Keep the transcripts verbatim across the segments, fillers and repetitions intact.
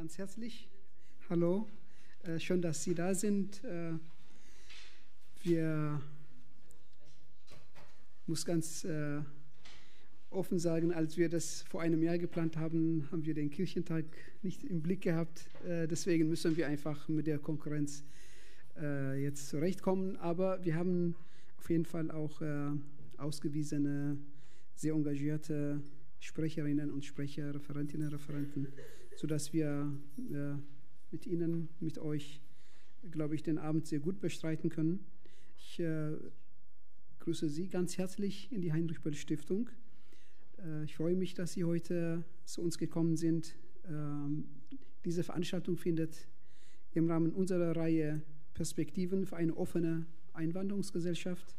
ganz herzlich. Hallo, äh, schön, dass Sie da sind. Äh, wir muss ganz äh, offen sagen, als wir das vor einem Jahr geplant haben, haben wir den Kirchentag nicht im Blick gehabt. Äh, deswegen müssen wir einfach mit der Konkurrenz äh, jetzt zurechtkommen. Aber wir haben auf jeden Fall auch äh, ausgewiesene, sehr engagierte Sprecherinnen und Sprecher, Referentinnen und Referenten, sodass wir äh, mit Ihnen, mit euch, glaube ich, den Abend sehr gut bestreiten können. Ich äh, grüße Sie ganz herzlich in die Heinrich-Böll-Stiftung. Äh, ich freue mich, dass Sie heute zu uns gekommen sind. Ähm, diese Veranstaltung findet im Rahmen unserer Reihe Perspektiven für eine offene Einwanderungsgesellschaft.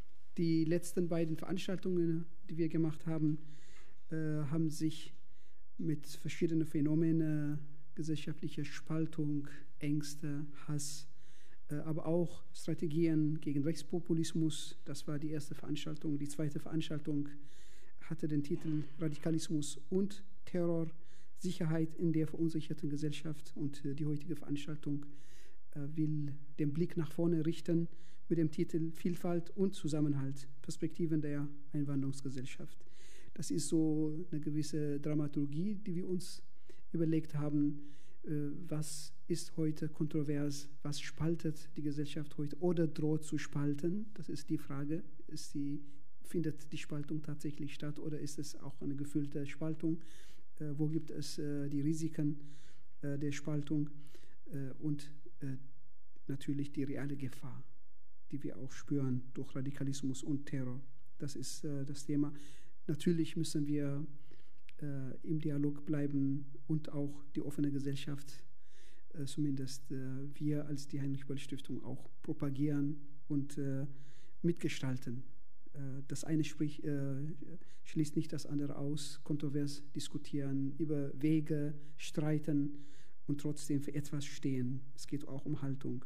Die letzten beiden Veranstaltungen, die wir gemacht haben, äh, haben sich mit verschiedenen Phänomenen, gesellschaftlicher Spaltung, Ängste, Hass, äh, aber auch Strategien gegen Rechtspopulismus. Das war die erste Veranstaltung. Die zweite Veranstaltung hatte den Titel Radikalismus und Terror, Sicherheit in der verunsicherten Gesellschaft. Und äh, die heutige Veranstaltung äh, will den Blick nach vorne richten mit dem Titel Vielfalt und Zusammenhalt, Perspektiven der Einwanderungsgesellschaft. Das ist so eine gewisse Dramaturgie, die wir uns überlegt haben, äh, was ist heute kontrovers, was spaltet die Gesellschaft heute oder droht zu spalten. Das ist die Frage, ist die, findet die Spaltung tatsächlich statt oder ist es auch eine gefühlte Spaltung? Äh, wo gibt es äh, die Risiken äh, der Spaltung äh, und äh, natürlich die reale Gefahr, die wir auch spüren durch Radikalismus und Terror. Das ist äh, das Thema. Natürlich müssen wir äh, im Dialog bleiben und auch die offene Gesellschaft, äh, zumindest äh, wir als die Heinrich-Böll-Stiftung auch propagieren und äh, mitgestalten. Äh, das eine sprich, äh, schließt nicht das andere aus, kontrovers diskutieren, über Wege streiten und trotzdem für etwas stehen. Es geht auch um Haltung.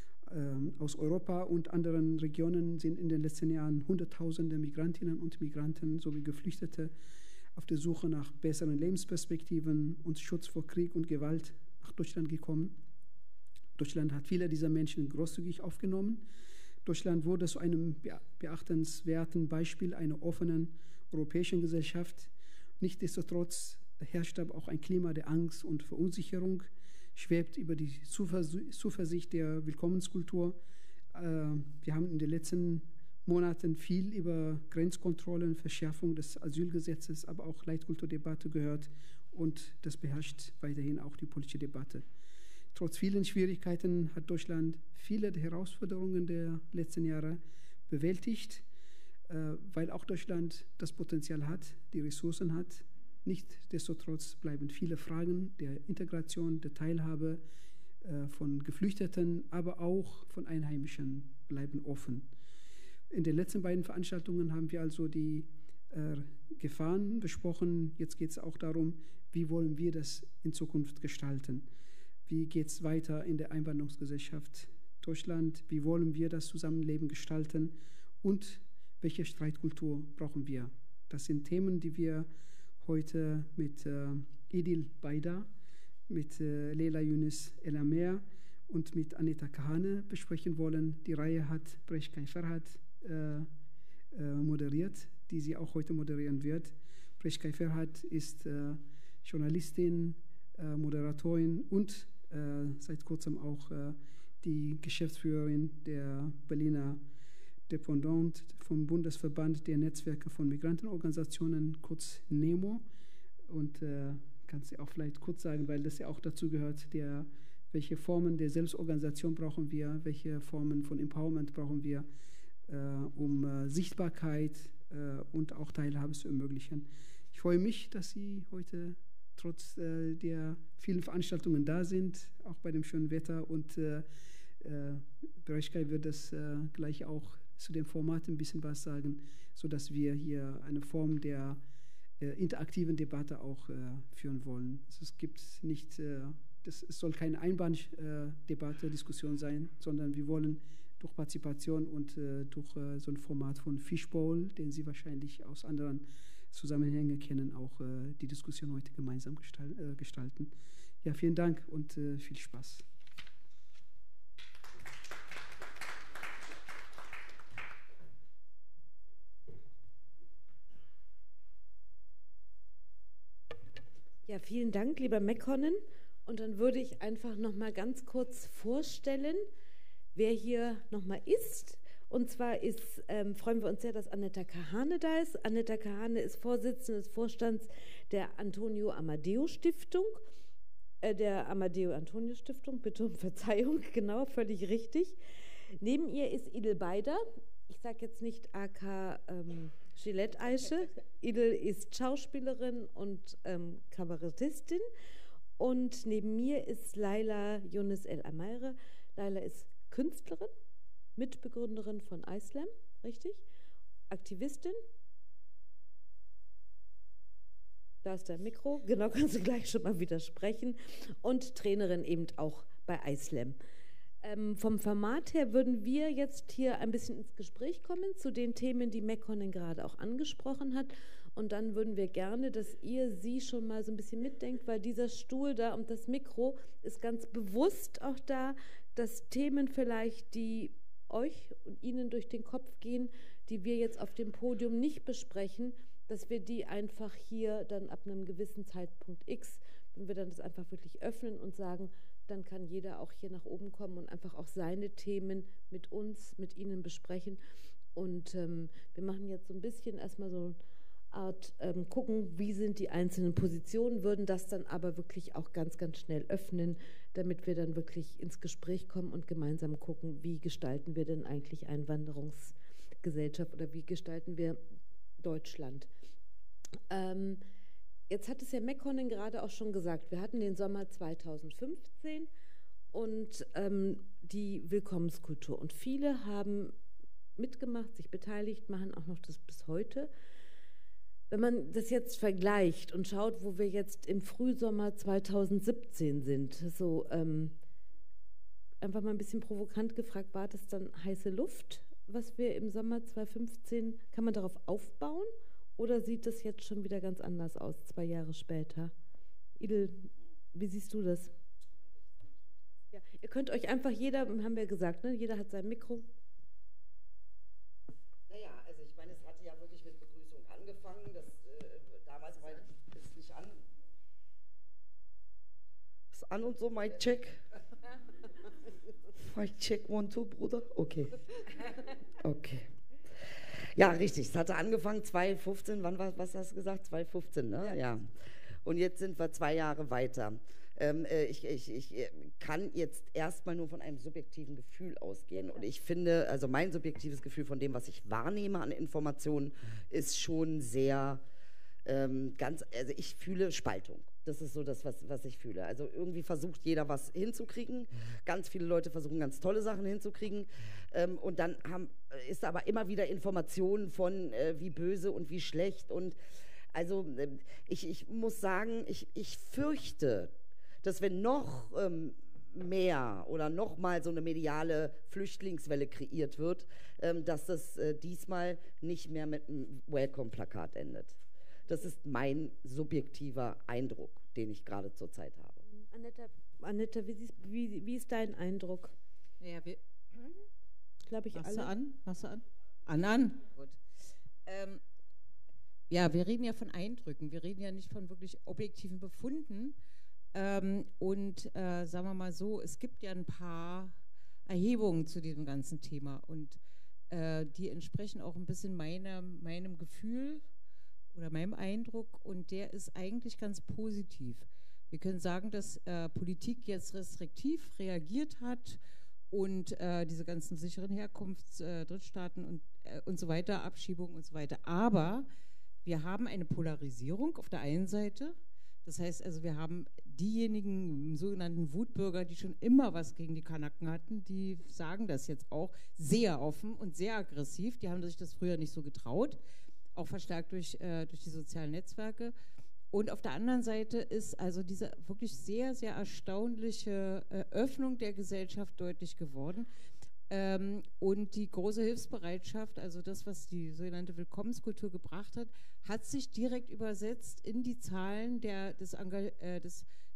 Aus Europa und anderen Regionen sind in den letzten Jahren Hunderttausende Migrantinnen und Migranten sowie Geflüchtete auf der Suche nach besseren Lebensperspektiven und Schutz vor Krieg und Gewalt nach Deutschland gekommen. Deutschland hat viele dieser Menschen großzügig aufgenommen. Deutschland wurde zu einem beachtenswerten Beispiel einer offenen europäischen Gesellschaft. Nichtsdestotrotz herrscht aber auch ein Klima der Angst und Verunsicherung, schwebt über die Zuversicht der Willkommenskultur. Wir haben in den letzten Monaten viel über Grenzkontrollen, Verschärfung des Asylgesetzes, aber auch Leitkulturdebatte gehört und das beherrscht weiterhin auch die politische Debatte. Trotz vielen Schwierigkeiten hat Deutschland viele der Herausforderungen der letzten Jahre bewältigt, weil auch Deutschland das Potenzial hat, die Ressourcen hat. Nichtsdestotrotz bleiben viele Fragen der Integration, der Teilhabe äh, von Geflüchteten, aber auch von Einheimischen bleiben offen. In den letzten beiden Veranstaltungen haben wir also die äh, Gefahren besprochen. Jetzt geht es auch darum, wie wollen wir das in Zukunft gestalten? Wie geht es weiter in der Einwanderungsgesellschaft Deutschland? Wie wollen wir das Zusammenleben gestalten? Und welche Streitkultur brauchen wir? Das sind Themen, die wir heute mit äh, Edil Bayda, mit äh, Leila Yunus Elamer und mit Anita Kahane besprechen wollen. Die Reihe hat Breshkai Ferhat äh, äh, moderiert, die sie auch heute moderieren wird. Breshkai Ferhat ist äh, Journalistin, äh, Moderatorin und äh, seit kurzem auch äh, die Geschäftsführerin der Berliner Dependant vom Bundesverband der Netzwerke von Migrantenorganisationen, kurz NEMO. Und äh, kannst du auch vielleicht kurz sagen, weil das ja auch dazu gehört, der, welche Formen der Selbstorganisation brauchen wir, welche Formen von Empowerment brauchen wir, äh, um äh, Sichtbarkeit äh, und auch Teilhabe zu ermöglichen. Ich freue mich, dass Sie heute trotz äh, der vielen Veranstaltungen da sind, auch bei dem schönen Wetter. Und äh, äh, Breshkai wird das äh, gleich auch zu dem Format ein bisschen was sagen, sodass wir hier eine Form der äh, interaktiven Debatte auch äh, führen wollen. Also es gibt nicht, äh, das, es soll keine Einbahndebatte, äh, Diskussion sein, sondern wir wollen durch Partizipation und äh, durch äh, so ein Format von Fishbowl, den Sie wahrscheinlich aus anderen Zusammenhängen kennen, auch äh, die Diskussion heute gemeinsam gestal äh, gestalten. ja, vielen Dank und äh, viel Spaß. Ja, vielen Dank, lieber Mekkonen. Und dann würde ich einfach noch mal ganz kurz vorstellen, wer hier noch mal ist. Und zwar ist, ähm, freuen wir uns sehr, dass Annetta Kahane da ist. Annetta Kahane ist Vorsitzende des Vorstands der Antonio Amadeo Stiftung, äh, der Amadeo Antonio Stiftung, bitte um Verzeihung, genau, völlig richtig. Neben ihr ist Idel Beider. Ich sage jetzt nicht A K ähm, Gillette-Eiche. Idel ist Schauspielerin und ähm, Kabarettistin. Und neben mir ist Laila Yunus El Amayre. Laila ist Künstlerin, Mitbegründerin von iSlam, richtig? Aktivistin. Da ist dein Mikro, genau, kannst du gleich schon mal widersprechen. Und Trainerin eben auch bei iSlam. Ähm, vom Format her würden wir jetzt hier ein bisschen ins Gespräch kommen zu den Themen, die Mekkonen gerade auch angesprochen hat. Und dann würden wir gerne, dass ihr sie schon mal so ein bisschen mitdenkt, weil dieser Stuhl da und das Mikro ist ganz bewusst auch da, dass Themen vielleicht, die euch und Ihnen durch den Kopf gehen, die wir jetzt auf dem Podium nicht besprechen, dass wir die einfach hier dann ab einem gewissen Zeitpunkt X, wenn wir dann das einfach wirklich öffnen und sagen, dann kann jeder auch hier nach oben kommen und einfach auch seine Themen mit uns, mit Ihnen besprechen. Und ähm, wir machen jetzt so ein bisschen erstmal so eine Art ähm, gucken, wie sind die einzelnen Positionen, würden das dann aber wirklich auch ganz, ganz schnell öffnen, damit wir dann wirklich ins Gespräch kommen und gemeinsam gucken, wie gestalten wir denn eigentlich Einwanderungsgesellschaft oder wie gestalten wir Deutschland. Ähm, Jetzt hat es ja Mekkonen gerade auch schon gesagt, wir hatten den Sommer zweitausendfünfzehn und ähm, die Willkommenskultur. Und viele haben mitgemacht, sich beteiligt, machen auch noch das bis heute. Wenn man das jetzt vergleicht und schaut, wo wir jetzt im Frühsommer zweitausendsiebzehn sind, so ähm, einfach mal ein bisschen provokant gefragt, war das dann heiße Luft, was wir im Sommer zweitausendfünfzehn, kann man darauf aufbauen? Oder sieht das jetzt schon wieder ganz anders aus, zwei Jahre später? Idel, wie siehst du das? Ja, ihr könnt euch einfach, jeder, haben wir gesagt, ne? Jeder hat sein Mikro. Naja, also ich meine, es hatte ja wirklich mit Begrüßung angefangen. Das, äh, damals war es nicht an. Ist an und so, Mic check. Mic check, one, two, Bruder. Okay. Okay. Ja, richtig. Es hatte angefangen zweitausendfünfzehn. Wann war, was hast du gesagt? zweitausendfünfzehn, ne? Ja. ja. Und jetzt sind wir zwei Jahre weiter. Ähm, äh, ich, ich, ich kann jetzt erstmal nur von einem subjektiven Gefühl ausgehen. Und ich finde, also mein subjektives Gefühl von dem, was ich wahrnehme an Informationen, ist schon sehr ähm, ganz, also ich fühle Spaltung. Das ist so das, was, was ich fühle. Also irgendwie versucht jeder was hinzukriegen. Ganz viele Leute versuchen ganz tolle Sachen hinzukriegen. Ähm, und dann haben, ist aber immer wieder Informationen von äh, wie böse und wie schlecht. Und also äh, ich, ich muss sagen, ich, ich fürchte, dass wenn noch ähm, mehr oder noch mal so eine mediale Flüchtlingswelle kreiert wird, ähm, dass das äh, diesmal nicht mehr mit einem Welcome-Plakat endet. Das ist mein subjektiver Eindruck, den ich gerade zurzeit habe. Annetta, Annetta wie, wie, wie ist dein Eindruck? Ja, wir, glaube ich, machst alle. du an? Machst du an? An, an. Gut. Ähm, ja, wir reden ja von Eindrücken. Wir reden ja nicht von wirklich objektiven Befunden. Ähm, und äh, sagen wir mal so, es gibt ja ein paar Erhebungen zu diesem ganzen Thema. Und äh, die entsprechen auch ein bisschen meinem, meinem Gefühl oder meinem Eindruck, und der ist eigentlich ganz positiv. Wir können sagen, dass äh, Politik jetzt restriktiv reagiert hat und äh, diese ganzen sicheren Herkunfts-, äh, Drittstaaten und, äh, und so weiter, Abschiebungen und so weiter. Aber wir haben eine Polarisierung auf der einen Seite. Das heißt also, wir haben diejenigen sogenannten Wutbürger, die schon immer was gegen die Kanaken hatten, die sagen das jetzt auch sehr offen und sehr aggressiv. Die haben sich das früher nicht so getraut, auch verstärkt durch, äh, durch die sozialen Netzwerke. Und auf der anderen Seite ist also diese wirklich sehr, sehr erstaunliche äh, Öffnung der Gesellschaft deutlich geworden. Ähm, und die große Hilfsbereitschaft, also das, was die sogenannte Willkommenskultur gebracht hat, hat sich direkt übersetzt in die Zahlen der, des, äh, des,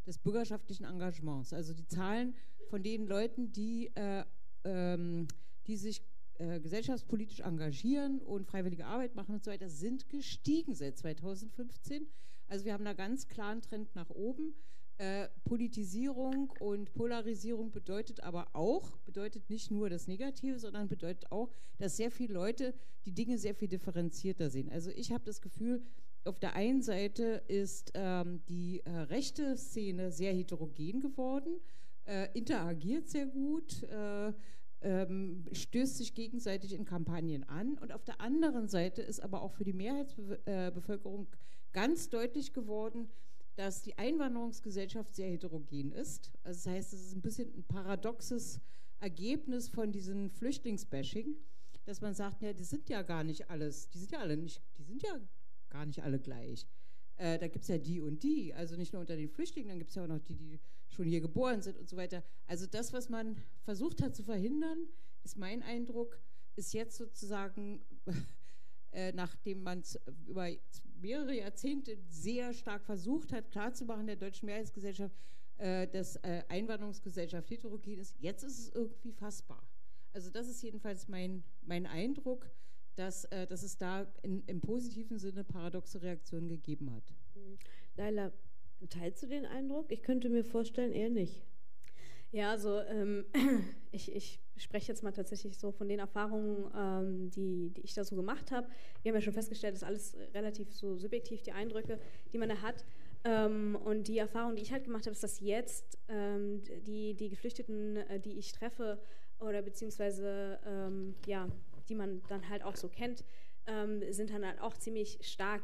des bürgerschaftlichen Engagements. Also die Zahlen von den Leuten, die, äh, ähm, die sich äh, gesellschaftspolitisch engagieren und freiwillige Arbeit machen und so weiter, sind gestiegen seit zweitausendfünfzehn. Also wir haben da ganz klaren Trend nach oben. Äh, Politisierung und Polarisierung bedeutet aber auch, bedeutet nicht nur das Negative, sondern bedeutet auch, dass sehr viele Leute die Dinge sehr viel differenzierter sehen. Also ich habe das Gefühl, auf der einen Seite ist ähm, die äh, rechte Szene sehr heterogen geworden, äh, interagiert sehr gut, äh, ähm, stößt sich gegenseitig in Kampagnen an. Und auf der anderen Seite ist aber auch für die Mehrheitsbevölkerung ganz deutlich geworden, dass die Einwanderungsgesellschaft sehr heterogen ist. Also das heißt, es ist ein bisschen ein paradoxes Ergebnis von diesem Flüchtlingsbashing, dass man sagt, ja, die sind ja gar nicht alles, die sind ja alle nicht, die sind ja gar nicht alle gleich. Äh, da gibt es ja die und die, also nicht nur unter den Flüchtlingen, dann gibt es ja auch noch die, die schon hier geboren sind und so weiter. Also das, was man versucht hat zu verhindern, ist mein Eindruck, ist jetzt sozusagen, äh, nachdem man es über mehrere Jahrzehnte sehr stark versucht hat, klarzumachen der deutschen Mehrheitsgesellschaft, äh, dass äh, Einwanderungsgesellschaft heterogen ist, jetzt ist es irgendwie fassbar. Also das ist jedenfalls mein, mein Eindruck, dass, äh, dass es da in, im positiven Sinne paradoxe Reaktionen gegeben hat. Laila, teilst du den Eindruck? Ich könnte mir vorstellen, eher nicht. Ja, also ähm, ich, ich spreche jetzt mal tatsächlich so von den Erfahrungen, ähm, die, die ich da so gemacht habe. Wir haben ja schon festgestellt, das ist alles relativ so subjektiv, die Eindrücke, die man da hat. Ähm, und die Erfahrung, die ich halt gemacht habe, ist, dass jetzt ähm, die, die Geflüchteten, äh, die ich treffe, oder beziehungsweise, ähm, ja, die man dann halt auch so kennt, ähm, sind dann halt auch ziemlich stark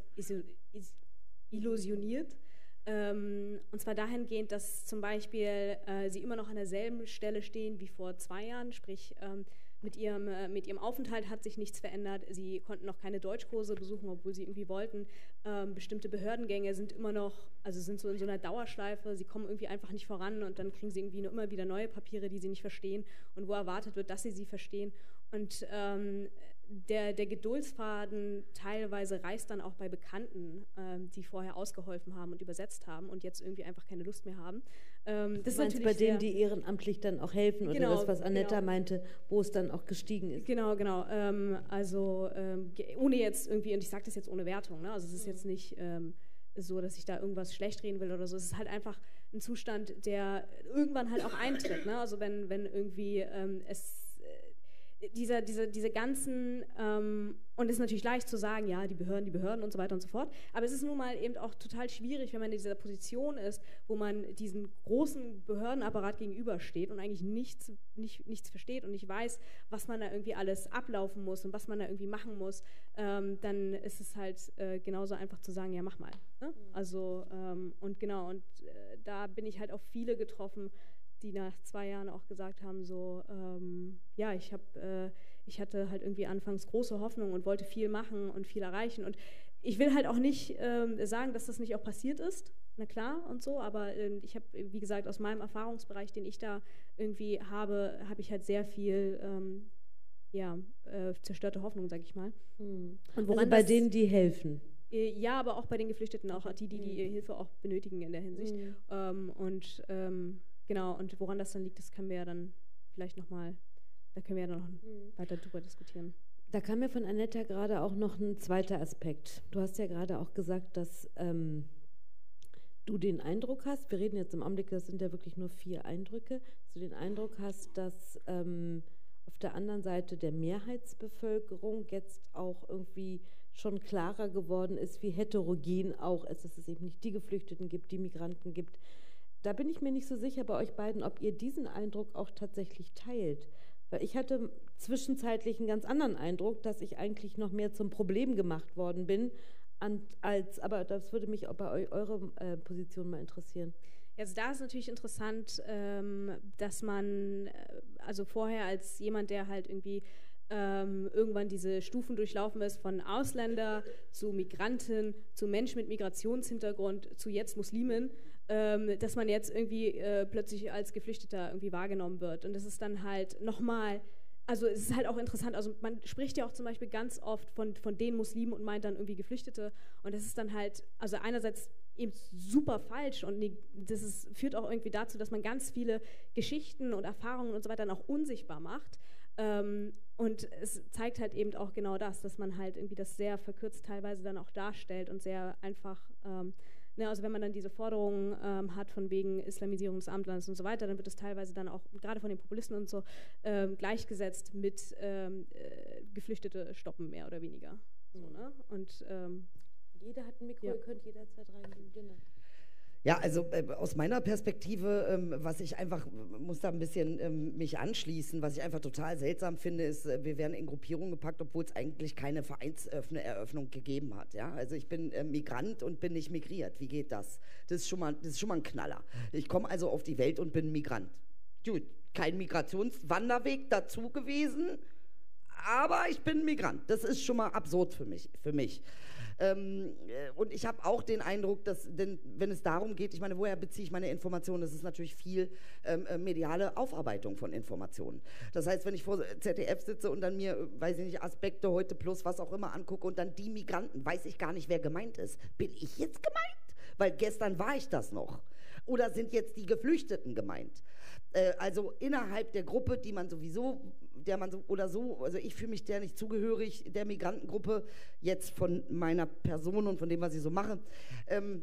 desillusioniert. Ähm, und zwar dahingehend, dass zum Beispiel äh, sie immer noch an derselben Stelle stehen wie vor zwei Jahren, sprich ähm, mit, ihrem, äh, mit ihrem Aufenthalt hat sich nichts verändert, sie konnten noch keine Deutschkurse besuchen, obwohl sie irgendwie wollten. Ähm, bestimmte Behördengänge sind immer noch, also sind so in so einer Dauerschleife, sie kommen irgendwie einfach nicht voran und dann kriegen sie irgendwie nur immer wieder neue Papiere, die sie nicht verstehen und wo erwartet wird, dass sie sie verstehen. Und ähm, der, der Geduldsfaden teilweise reißt dann auch bei Bekannten, ähm, die vorher ausgeholfen haben und übersetzt haben und jetzt irgendwie einfach keine Lust mehr haben. Ähm, das du meinst ist bei denen, die ehrenamtlich dann auch helfen, genau, oder das, was Annetta genau. meinte, wo es dann auch gestiegen ist? Genau, genau. Ähm, also ähm, ohne jetzt irgendwie, und ich sage das jetzt ohne Wertung, ne? Also es ist jetzt nicht ähm, so, dass ich da irgendwas schlecht reden will oder so. Es ist halt einfach ein Zustand, der irgendwann halt auch eintritt. Ne? Also wenn, wenn irgendwie ähm, es Diese, diese, diese ganzen, ähm, und es ist natürlich leicht zu sagen, ja, die Behörden, die Behörden und so weiter und so fort, aber es ist nun mal eben auch total schwierig, wenn man in dieser Position ist, wo man diesen großen Behördenapparat gegenübersteht und eigentlich nichts, nicht, nichts versteht und nicht weiß, was man da irgendwie alles ablaufen muss und was man da irgendwie machen muss, ähm, dann ist es halt äh, genauso einfach zu sagen, ja, mach mal. Ne? Mhm. Also, ähm, und genau, und äh, da bin ich halt auf viele getroffen, die nach zwei Jahren auch gesagt haben, so, ähm, ja, ich, hab, äh, ich hatte halt irgendwie anfangs große Hoffnung und wollte viel machen und viel erreichen. Und ich will halt auch nicht ähm, sagen, dass das nicht auch passiert ist, na klar und so, aber äh, ich habe, wie gesagt, aus meinem Erfahrungsbereich, den ich da irgendwie habe, habe ich halt sehr viel ähm, ja, äh, zerstörte Hoffnung, sag ich mal. Hm. Und woran also bei das, denen, die helfen? Ja, aber auch bei den Geflüchteten, auch die, die die Hilfe auch benötigen in der Hinsicht. Mhm. Ähm, und ähm, genau, und woran das dann liegt, das können wir ja dann vielleicht nochmal, da können wir ja dann noch mhm. weiter drüber diskutieren. Da kam mir von Annetta gerade auch noch ein zweiter Aspekt. Du hast ja gerade auch gesagt, dass ähm, du den Eindruck hast, wir reden jetzt im Augenblick, das sind ja wirklich nur vier Eindrücke, dass du den Eindruck hast, dass ähm, auf der anderen Seite der Mehrheitsbevölkerung jetzt auch irgendwie schon klarer geworden ist, wie heterogen auch ist, dass es eben nicht die Geflüchteten gibt, die Migranten gibt. Da bin ich mir nicht so sicher bei euch beiden, ob ihr diesen Eindruck auch tatsächlich teilt. Weil ich hatte zwischenzeitlich einen ganz anderen Eindruck, dass ich eigentlich noch mehr zum Problem gemacht worden bin, als, aber das würde mich auch bei eu, eure äh, Position mal interessieren. Also da ist natürlich interessant, ähm, dass man, also vorher als jemand, der halt irgendwie ähm, irgendwann diese Stufen durchlaufen ist, von Ausländer zu Migranten, zu Menschen mit Migrationshintergrund, zu jetzt Muslimen, ähm, dass man jetzt irgendwie äh, plötzlich als Geflüchteter irgendwie wahrgenommen wird. Und das ist dann halt nochmal also es ist halt auch interessant, also man spricht ja auch zum Beispiel ganz oft von, von den Muslimen und meint dann irgendwie Geflüchtete und das ist dann halt, also einerseits eben super falsch und das ist, führt auch irgendwie dazu, dass man ganz viele Geschichten und Erfahrungen und so weiter dann auch unsichtbar macht ähm, und es zeigt halt eben auch genau das, dass man halt irgendwie das sehr verkürzt teilweise dann auch darstellt und sehr einfach ähm, Ne, also wenn man dann diese Forderungen ähm, hat von wegen Islamisierung des Abendlandes und so weiter, dann wird es teilweise dann auch, gerade von den Populisten und so, ähm, gleichgesetzt mit ähm, äh, Geflüchtete stoppen, mehr oder weniger. So, ne? Und, ähm, jeder hat ein Mikro, ja. Ihr könnt jederzeit reingehen, genau. Ja, also äh, aus meiner Perspektive, ähm, was ich einfach, muss da ein bisschen ähm, mich anschließen, was ich einfach total seltsam finde, ist, äh, wir werden in Gruppierungen gepackt, obwohl es eigentlich keine Vereinseröffnung gegeben hat. Ja? Also ich bin äh, Migrant und bin nicht migriert. Wie geht das? Das ist schon mal, das ist schon mal ein Knaller. Ich komme also auf die Welt und bin Migrant. Gut, kein Migrationswanderweg dazu gewesen, aber ich bin Migrant. Das ist schon mal absurd für mich. Für mich. Ähm, und ich habe auch den Eindruck, dass, denn, wenn es darum geht, ich meine, woher beziehe ich meine Informationen? Das ist natürlich viel ähm, mediale Aufarbeitung von Informationen. Das heißt, wenn ich vor Z D F sitze und dann mir, weiß ich nicht, Aspekte, Heute Plus, was auch immer angucke und dann die Migranten, weiß ich gar nicht, wer gemeint ist. Bin ich jetzt gemeint? Weil gestern war ich das noch. Oder sind jetzt die Geflüchteten gemeint? Äh, also innerhalb der Gruppe, die man sowieso, der man so oder so, also ich fühle mich der nicht zugehörig, der Migrantengruppe, jetzt von meiner Person und von dem, was ich so mache, ähm,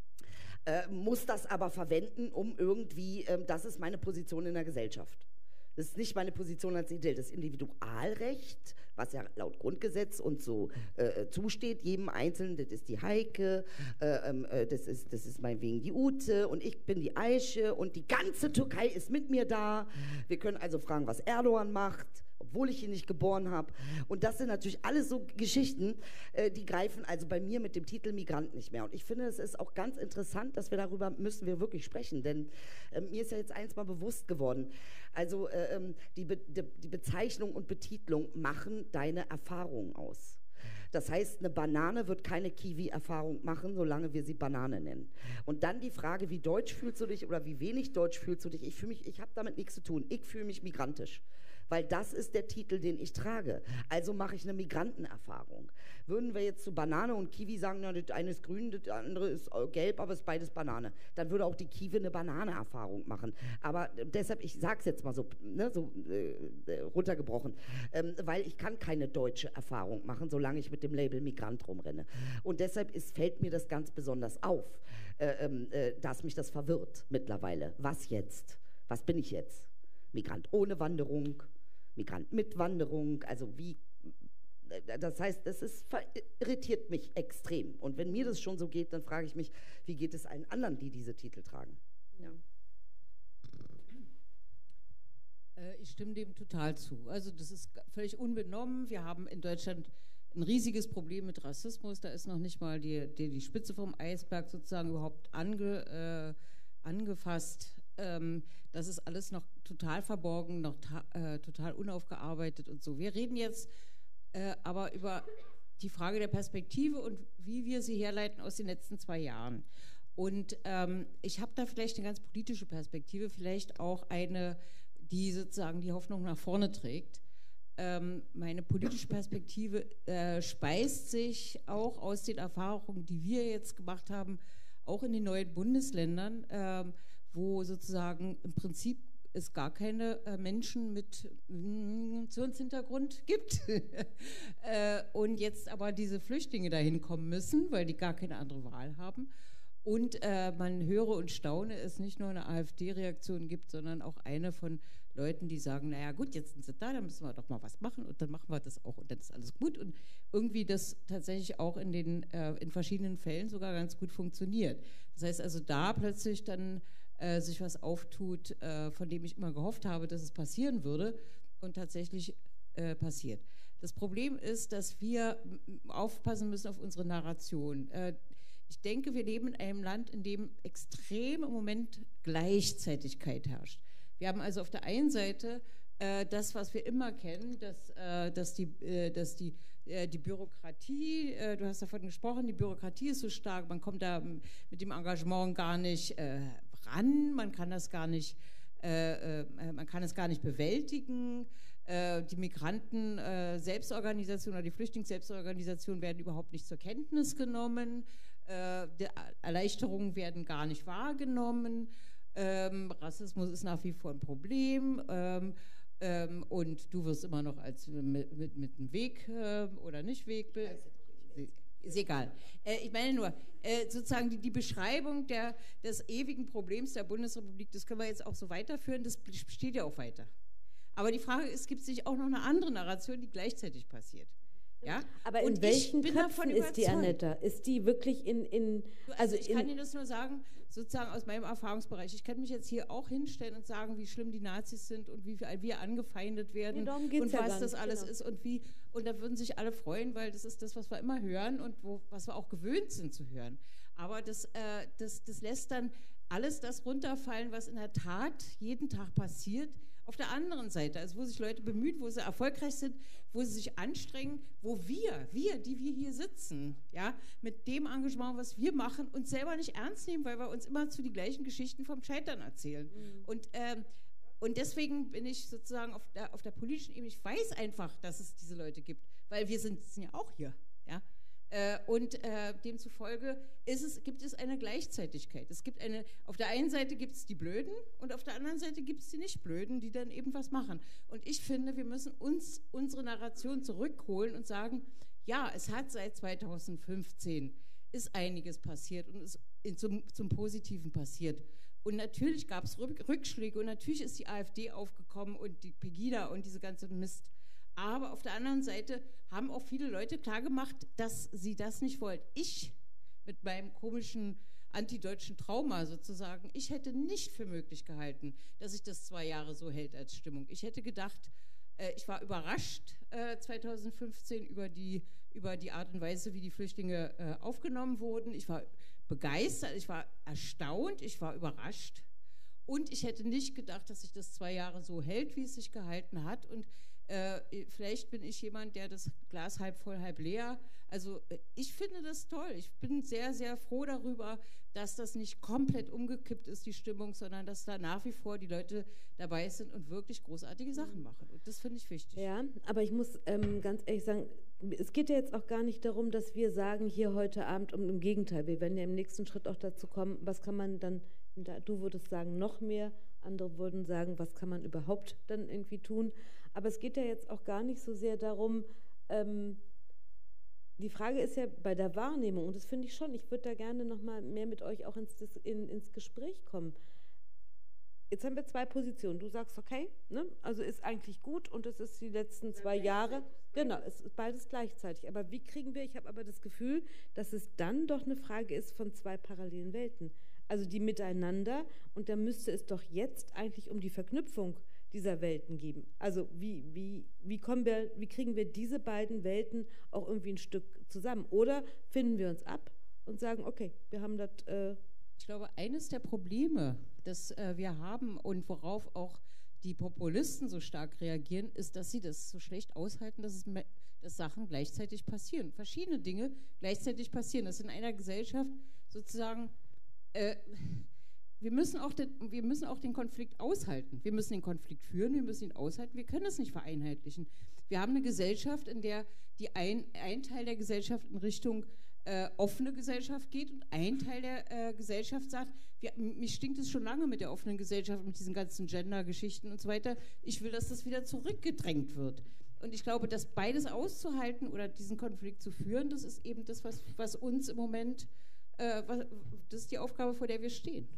äh, muss das aber verwenden, um irgendwie, ähm, das ist meine Position in der Gesellschaft. Das ist nicht meine Position als Idee, das Individualrecht, was ja laut Grundgesetz und so äh, zusteht, jedem Einzelnen, das ist die Heike, äh, äh, das ist, das ist meinetwegen die Ute und ich bin die Aische und die ganze Türkei ist mit mir da. Wir können also fragen, was Erdogan macht, obwohl ich ihn nicht geboren habe. Und das sind natürlich alles so Geschichten, äh, die greifen also bei mir mit dem Titel Migrant nicht mehr. Und ich finde, es ist auch ganz interessant, dass wir darüber müssen wir wirklich sprechen, denn äh, mir ist ja jetzt eins mal bewusst geworden, also äh, die, Be die, die Bezeichnung und Betitlung machen deine Erfahrungen aus. Das heißt, eine Banane wird keine Kiwi-Erfahrung machen, solange wir sie Banane nennen. Und dann die Frage, wie deutsch fühlst du dich oder wie wenig deutsch fühlst du dich? Ich fühle mich, ich habe damit nichts zu tun. Ich fühle mich migrantisch. Weil das ist der Titel, den ich trage. Also mache ich eine Migrantenerfahrung. Würden wir jetzt zu Banane und Kiwi sagen, na, das eine ist grün, das andere ist gelb, aber es ist beides Banane, dann würde auch die Kiwi eine Banane-Erfahrung machen. Aber deshalb, ich sage es jetzt mal so, ne, so äh, runtergebrochen, ähm, weil ich kann keine deutsche Erfahrung machen, solange ich mit dem Label Migrant rumrenne. Und deshalb ist, fällt mir das ganz besonders auf, äh, äh, dass mich das verwirrt mittlerweile. Was jetzt? Was bin ich jetzt? Migrant ohne Wanderung? Migrant mit Wanderung, also wie, das heißt, das ist, irritiert mich extrem. Und wenn mir das schon so geht, dann frage ich mich, wie geht es allen anderen, die diese Titel tragen? Ja. Äh, ich stimme dem total zu. Also das ist völlig unbenommen. Wir haben in Deutschland ein riesiges Problem mit Rassismus. Da ist noch nicht mal die, die, die Spitze vom Eisberg sozusagen überhaupt ange, äh, angefasst. Ähm, das ist alles noch total verborgen, noch äh, total unaufgearbeitet und so. Wir reden jetzt äh, aber über die Frage der Perspektive und wie wir sie herleiten aus den letzten zwei Jahren. Und ähm, ich habe da vielleicht eine ganz politische Perspektive, vielleicht auch eine, die sozusagen die Hoffnung nach vorne trägt. Ähm, meine politische Perspektive äh, speist sich auch aus den Erfahrungen, die wir jetzt gemacht haben, auch in den neuen Bundesländern, ähm, wo sozusagen im Prinzip es gar keine äh, Menschen mit Migrationshintergrund gibt äh, und jetzt aber diese Flüchtlinge dahin kommen müssen, weil die gar keine andere Wahl haben. Und äh, man höre und staune, es nicht nur eine AfD-Reaktion gibt, sondern auch eine von Leuten, die sagen, naja gut, jetzt sind sie da, dann müssen wir doch mal was machen und dann machen wir das auch und dann ist alles gut. Und irgendwie das tatsächlich auch in, den, äh, in verschiedenen Fällen sogar ganz gut funktioniert. Das heißt also, da plötzlich dann äh, sich was auftut, äh, von dem ich immer gehofft habe, dass es passieren würde und tatsächlich äh, passiert. Das Problem ist, dass wir aufpassen müssen auf unsere Narration. Äh, Ich denke, wir leben in einem Land, in dem extrem im Moment Gleichzeitigkeit herrscht. Wir haben also auf der einen Seite äh, das, was wir immer kennen, dass, äh, dass, die, äh, dass die, äh, die Bürokratie, äh, du hast davon gesprochen, die Bürokratie ist so stark, man kommt da mit dem Engagement gar nicht äh, ran, man kann das gar nicht, äh, äh, man kann es gar nicht bewältigen. äh, die Migranten-Selbstorganisation äh, oder die Flüchtlingsselbstorganisation werden überhaupt nicht zur Kenntnis genommen, äh, die Erleichterungen werden gar nicht wahrgenommen, ähm, Rassismus ist nach wie vor ein Problem, ähm, ähm, und du wirst immer noch als mit, mit, mit einem Weg äh, oder nicht Weg ist egal. Äh, ich meine nur, äh, sozusagen die, die Beschreibung der, des ewigen Problems der Bundesrepublik, das können wir jetzt auch so weiterführen, das besteht ja auch weiter. Aber die Frage ist, gibt es nicht auch noch eine andere Narration, die gleichzeitig passiert? Ja? Aber in Und welchen ich bin Köpfen davon ist die, Annetta? Ist die wirklich in... in also, also ich in, kann Ihnen das nur sagen, sozusagen aus meinem Erfahrungsbereich. Ich kann mich jetzt hier auch hinstellen und sagen, wie schlimm die Nazis sind und wie wir angefeindet werden nee, und ja was das nicht, alles genau. ist und wie. Und da würden sich alle freuen, weil das ist das, was wir immer hören und wo, was wir auch gewöhnt sind zu hören. Aber das, äh, das, das lässt dann alles das runterfallen, was in der Tat jeden Tag passiert. Auf der anderen Seite, also wo sich Leute bemühen, wo sie erfolgreich sind, wo sie sich anstrengen, wo wir, wir, die wir hier sitzen, ja, mit dem Engagement, was wir machen, uns selber nicht ernst nehmen, weil wir uns immer zu die gleichen Geschichten vom Scheitern erzählen. Mhm. Und, ähm, und deswegen bin ich sozusagen auf der, auf der politischen Ebene, ich weiß einfach, dass es diese Leute gibt, weil wir sind, sind ja auch hier, ja. Äh, und äh, demzufolge ist es, gibt es eine Gleichzeitigkeit. Es gibt eine, auf der einen Seite gibt es die Blöden und auf der anderen Seite gibt es die Nicht-Blöden, die dann eben was machen. Und ich finde, wir müssen uns unsere Narration zurückholen und sagen, ja, es hat seit zweitausendfünfzehn ist einiges passiert und ist in, zum, zum Positiven passiert. Und natürlich gab es Rückschläge und natürlich ist die AfD aufgekommen und die Pegida und diese ganze Mist. Aber auf der anderen Seite haben auch viele Leute klargemacht, dass sie das nicht wollen. Ich mit meinem komischen antideutschen Trauma sozusagen, ich hätte nicht für möglich gehalten, dass sich das zwei Jahre so hält als Stimmung. Ich hätte gedacht, äh, ich war überrascht äh, zweitausendfünfzehn über die, über die Art und Weise, wie die Flüchtlinge äh, aufgenommen wurden. Ich war begeistert, ich war erstaunt, ich war überrascht. Und ich hätte nicht gedacht, dass sich das zwei Jahre so hält, wie es sich gehalten hat. Und Äh, vielleicht bin ich jemand, der das Glas halb voll, halb leer. Also äh, ich finde das toll. Ich bin sehr, sehr froh darüber, dass das nicht komplett umgekippt ist, die Stimmung, sondern dass da nach wie vor die Leute dabei sind und wirklich großartige Sachen machen. Und das finde ich wichtig. Ja, aber ich muss ähm, ganz ehrlich sagen, es geht ja jetzt auch gar nicht darum, dass wir sagen, hier heute Abend, um, im Gegenteil, wir werden ja im nächsten Schritt auch dazu kommen, was kann man dann, du würdest sagen, noch mehr, andere würden sagen, was kann man überhaupt dann irgendwie tun. Aber es geht ja jetzt auch gar nicht so sehr darum, ähm, die Frage ist ja bei der Wahrnehmung, und das finde ich schon, ich würde da gerne noch mal mehr mit euch auch ins, in, ins Gespräch kommen. Jetzt haben wir zwei Positionen. Du sagst, okay, ne? Also ist eigentlich gut und es ist die letzten zwei Jahre, genau, es ist beides gleichzeitig. Aber wie kriegen wir, ich habe aber das Gefühl, dass es dann doch eine Frage ist von zwei parallelen Welten. Also die miteinander, und da müsste es doch jetzt eigentlich um die Verknüpfung dieser Welten geben. Also wie, wie, wie, kommen wir, wie kriegen wir diese beiden Welten auch irgendwie ein Stück zusammen? Oder finden wir uns ab und sagen, okay, wir haben das... Äh ich glaube, eines der Probleme, das äh, wir haben und worauf auch die Populisten so stark reagieren, ist, dass sie das so schlecht aushalten, dass, es dass Sachen gleichzeitig passieren. Verschiedene Dinge gleichzeitig passieren. Das in einer Gesellschaft sozusagen... Äh, Wir müssen, auch den, wir müssen auch den Konflikt aushalten. Wir müssen den Konflikt führen, wir müssen ihn aushalten. Wir können es nicht vereinheitlichen. Wir haben eine Gesellschaft, in der die ein, ein Teil der Gesellschaft in Richtung äh, offene Gesellschaft geht und ein Teil der äh, Gesellschaft sagt, wir, mich stinkt es schon lange mit der offenen Gesellschaft, mit diesen ganzen Gender-Geschichten und so weiter. Ich will, dass das wieder zurückgedrängt wird. Und ich glaube, dass beides auszuhalten oder diesen Konflikt zu führen, das ist eben das, was, was uns im Moment, äh, was, das ist die Aufgabe, vor der wir stehen.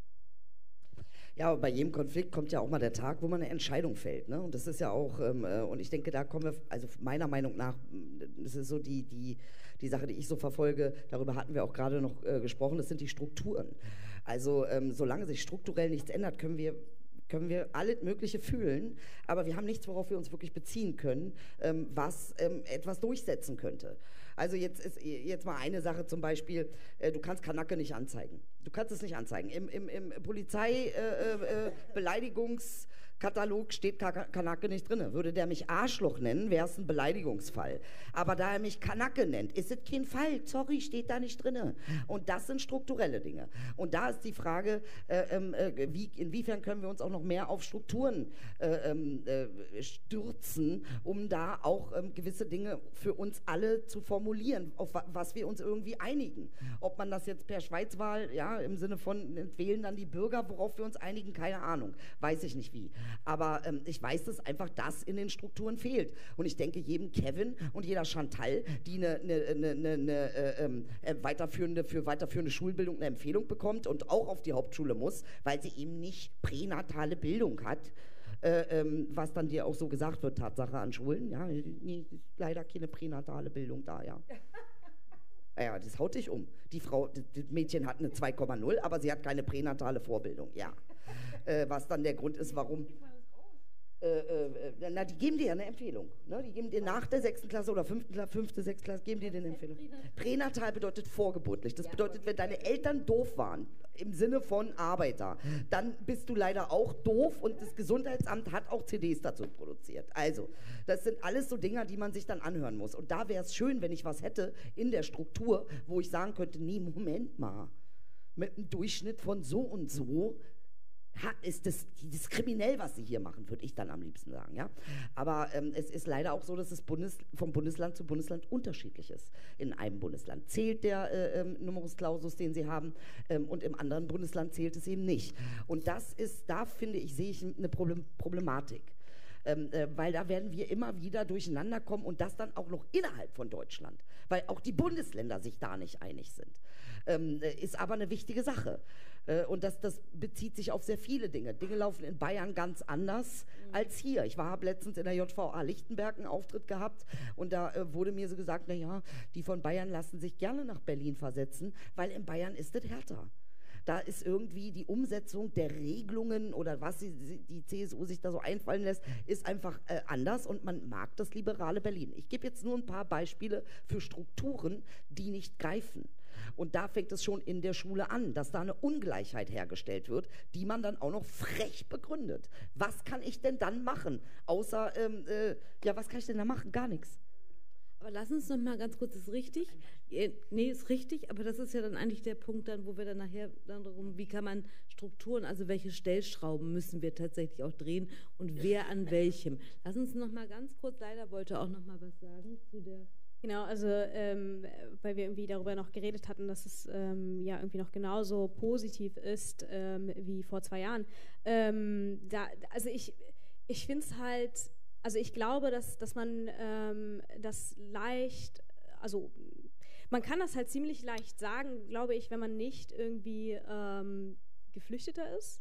Ja, aber bei jedem Konflikt kommt ja auch mal der Tag, wo man eine Entscheidung fällt. Ne? Und das ist ja auch, ähm, äh, und ich denke, da kommen wir, also meiner Meinung nach, das ist so die, die, die Sache, die ich so verfolge, darüber hatten wir auch gerade noch äh, gesprochen, das sind die Strukturen. Also ähm, solange sich strukturell nichts ändert, können wir können wir alles Mögliche fühlen, aber wir haben nichts, worauf wir uns wirklich beziehen können, ähm, was ähm, etwas durchsetzen könnte. Also jetzt ist jetzt mal eine Sache zum Beispiel, äh, du kannst Kanake nicht anzeigen. Du kannst es nicht anzeigen. Im, im, im Polizei äh, äh, Beleidigungs Katalog steht Kanake nicht drin. Würde der mich Arschloch nennen, wäre es ein Beleidigungsfall. Aber da er mich Kanake nennt, ist es kein Fall. Sorry, steht da nicht drin. Und das sind strukturelle Dinge. Und da ist die Frage, äh, äh, wie, inwiefern können wir uns auch noch mehr auf Strukturen äh, äh, stürzen, um da auch äh, gewisse Dinge für uns alle zu formulieren, auf wa was wir uns irgendwie einigen. Ob man das jetzt per Schweizwahl, ja, im Sinne von wählen dann die Bürger, worauf wir uns einigen, keine Ahnung. Weiß ich nicht wie. Aber ähm, ich weiß, dass einfach das in den Strukturen fehlt. Und ich denke, jedem Kevin und jeder Chantal, die eine, eine, eine, eine, eine äh, äh, weiterführende, für weiterführende Schulbildung eine Empfehlung bekommt und auch auf die Hauptschule muss, weil sie eben nicht pränatale Bildung hat, äh, ähm, was dann dir auch so gesagt wird, Tatsache an Schulen. Ja, nee, leider keine pränatale Bildung da, ja. Ja, das haut dich um. Die Frau, das Mädchen hat eine zwei Komma null, aber sie hat keine pränatale Vorbildung, ja. Äh, was dann der Grund ist, warum... Äh, äh, na, die geben dir ja eine Empfehlung. Ne? Die geben dir nach der sechsten Klasse oder fünften Klasse, fünfte, sechste Klasse, geben dir eine Empfehlung. Pränatal bedeutet vorgeburtlich. Das bedeutet, wenn deine Eltern doof waren, im Sinne von Arbeiter, dann bist du leider auch doof und das Gesundheitsamt hat auch C Ds dazu produziert. Also, das sind alles so Dinger, die man sich dann anhören muss. Und da wäre es schön, wenn ich was hätte in der Struktur, wo ich sagen könnte, nee, Moment mal, mit einem Durchschnitt von so und so, ist das, das ist kriminell, was sie hier machen, würde ich dann am liebsten sagen. Ja? Aber ähm, es ist leider auch so, dass es Bundes, vom Bundesland zu Bundesland unterschiedlich ist. In einem Bundesland zählt der äh, ähm, Numerus Clausus, den sie haben, ähm, und im anderen Bundesland zählt es eben nicht. Und das ist, da finde ich, sehe ich eine Problem, Problematik. Ähm, äh, weil da werden wir immer wieder durcheinander kommen und das dann auch noch innerhalb von Deutschland, weil auch die Bundesländer sich da nicht einig sind. Ähm, äh, ist aber eine wichtige Sache. Äh, und das, das bezieht sich auf sehr viele Dinge. Dinge laufen in Bayern ganz anders mhm. als hier. Ich habe letztens in der J V A Lichtenberg einen Auftritt gehabt und da äh, wurde mir so gesagt, naja, die von Bayern lassen sich gerne nach Berlin versetzen, weil in Bayern ist es härter. Da ist irgendwie die Umsetzung der Regelungen oder was sie, die C S U sich da so einfallen lässt, ist einfach äh, anders und man mag das liberale Berlin. Ich gebe jetzt nur ein paar Beispiele für Strukturen, die nicht greifen. Und da fängt es schon in der Schule an, dass da eine Ungleichheit hergestellt wird, die man dann auch noch frech begründet. Was kann ich denn dann machen? Außer, ähm, äh, ja, was kann ich denn da machen? Gar nichts. Aber lass uns noch mal ganz kurz, ist richtig? Nee, ist richtig, aber das ist ja dann eigentlich der Punkt, dann, wo wir dann nachher dann darum, wie kann man Strukturen, also welche Stellschrauben müssen wir tatsächlich auch drehen und wer an welchem. Lass uns noch mal ganz kurz, leider wollte auch noch mal was sagen zu der... Genau, also ähm, weil wir irgendwie darüber noch geredet hatten, dass es ähm, ja irgendwie noch genauso positiv ist ähm, wie vor zwei Jahren. Ähm, da, also ich, ich finde es halt, also ich glaube, dass, dass man ähm, das leicht, also man kann das halt ziemlich leicht sagen, glaube ich, wenn man nicht irgendwie ähm, Geflüchteter ist,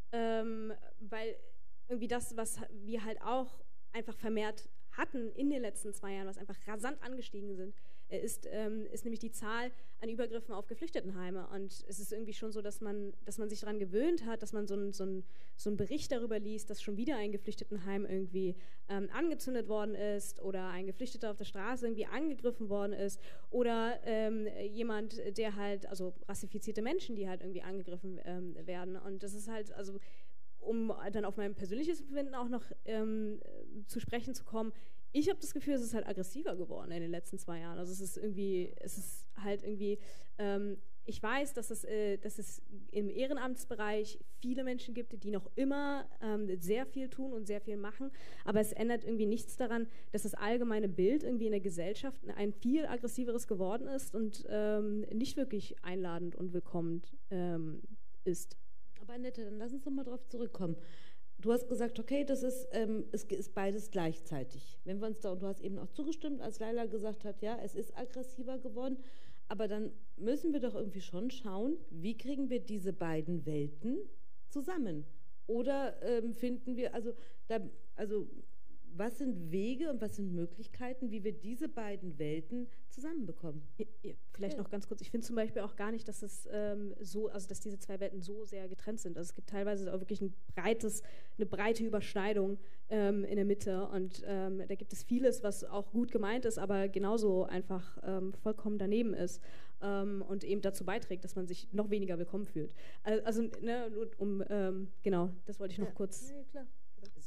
ähm, weil irgendwie das, was wir halt auch einfach vermehrt hatten in den letzten zwei Jahren, was einfach rasant angestiegen sind, ist, ähm, ist nämlich die Zahl an Übergriffen auf Geflüchtetenheime. Und es ist irgendwie schon so, dass man, dass man sich daran gewöhnt hat, dass man so einen so ein, so ein Bericht darüber liest, dass schon wieder ein Geflüchtetenheim irgendwie ähm, angezündet worden ist oder ein Geflüchteter auf der Straße irgendwie angegriffen worden ist oder ähm, jemand, der halt, also rassifizierte Menschen, die halt irgendwie angegriffen ähm, werden. Und das ist halt, also um dann auf mein persönliches Empfinden auch noch ähm, zu sprechen zu kommen, ich habe das Gefühl, es ist halt aggressiver geworden in den letzten zwei Jahren. Also es ist irgendwie, es ist halt irgendwie, ähm, ich weiß, dass es, äh, dass es im Ehrenamtsbereich viele Menschen gibt, die noch immer ähm, sehr viel tun und sehr viel machen, aber es ändert irgendwie nichts daran, dass das allgemeine Bild irgendwie in der Gesellschaft ein viel aggressiveres geworden ist und ähm, nicht wirklich einladend und willkommen ähm, ist. Aber Annette, dann lass uns noch mal drauf zurückkommen. Du hast gesagt, okay, das ist, ähm, es ist beides gleichzeitig. Wenn wir uns da, und du hast eben auch zugestimmt, als Laila gesagt hat, ja, es ist aggressiver geworden, aber dann müssen wir doch irgendwie schon schauen, wie kriegen wir diese beiden Welten zusammen? Oder ähm, finden wir, also, da, also was sind Wege und was sind Möglichkeiten, wie wir diese beiden Welten zusammenbekommen? Vielleicht ja. noch ganz kurz, ich finde zum Beispiel auch gar nicht, dass es ähm, so, also dass diese zwei Welten so sehr getrennt sind. Also es gibt teilweise auch wirklich ein breites, eine breite Überschneidung ähm, in der Mitte und ähm, da gibt es vieles, was auch gut gemeint ist, aber genauso einfach ähm, vollkommen daneben ist ähm, und eben dazu beiträgt, dass man sich noch weniger willkommen fühlt. Also, ne, um, ähm, genau, das wollte ich noch ja. kurz... Ja, klar.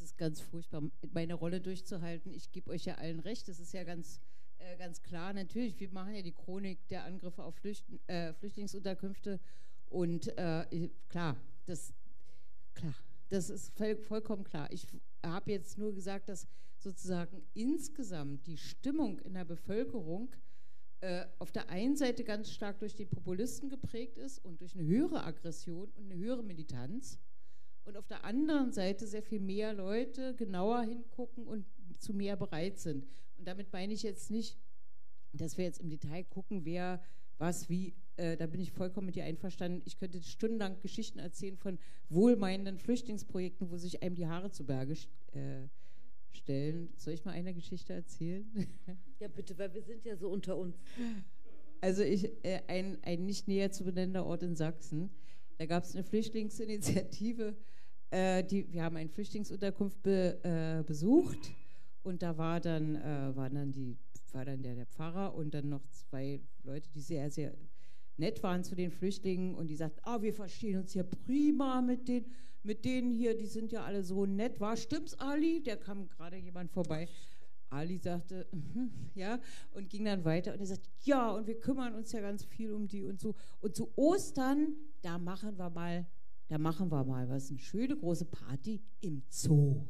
ist ganz furchtbar, meine Rolle durchzuhalten. Ich gebe euch ja allen recht, das ist ja ganz, äh, ganz klar. Natürlich, wir machen ja die Chronik der Angriffe auf Flücht, äh, Flüchtlingsunterkünfte und äh, klar, das, klar, das ist voll, vollkommen klar. Ich habe jetzt nur gesagt, dass sozusagen insgesamt die Stimmung in der Bevölkerung äh, auf der einen Seite ganz stark durch die Populisten geprägt ist und durch eine höhere Aggression und eine höhere Militanz. Und auf der anderen Seite sehr viel mehr Leute genauer hingucken und zu mehr bereit sind. Und damit meine ich jetzt nicht, dass wir jetzt im Detail gucken, wer was wie, äh, da bin ich vollkommen mit dir einverstanden. Ich könnte stundenlang Geschichten erzählen von wohlmeinenden Flüchtlingsprojekten, wo sich einem die Haare zu Berge äh, stellen. Soll ich mal eine Geschichte erzählen? Ja, bitte, weil wir sind ja so unter uns. Also ich, äh, ein, ein nicht näher zu benennender Ort in Sachsen, da gab es eine Flüchtlingsinitiative, äh, die, wir haben eine Flüchtlingsunterkunft be, äh, besucht und da war dann, äh, war dann, die, war dann der, der Pfarrer und dann noch zwei Leute, die sehr, sehr nett waren zu den Flüchtlingen und die sagten, ah, wir verstehen uns hier prima mit, den, mit denen hier, die sind ja alle so nett. War, stimmt's, Ali? Der kam gerade jemand vorbei. Ali sagte, mm, ja, und ging dann weiter und er sagt, ja, und wir kümmern uns ja ganz viel um die und so. Und zu Ostern, da machen wir mal, da machen wir mal was, eine schöne große Party im Zoo.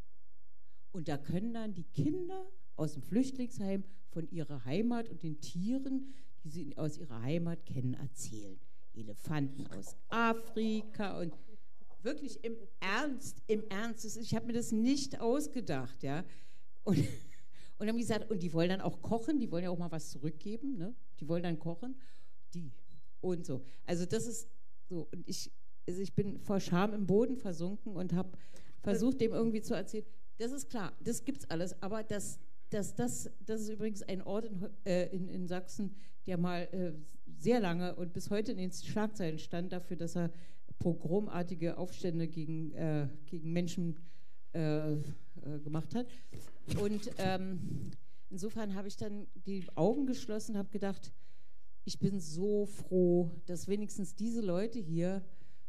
Und da können dann die Kinder aus dem Flüchtlingsheim von ihrer Heimat und den Tieren, die sie aus ihrer Heimat kennen, erzählen. Elefanten aus Afrika und wirklich im Ernst, im Ernst, ich habe mir das nicht ausgedacht, ja. Und, und haben gesagt, und die wollen dann auch kochen, die wollen ja auch mal was zurückgeben, ne? Die wollen dann kochen, die und so. Also das ist so, und ich, also ich bin vor Scham im Boden versunken und habe versucht, dem irgendwie zu erzählen, das ist klar, das gibt's alles, aber das, das, das, das ist übrigens ein Ort in, äh, in, in Sachsen, der mal äh, sehr lange und bis heute in den Schlagzeilen stand dafür, dass er pogromartige Aufstände gegen, äh, gegen Menschen äh, äh, gemacht hat. Und ähm, insofern habe ich dann die Augen geschlossen und habe gedacht, ich bin so froh, dass wenigstens diese Leute hier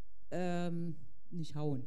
ähm, nicht hauen.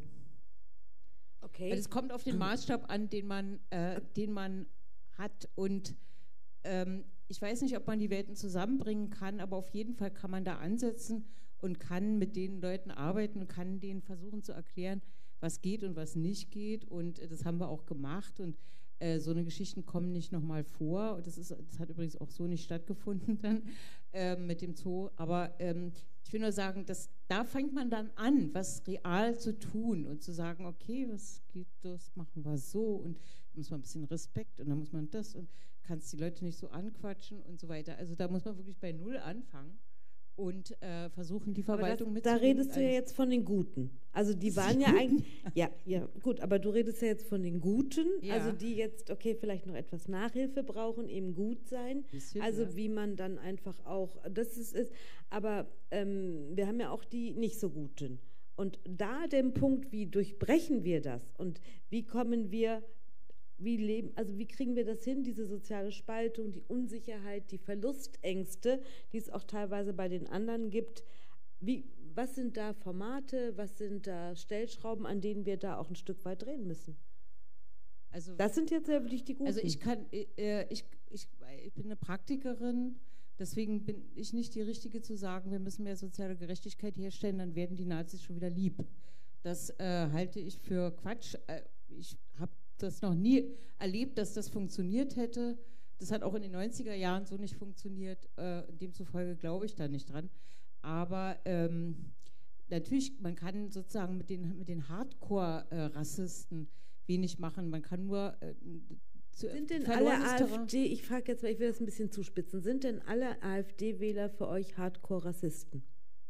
Okay. Weil es kommt auf den Maßstab an, den man, äh, den man hat. Und ähm, ich weiß nicht, ob man die Welten zusammenbringen kann, aber auf jeden Fall kann man da ansetzen und kann mit den Leuten arbeiten und kann denen versuchen zu erklären, was geht und was nicht geht. Und äh, das haben wir auch gemacht. Und äh, so eine Geschichten kommen nicht nochmal vor. Und das, ist, das hat übrigens auch so nicht stattgefunden dann äh, mit dem Zoo. Aber ähm, ich will nur sagen, dass, da fängt man dann an, was real zu tun und zu sagen, okay, was geht, das machen wir so. Und da muss man ein bisschen Respekt und dann muss man das und kannst die Leute nicht so anquatschen und so weiter. Also da muss man wirklich bei Null anfangen. Und äh, versuchen, die Verwaltung mit. Da redest du ja jetzt von den Guten. Also die waren ja eigentlich, ja, ja, gut, aber du redest ja jetzt von den Guten, ja. Also die jetzt, okay, vielleicht noch etwas Nachhilfe brauchen, eben gut sein. Bisschen, also ja. Wie man dann einfach auch, das ist es, aber ähm, wir haben ja auch die nicht so Guten. Und da den Punkt, wie durchbrechen wir das und wie kommen wir Wie leben, also wie kriegen wir das hin, diese soziale Spaltung, die Unsicherheit, die Verlustängste, die es auch teilweise bei den anderen gibt. Wie, was sind da Formate, was sind da Stellschrauben, an denen wir da auch ein Stück weit drehen müssen? Also, das sind jetzt ja wirklich die Guten. Also ich kann, äh, ich, ich, ich bin eine Praktikerin, deswegen bin ich nicht die Richtige zu sagen, wir müssen mehr soziale Gerechtigkeit herstellen, dann werden die Nazis schon wieder lieb. Das äh, halte ich für Quatsch. Äh, ich habe das noch nie erlebt, dass das funktioniert hätte. Das hat auch in den neunziger Jahren so nicht funktioniert. Äh, demzufolge glaube ich da nicht dran. Aber ähm, natürlich, man kann sozusagen mit den, mit den Hardcore-Rassisten wenig machen. Man kann nur äh, zu, sind denn alle AfD, ich frage jetzt mal, ich will das ein bisschen zuspitzen, sind denn alle AfD-Wähler für euch Hardcore-Rassisten?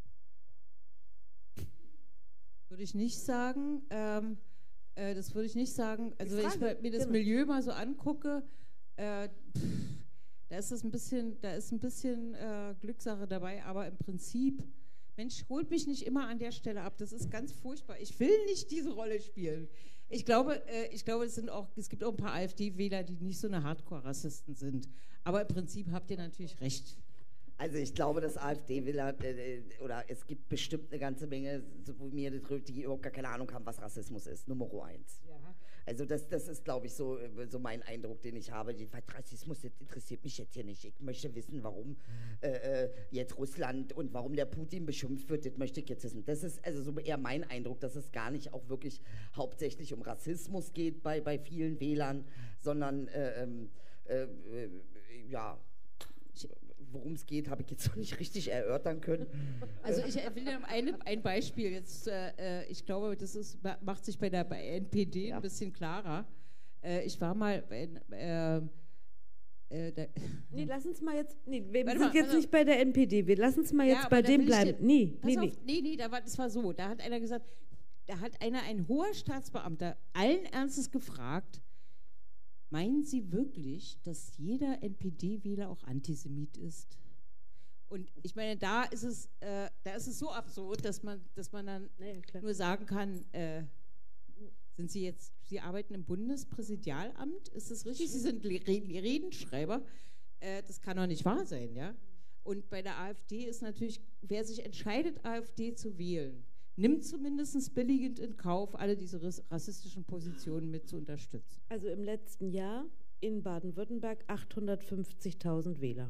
Würde ich nicht sagen. Ähm, Äh, das würde ich nicht sagen. Also wenn ich mir das genau. Milieu mal so angucke, äh, pff, da ist das ein bisschen, da ist ein bisschen äh, Glückssache dabei, aber im Prinzip, Mensch, holt mich nicht immer an der Stelle ab. Das ist ganz furchtbar. Ich will nicht diese Rolle spielen. Ich glaube, äh, ich glaube, es sind auch, es gibt auch ein paar AfD-Wähler, die nicht so eine Hardcore-Rassisten sind. Aber im Prinzip habt ihr natürlich recht. Also ich glaube, dass AfD-Wähler, äh, oder es gibt bestimmt eine ganze Menge, so wie mir, die überhaupt gar keine Ahnung haben, was Rassismus ist, Nummer eins. Ja. Also das, das ist, glaube ich, so, so mein Eindruck, den ich habe. Die Rassismus, das interessiert mich jetzt hier nicht. Ich möchte wissen, warum äh, jetzt Russland und warum der Putin beschimpft wird, das möchte ich jetzt wissen. Das ist also so eher mein Eindruck, dass es gar nicht auch wirklich hauptsächlich um Rassismus geht bei, bei vielen Wählern, sondern äh, äh, äh, ja, worum es geht, habe ich jetzt noch nicht richtig erörtern können. Also ich will dir eine, ein Beispiel jetzt, äh, ich glaube, das ist, macht sich bei der bei N P D ja. ein bisschen klarer. Äh, ich war mal bei, äh, äh, der, nee, lass uns mal jetzt, nee, wir Warte sind mal, jetzt also, nicht bei der N P D, wir lassen uns mal jetzt ja, bei dem bleiben. Dir, nee, nee, auf, nee. nee, nee, da war, das war so, da hat einer gesagt, da hat einer, ein hoher Staatsbeamter, allen Ernstes gefragt, meinen Sie wirklich, dass jeder N P D-Wähler auch Antisemit ist? Und ich meine, da ist es, äh, da ist es so absurd, dass man, dass man dann ja, nur sagen kann, äh, sind Sie jetzt, Sie arbeiten im Bundespräsidialamt? Ist das richtig? Sie sind Redenschreiber? Äh, das kann doch nicht wahr sein, ja? Und bei der AfD ist natürlich, wer sich entscheidet, AfD zu wählen, nimmt zumindest billigend in Kauf, alle diese rassistischen Positionen mit zu unterstützen. Also im letzten Jahr in Baden-Württemberg achthundertfünfzigtausend Wähler.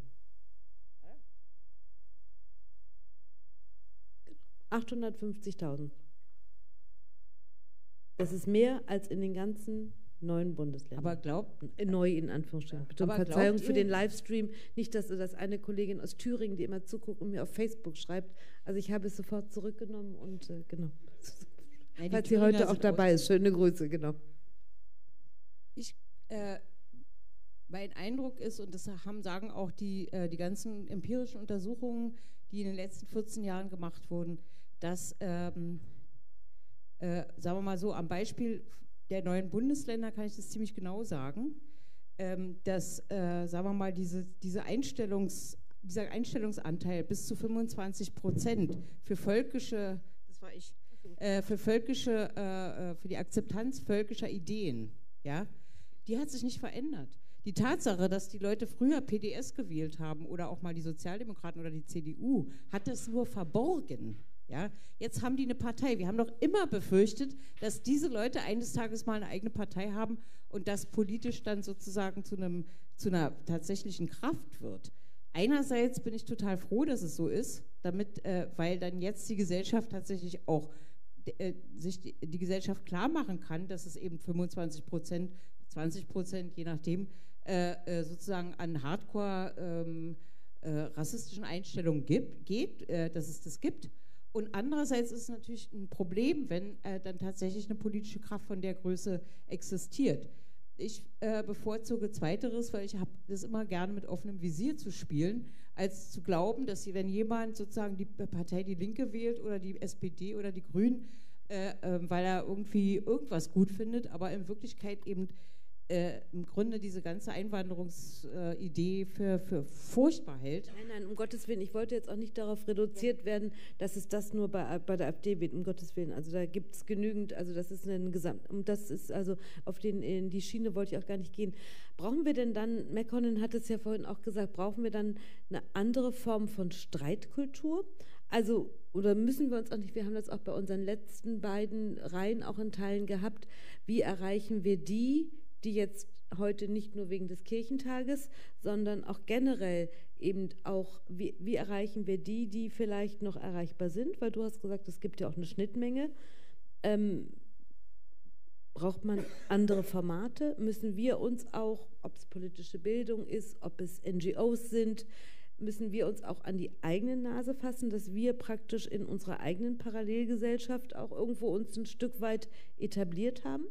achthundertfünfzigtausend. Das ist mehr als in den ganzen neuen Bundesländern. Aber glaubt... Neu in Anführungsstrichen. Bitte um Verzeihung für den Livestream. Nicht, dass das eine Kollegin aus Thüringen, die immer zuguckt und mir auf Facebook schreibt. Also ich habe es sofort zurückgenommen und äh, genau. Nein, falls sie heute auch dabei ist. Schöne Grüße, genau. Ich, äh, mein Eindruck ist, und das haben, sagen auch die, äh, die ganzen empirischen Untersuchungen, die in den letzten vierzehn Jahren gemacht wurden, dass, ähm, äh, sagen wir mal so, am Beispiel der neuen Bundesländer kann ich das ziemlich genau sagen, ähm, dass, äh, sagen wir mal, diese, diese Einstellungs, dieser Einstellungsanteil bis zu fünfundzwanzig Prozent für völkische, das war ich, äh, für völkische, äh, für die Akzeptanz völkischer Ideen, ja, die hat sich nicht verändert. Die Tatsache, dass die Leute früher P D S gewählt haben oder auch mal die Sozialdemokraten oder die C D U, hat das nur verborgen. Ja? Jetzt haben die eine Partei. Wir haben doch immer befürchtet, dass diese Leute eines Tages mal eine eigene Partei haben und das politisch dann sozusagen zu, einem, zu einer tatsächlichen Kraft wird. Einerseits bin ich total froh, dass es so ist, damit, äh, weil dann jetzt die Gesellschaft tatsächlich auch äh, sich die, die Gesellschaft klar machen kann, dass es eben fünfundzwanzig Prozent, zwanzig Prozent, je nachdem, äh, äh, sozusagen an Hardcore ähm, äh, rassistischen Einstellungen gibt, geht, äh, dass es das gibt. Und andererseits ist es natürlich ein Problem, wenn äh, dann tatsächlich eine politische Kraft von der Größe existiert. Ich äh, bevorzuge Zweiteres, weil ich habe das immer gerne mit offenem Visier zu spielen, als zu glauben, dass sie, wenn jemand sozusagen die Partei Die Linke wählt oder die S P D oder die Grünen, äh, äh, weil er irgendwie irgendwas gut findet, aber in Wirklichkeit eben äh, im Grunde diese ganze Einwanderungsidee für, für furchtbar hält. Nein, nein, um Gottes Willen. Ich wollte jetzt auch nicht darauf reduziert werden, dass es das nur bei, bei der AfD wird, um Gottes Willen. Also da gibt es genügend, also das ist ein Gesamt, und das ist also auf den, in die Schiene wollte ich auch gar nicht gehen. Brauchen wir denn dann, Mekonnen hat es ja vorhin auch gesagt, brauchen wir dann eine andere Form von Streitkultur? Also, oder müssen wir uns auch nicht, wir haben das auch bei unseren letzten beiden Reihen auch in Teilen gehabt, wie erreichen wir die, die jetzt heute nicht nur wegen des Kirchentages, sondern auch generell eben auch, wie, wie erreichen wir die, die vielleicht noch erreichbar sind, weil du hast gesagt, es gibt ja auch eine Schnittmenge. Ähm, braucht man andere Formate? Müssen wir uns auch, ob es politische Bildung ist, ob es N G Os sind, müssen wir uns auch an die eigene Nase fassen, dass wir praktisch in unserer eigenen Parallelgesellschaft auch irgendwo uns ein Stück weit etabliert haben?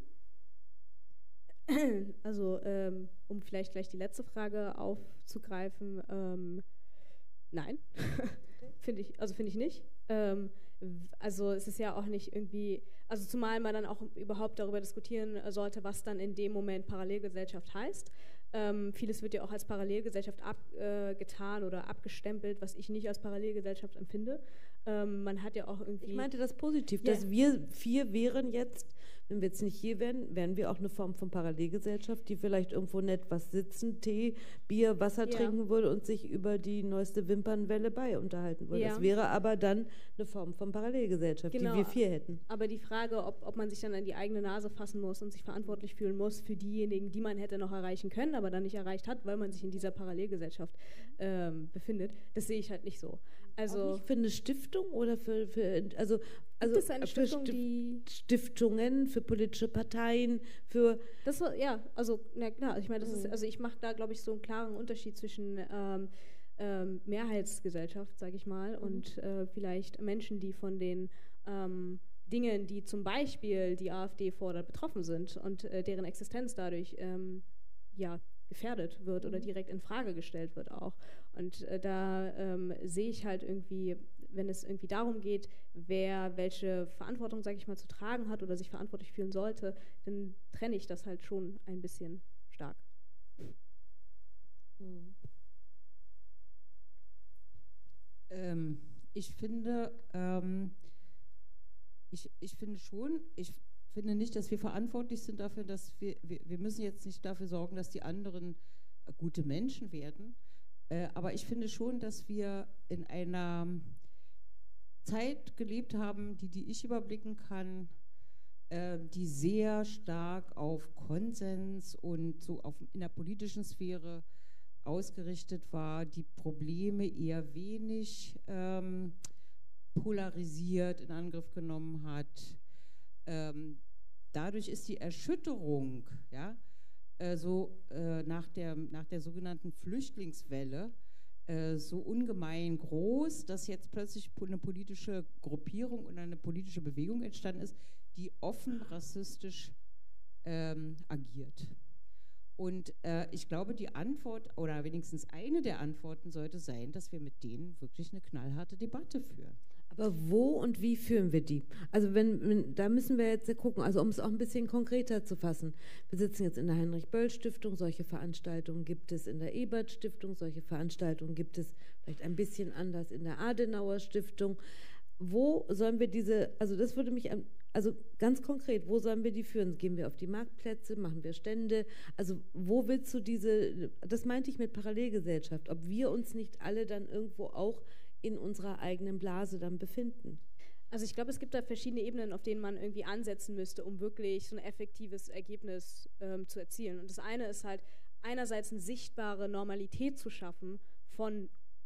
Also, ähm, um vielleicht gleich die letzte Frage aufzugreifen, ähm, nein, finde ich, also finde ich nicht. Ähm, also es ist ja auch nicht irgendwie, also zumal man dann auch überhaupt darüber diskutieren sollte, was dann in dem Moment Parallelgesellschaft heißt. Ähm, vieles wird ja auch als Parallelgesellschaft abgetan äh, oder abgestempelt, was ich nicht als Parallelgesellschaft empfinde. Ähm, man hat ja auch irgendwie... Ich meinte das positiv, ja. dass wir vier wären jetzt, wenn wir jetzt nicht hier wären, wären wir auch eine Form von Parallelgesellschaft, die vielleicht irgendwo nett was sitzen, Tee, Bier, Wasser Ja. trinken würde und sich über die neueste Wimpernwelle bei unterhalten würde. Ja. Das wäre aber dann eine Form von Parallelgesellschaft, Genau. die wir vier hätten. Aber die Frage, ob, ob man sich dann an die eigene Nase fassen muss und sich verantwortlich fühlen muss für diejenigen, die man hätte noch erreichen können, aber dann nicht erreicht hat, weil man sich in dieser Parallelgesellschaft ähm, befindet, das sehe ich halt nicht so. Also Auch nicht für eine Stiftung oder für, für also, also gibt es eine für Stiftung, Stif- die Stiftungen, für politische Parteien, für das war, ja, also na klar, ich meine, das ist, also ich mache da, glaube ich, so einen klaren Unterschied zwischen ähm, ähm, Mehrheitsgesellschaft, sage ich mal, Mhm. und äh, vielleicht Menschen, die von den ähm, Dingen, die zum Beispiel die AfD fordert, betroffen sind und äh, deren Existenz dadurch ähm, ja, gefährdet wird oder direkt in Frage gestellt wird auch. Und äh, da ähm, sehe ich halt irgendwie, wenn es irgendwie darum geht, wer welche Verantwortung, sage ich mal, zu tragen hat oder sich verantwortlich fühlen sollte, dann trenne ich das halt schon ein bisschen stark. hm. Ähm, ich finde, ähm, ich, ich finde schon, ich finde nicht, dass wir verantwortlich sind dafür, dass wir, wir, wir müssen jetzt nicht dafür sorgen, dass die anderen äh, gute Menschen werden. Äh, aber ich finde schon, dass wir in einer Zeit gelebt haben, die, die ich überblicken kann, äh, die sehr stark auf Konsens und so auf, in der politischen Sphäre ausgerichtet war, die Probleme eher wenig ähm, polarisiert in Angriff genommen hat. Ähm, dadurch ist die Erschütterung, ja, äh, so äh, nach, der, nach der sogenannten Flüchtlingswelle äh, so ungemein groß, dass jetzt plötzlich eine politische Gruppierung und eine politische Bewegung entstanden ist, die offen rassistisch ähm, agiert. Und äh, ich glaube, die Antwort, oder wenigstens eine der Antworten sollte sein, dass wir mit denen wirklich eine knallharte Debatte führen. Aber wo und wie führen wir die? Also wenn, wenn da müssen wir jetzt gucken, also um es auch ein bisschen konkreter zu fassen. Wir sitzen jetzt in der Heinrich-Böll-Stiftung, solche Veranstaltungen gibt es in der Ebert-Stiftung, solche Veranstaltungen gibt es vielleicht ein bisschen anders in der Adenauer-Stiftung. Wo sollen wir diese, also das würde mich, also ganz konkret, wo sollen wir die führen? Gehen wir auf die Marktplätze, machen wir Stände? Also wo willst du diese, das meinte ich mit Parallelgesellschaft, ob wir uns nicht alle dann irgendwo auch in unserer eigenen Blase dann befinden? Also ich glaube, es gibt da verschiedene Ebenen, auf denen man irgendwie ansetzen müsste, um wirklich so ein effektives Ergebnis ähm, zu erzielen. Und das eine ist halt einerseits eine sichtbare Normalität zu schaffen von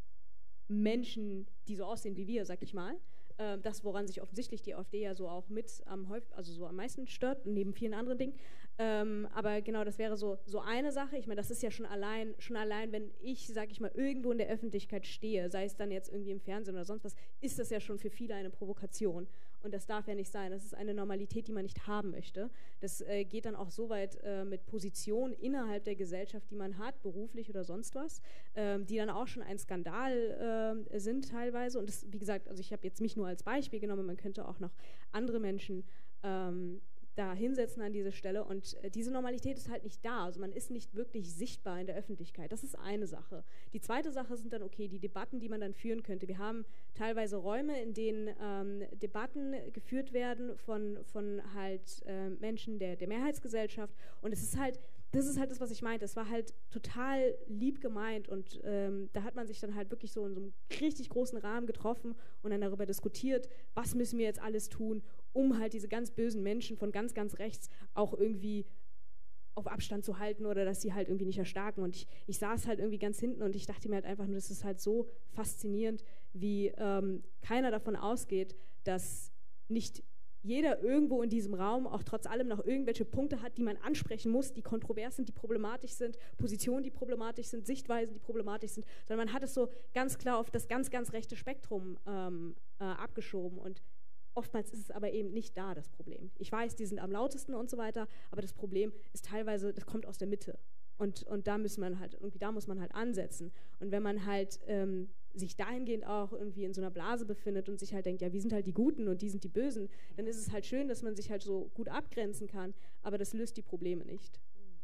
Menschen, die so aussehen wie wir, sag ich mal. Äh, das, woran sich offensichtlich die AfD ja so auch mit am häufig, also so am meisten stört, neben vielen anderen Dingen. Ähm, aber genau, das wäre so, so eine Sache. Ich meine, das ist ja schon allein, schon allein, wenn ich, sag ich mal, irgendwo in der Öffentlichkeit stehe, sei es dann jetzt irgendwie im Fernsehen oder sonst was, ist das ja schon für viele eine Provokation. Und das darf ja nicht sein. Das ist eine Normalität, die man nicht haben möchte. Das äh, geht dann auch so weit äh, mit Positionen innerhalb der Gesellschaft, die man hat, beruflich oder sonst was, ähm, die dann auch schon ein Skandal äh, sind teilweise. Und das, wie gesagt, also ich habe jetzt mich nur als Beispiel genommen, man könnte auch noch andere Menschen ähm, da hinsetzen an diese Stelle und äh, diese Normalität ist halt nicht da, also man ist nicht wirklich sichtbar in der Öffentlichkeit, das ist eine Sache. Die zweite Sache sind dann, okay, die Debatten, die man dann führen könnte. Wir haben teilweise Räume, in denen ähm, Debatten geführt werden von, von halt äh, Menschen der, der Mehrheitsgesellschaft und es ist halt, das ist halt das, was ich meinte, es war halt total lieb gemeint und ähm, da hat man sich dann halt wirklich so in so einem richtig großen Rahmen getroffen und dann darüber diskutiert, was müssen wir jetzt alles tun, um halt diese ganz bösen Menschen von ganz, ganz rechts auch irgendwie auf Abstand zu halten oder dass sie halt irgendwie nicht erstarken. Und ich, ich saß halt irgendwie ganz hinten und ich dachte mir halt einfach nur, das ist halt so faszinierend, wie ähm, keiner davon ausgeht, dass nicht jeder irgendwo in diesem Raum auch trotz allem noch irgendwelche Punkte hat, die man ansprechen muss, die kontrovers sind, die problematisch sind, Positionen, die problematisch sind, Sichtweisen, die problematisch sind, sondern man hat es so ganz klar auf das ganz, ganz rechte Spektrum ähm, äh, abgeschoben und oftmals ist es aber eben nicht da, das Problem. Ich weiß, die sind am lautesten und so weiter, aber das Problem ist teilweise, das kommt aus der Mitte. Und, und da muss man halt, irgendwie da muss man halt ansetzen. Und wenn man halt ähm, sich dahingehend auch irgendwie in so einer Blase befindet und sich halt denkt, ja, wir sind halt die Guten und die sind die Bösen, dann ist es halt schön, dass man sich halt so gut abgrenzen kann, aber das löst die Probleme nicht.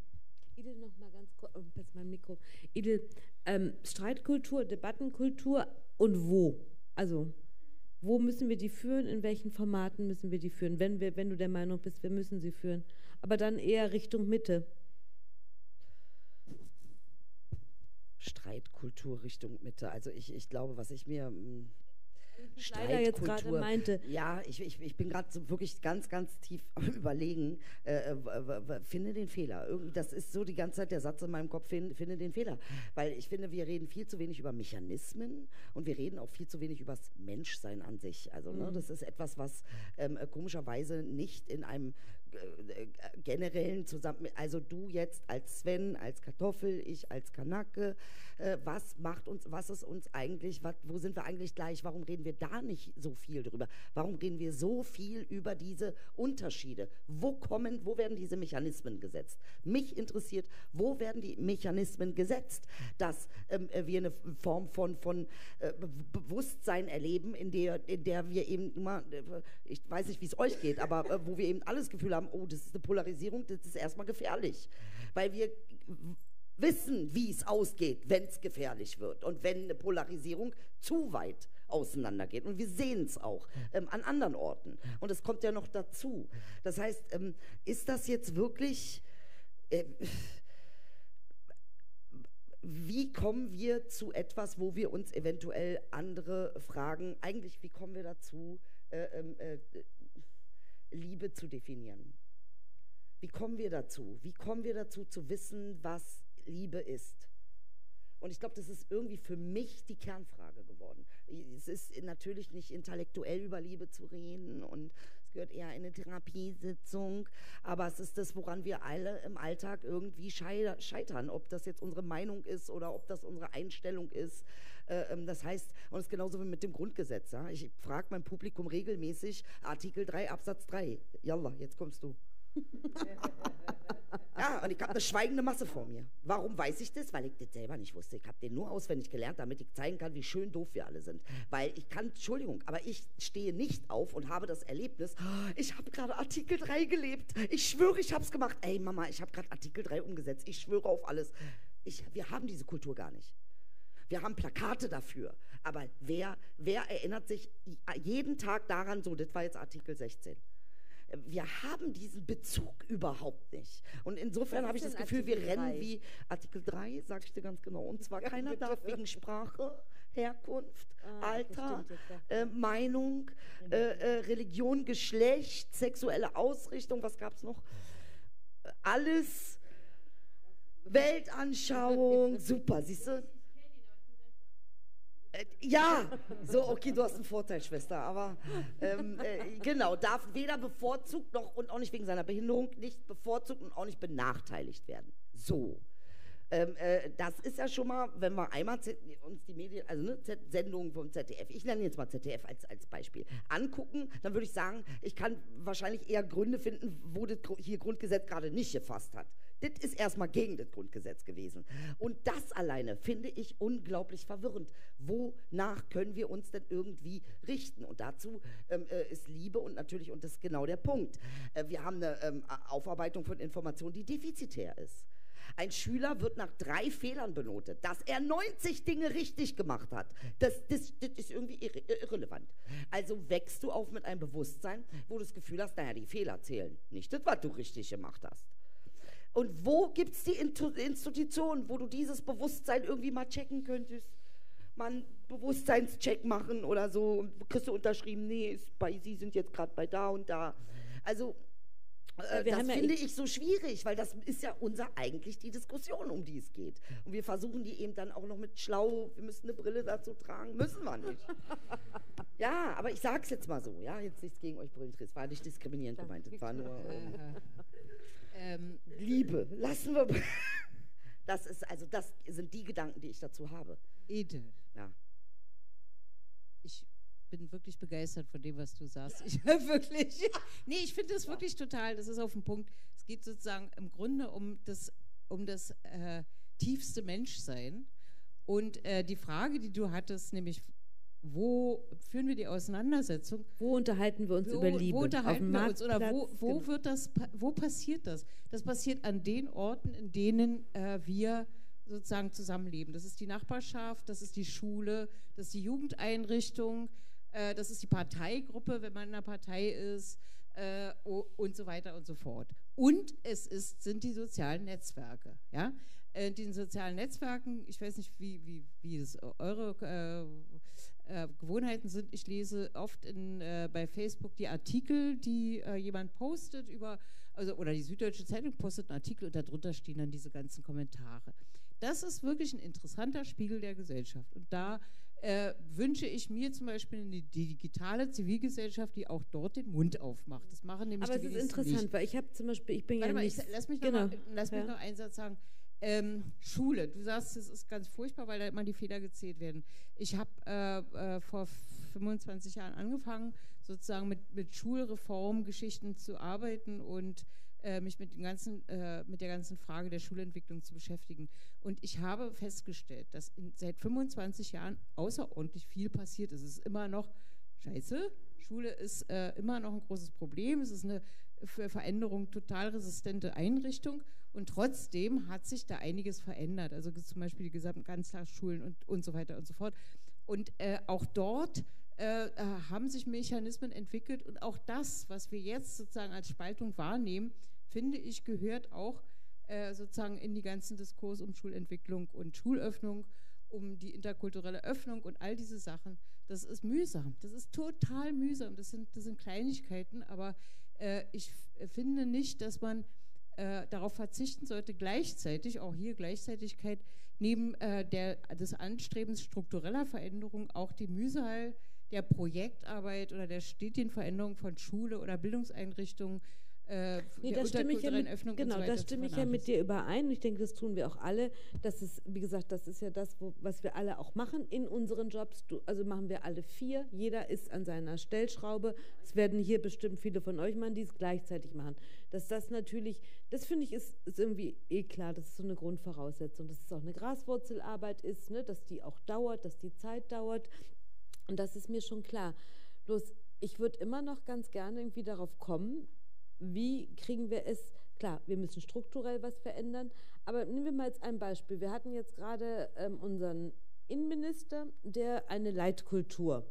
Idel, noch mal ganz kurz, oh, das ist mein Mikro. Idel, ähm, Streitkultur, Debattenkultur und wo? Also Wo müssen wir die führen? In welchen Formaten müssen wir die führen? Wenn, wir, wenn du der Meinung bist, wir müssen sie führen. Aber dann eher Richtung Mitte. Streitkultur Richtung Mitte. Also ich, ich glaube, was ich mir... Mh, Streitkultur jetzt gerade meinte. Ja, ich, ich, ich bin gerade so wirklich ganz, ganz tief am Überlegen. Äh, finde den Fehler. Irgendwie, das ist so die ganze Zeit der Satz in meinem Kopf, finde, finde den Fehler. Weil ich finde, wir reden viel zu wenig über Mechanismen und wir reden auch viel zu wenig über das Menschsein an sich. Also, ne, das ist etwas, was ähm, komischerweise nicht in einem äh, generellen Zusammenhang, also du jetzt als Sven, als Kartoffel, ich als Kanake, äh, was macht uns, was ist uns eigentlich, wat, wo sind wir eigentlich gleich, warum reden wir da nicht so viel drüber, warum reden wir so viel über diese Unterschiede, wo kommen, wo werden diese Mechanismen gesetzt? Mich interessiert, wo werden die Mechanismen gesetzt, dass ähm, wir eine Form von, von äh, Bewusstsein erleben, in der, in der wir eben immer, ich weiß nicht, wie es euch geht, aber äh, wo wir eben alles Gefühl haben, oh, das ist eine Polarisierung, das ist erstmal gefährlich, weil wir wissen, wie es ausgeht, wenn es gefährlich wird und wenn eine Polarisierung zu weit auseinandergeht. Und wir sehen es auch ähm, an anderen Orten. Und es kommt ja noch dazu. Das heißt, ähm, ist das jetzt wirklich... Äh, wie kommen wir zu etwas, wo wir uns eventuell andere fragen, eigentlich, wie kommen wir dazu, äh, äh, Liebe zu definieren? Wie kommen wir dazu? Wie kommen wir dazu, zu wissen, was Liebe ist? Und ich glaube, das ist irgendwie für mich die Kernfrage geworden. Es ist natürlich nicht intellektuell über Liebe zu reden und es gehört eher in eine Therapiesitzung, aber es ist das, woran wir alle im Alltag irgendwie scheitern, ob das jetzt unsere Meinung ist oder ob das unsere Einstellung ist. Das heißt, und es ist genauso wie mit dem Grundgesetz. Ich frage mein Publikum regelmäßig, Artikel drei Absatz drei, Yalla, jetzt kommst du. Ja, und ich habe eine schweigende Masse vor mir. Warum weiß ich das? Weil ich das selber nicht wusste. Ich habe den nur auswendig gelernt, damit ich zeigen kann, wie schön doof wir alle sind. Weil ich kann, Entschuldigung, aber ich stehe nicht auf und habe das Erlebnis, ich habe gerade Artikel drei gelebt. Ich schwöre, ich habe es gemacht. Ey Mama, ich habe gerade Artikel drei umgesetzt. Ich schwöre auf alles. Ich, wir haben diese Kultur gar nicht. Wir haben Plakate dafür. Aber wer, wer erinnert sich jeden Tag daran, so, das war jetzt Artikel sechzehn. Wir haben diesen Bezug überhaupt nicht. Und insofern habe ich das Gefühl, wir rennen wie Artikel drei, sage ich dir ganz genau. Und zwar keiner darf wegen Sprache, Herkunft, ah, Alter, äh, Meinung, äh, äh, Religion, Geschlecht, sexuelle Ausrichtung, was gab es noch? Alles, Weltanschauung, super, siehst du? Äh, ja, so, okay, du hast einen Vorteil, Schwester, aber ähm, äh, genau, darf weder bevorzugt noch und auch nicht wegen seiner Behinderung nicht bevorzugt und auch nicht benachteiligt werden. So. Ähm, äh, das ist ja schon mal, wenn wir einmal uns die Medien, also ne, Sendungen vom Z D F, ich nenne jetzt mal Z D F als, als Beispiel, angucken, dann würde ich sagen, ich kann wahrscheinlich eher Gründe finden, wo das hier Grundgesetz gerade nicht gefasst hat. Das ist erstmal gegen das Grundgesetz gewesen. Und das alleine finde ich unglaublich verwirrend. Wonach können wir uns denn irgendwie richten? Und dazu ähm, äh, ist Liebe und natürlich, und das ist genau der Punkt, äh, wir haben eine ähm, Aufarbeitung von Informationen, die defizitär ist. Ein Schüler wird nach drei Fehlern benotet, dass er neunzig Dinge richtig gemacht hat. Das, das, das ist irgendwie irre, irrelevant. Also wächst du auf mit einem Bewusstsein, wo du das Gefühl hast, naja, die Fehler zählen, nicht das, was du richtig gemacht hast. Und wo gibt es die Institutionen, wo du dieses Bewusstsein irgendwie mal checken könntest? Mal einen Bewusstseinscheck machen oder so. Und kriegst du unterschrieben, nee, ist bei, Sie sind jetzt gerade bei da und da. Also äh, das ja finde ich so schwierig, weil das ist ja unser eigentlich die Diskussion, um die es geht. Und wir versuchen die eben dann auch noch mit schlau, wir müssen eine Brille dazu tragen, müssen wir nicht. Ja, aber ich sag's jetzt mal so, ja, jetzt nichts gegen euch Brillenträger, war nicht diskriminierend gemeint, das war nur... Ähm, Ähm, Liebe, lassen wir. Das ist, also das sind die Gedanken, die ich dazu habe. Edel. Ja. Ich bin wirklich begeistert von dem, was du sagst. Ich wirklich. Nee, ich finde das wirklich total, das ist auf den Punkt. Es geht sozusagen im Grunde um das, um das äh, tiefste Menschsein. Und äh, die Frage, die du hattest, nämlich wo führen wir die Auseinandersetzung? Wo unterhalten wir uns wo, über Liebe? Wo unterhalten wir uns? Oder wo, wo, genau. wird das, wo passiert das? Das passiert an den Orten, in denen äh, wir sozusagen zusammenleben. Das ist die Nachbarschaft, das ist die Schule, das ist die Jugendeinrichtung, Äh, das ist die Parteigruppe, wenn man in einer Partei ist äh, und so weiter und so fort. Und es ist, sind die sozialen Netzwerke. Ja? In den sozialen Netzwerken, ich weiß nicht, wie, wie, wie es eure äh, äh, Gewohnheiten sind, ich lese oft in, äh, bei Facebook die Artikel, die äh, jemand postet über, also, oder die Süddeutsche Zeitung postet einen Artikel und darunter stehen dann diese ganzen Kommentare. Das ist wirklich ein interessanter Spiegel der Gesellschaft. Und da äh, wünsche ich mir zum Beispiel eine digitale Zivilgesellschaft, die auch dort den Mund aufmacht. Das machen nämlich Aber die es ist interessant, nicht. weil ich habe zum Beispiel, ich bin Warte ja mal, nicht... ich, lass mich, genau. noch, mal, lass mich ja. noch einen Satz sagen. Ähm, Schule, du sagst, es ist ganz furchtbar, weil da immer die Fehler gezählt werden. Ich habe äh, äh, vor fünfundzwanzig Jahren angefangen, sozusagen mit, mit Schulreformgeschichten zu arbeiten und äh, mich mit, den ganzen, äh, mit der ganzen Frage der Schulentwicklung zu beschäftigen. Und ich habe festgestellt, dass in, seit fünfundzwanzig Jahren außerordentlich viel passiert ist. Es ist immer noch scheiße. Schule ist äh, immer noch ein großes Problem. Es ist eine für Veränderung total resistente Einrichtung. Und trotzdem hat sich da einiges verändert. Also zum Beispiel die gesamten Ganztagsschulen und, und so weiter und so fort. Und äh, auch dort äh, haben sich Mechanismen entwickelt. Und auch das, was wir jetzt sozusagen als Spaltung wahrnehmen, finde ich, gehört auch äh, sozusagen in die ganzen Diskurs um Schulentwicklung und Schulöffnung, um die interkulturelle Öffnung und all diese Sachen. Das ist mühsam. Das ist total mühsam. Das sind, das sind Kleinigkeiten. Aber äh, ich finde nicht, dass man Äh, darauf verzichten sollte, gleichzeitig, auch hier Gleichzeitigkeit, neben äh, der, des Anstrebens struktureller Veränderung auch die Mühsal der Projektarbeit oder der stetigen Veränderung von Schule oder Bildungseinrichtungen, äh, nee, der da stimme ich ja mit, Öffnung genau, und so weiter da stimme ich ja mit dir überein. Ich denke, das tun wir auch alle. Das ist, wie gesagt, das ist ja das, wo, was wir alle auch machen in unseren Jobs. Du, also machen wir alle vier. Jeder ist an seiner Stellschraube. Es werden hier bestimmt viele von euch machen, die es gleichzeitig machen. Dass das natürlich, das finde ich, ist, ist irgendwie eh klar. Das ist so eine Grundvoraussetzung. Dass es auch eine Graswurzelarbeit ist, ne? Dass die auch dauert, dass die Zeit dauert. Und das ist mir schon klar. Bloß, ich würde immer noch ganz gerne irgendwie darauf kommen, wie kriegen wir es, klar, wir müssen strukturell was verändern, aber nehmen wir mal jetzt ein Beispiel. Wir hatten jetzt gerade ähm, unseren Innenminister, der eine Leitkultur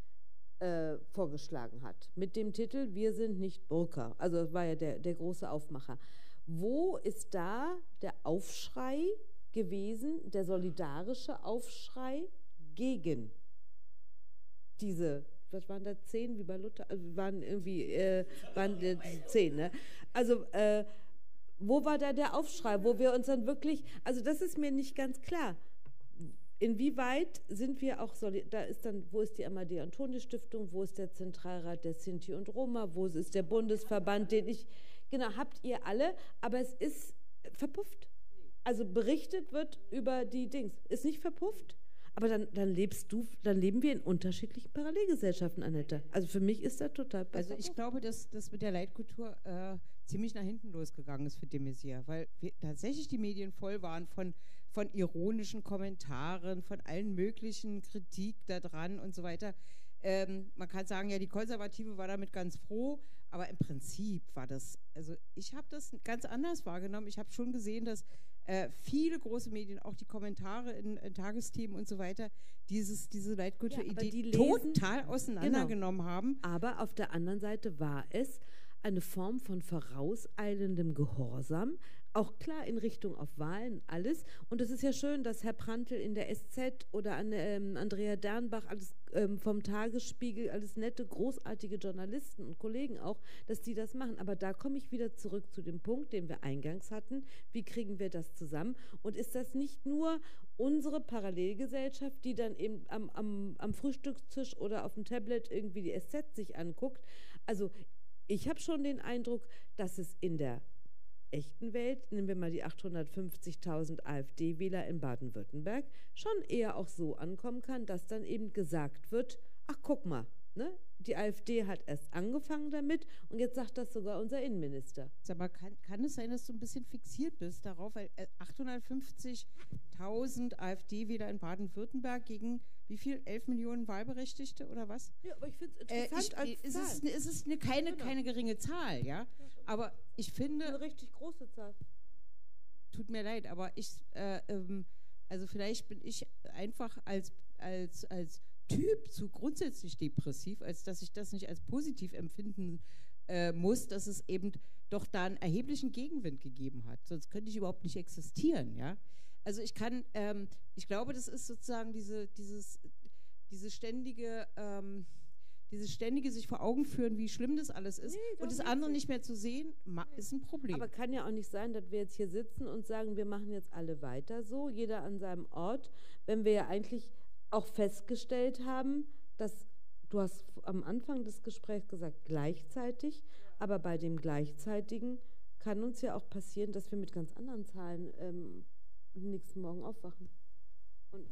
äh, vorgeschlagen hat, mit dem Titel Wir sind nicht Burka. Also das war ja der, der große Aufmacher. Wo ist da der Aufschrei gewesen, der solidarische Aufschrei gegen diese, was waren da, zehn, wie bei Luther, also waren irgendwie, äh, waren äh, zehn, ne? Also, äh, wo war da der Aufschrei, wo wir uns dann wirklich, also das ist mir nicht ganz klar. Inwieweit sind wir auch, da ist dann, wo ist die Amadeo-Antonis-Stiftung, wo ist der Zentralrat der Sinti und Roma, wo ist der Bundesverband, den ich, genau, habt ihr alle, aber es ist verpufft. Also berichtet wird über die Dings, ist nicht verpufft. Aber dann, dann lebst du, dann leben wir in unterschiedlichen Parallelgesellschaften, Annette. Also für mich ist das total besser. Also ich glaube, dass das mit der Leitkultur äh, ziemlich nach hinten losgegangen ist für de Maizière, weil wir, tatsächlich die Medien voll waren von, von ironischen Kommentaren, von allen möglichen Kritik daran und so weiter. Ähm, man kann sagen, ja, die Konservative war damit ganz froh, aber im Prinzip war das, also ich habe das ganz anders wahrgenommen. Ich habe schon gesehen, dass äh, viele große Medien, auch die Kommentare in, in Tagesthemen und so weiter, dieses, diese Leitkultur-Idee ja, die total auseinandergenommen genau. haben. Aber auf der anderen Seite war es eine Form von vorauseilendem Gehorsam, auch klar in Richtung auf Wahlen, alles. Und es ist ja schön, dass Herr Prantl in der S Z oder an, ähm, Andrea Dernbach, alles ähm, vom Tagesspiegel, alles nette, großartige Journalisten und Kollegen auch, dass die das machen. Aber da komme ich wieder zurück zu dem Punkt, den wir eingangs hatten. Wie kriegen wir das zusammen? Und ist das nicht nur unsere Parallelgesellschaft, die dann eben am, am, am Frühstückstisch oder auf dem Tablet irgendwie die S Z sich anguckt? Also ich habe schon den Eindruck, dass es in der echten Welt, nehmen wir mal die achthundertfünfzigtausend AfD-Wähler in Baden-Württemberg, schon eher auch so ankommen kann, dass dann eben gesagt wird, ach guck mal, ne? Die AfD hat erst angefangen damit und jetzt sagt das sogar unser Innenminister. Sag mal, kann, kann es sein, dass du ein bisschen fixiert bist darauf, weil achthundertfünfzigtausend AfD-Wähler in Baden-Württemberg gegen wie viel? elf Millionen Wahlberechtigte oder was? Ja, aber ich finde es interessant äh, als ich, Zahl. Es ist, es ist eine, keine, genau. keine geringe Zahl, ja. Aber ich finde... Eine richtig große Zahl. Tut mir leid, aber ich, äh, ähm, also vielleicht bin ich einfach als, als, als Typ zu grundsätzlich depressiv, als dass ich das nicht als positiv empfinden äh, muss, dass es eben doch da einen erheblichen Gegenwind gegeben hat. Sonst könnte ich überhaupt nicht existieren, ja. Also ich kann, ähm, ich glaube, das ist sozusagen diese, dieses, diese ständige, ähm, dieses ständige sich vor Augen führen, wie schlimm das alles ist, Nee, und das doch andere nicht. nicht mehr zu sehen, ma- ist ein Problem. Aber kann ja auch nicht sein, dass wir jetzt hier sitzen und sagen, wir machen jetzt alle weiter so, jeder an seinem Ort, wenn wir ja eigentlich auch festgestellt haben, dass, du hast am Anfang des Gesprächs gesagt, gleichzeitig, aber bei dem Gleichzeitigen kann uns ja auch passieren, dass wir mit ganz anderen Zahlen ähm, am nächsten Morgen aufwachen. Und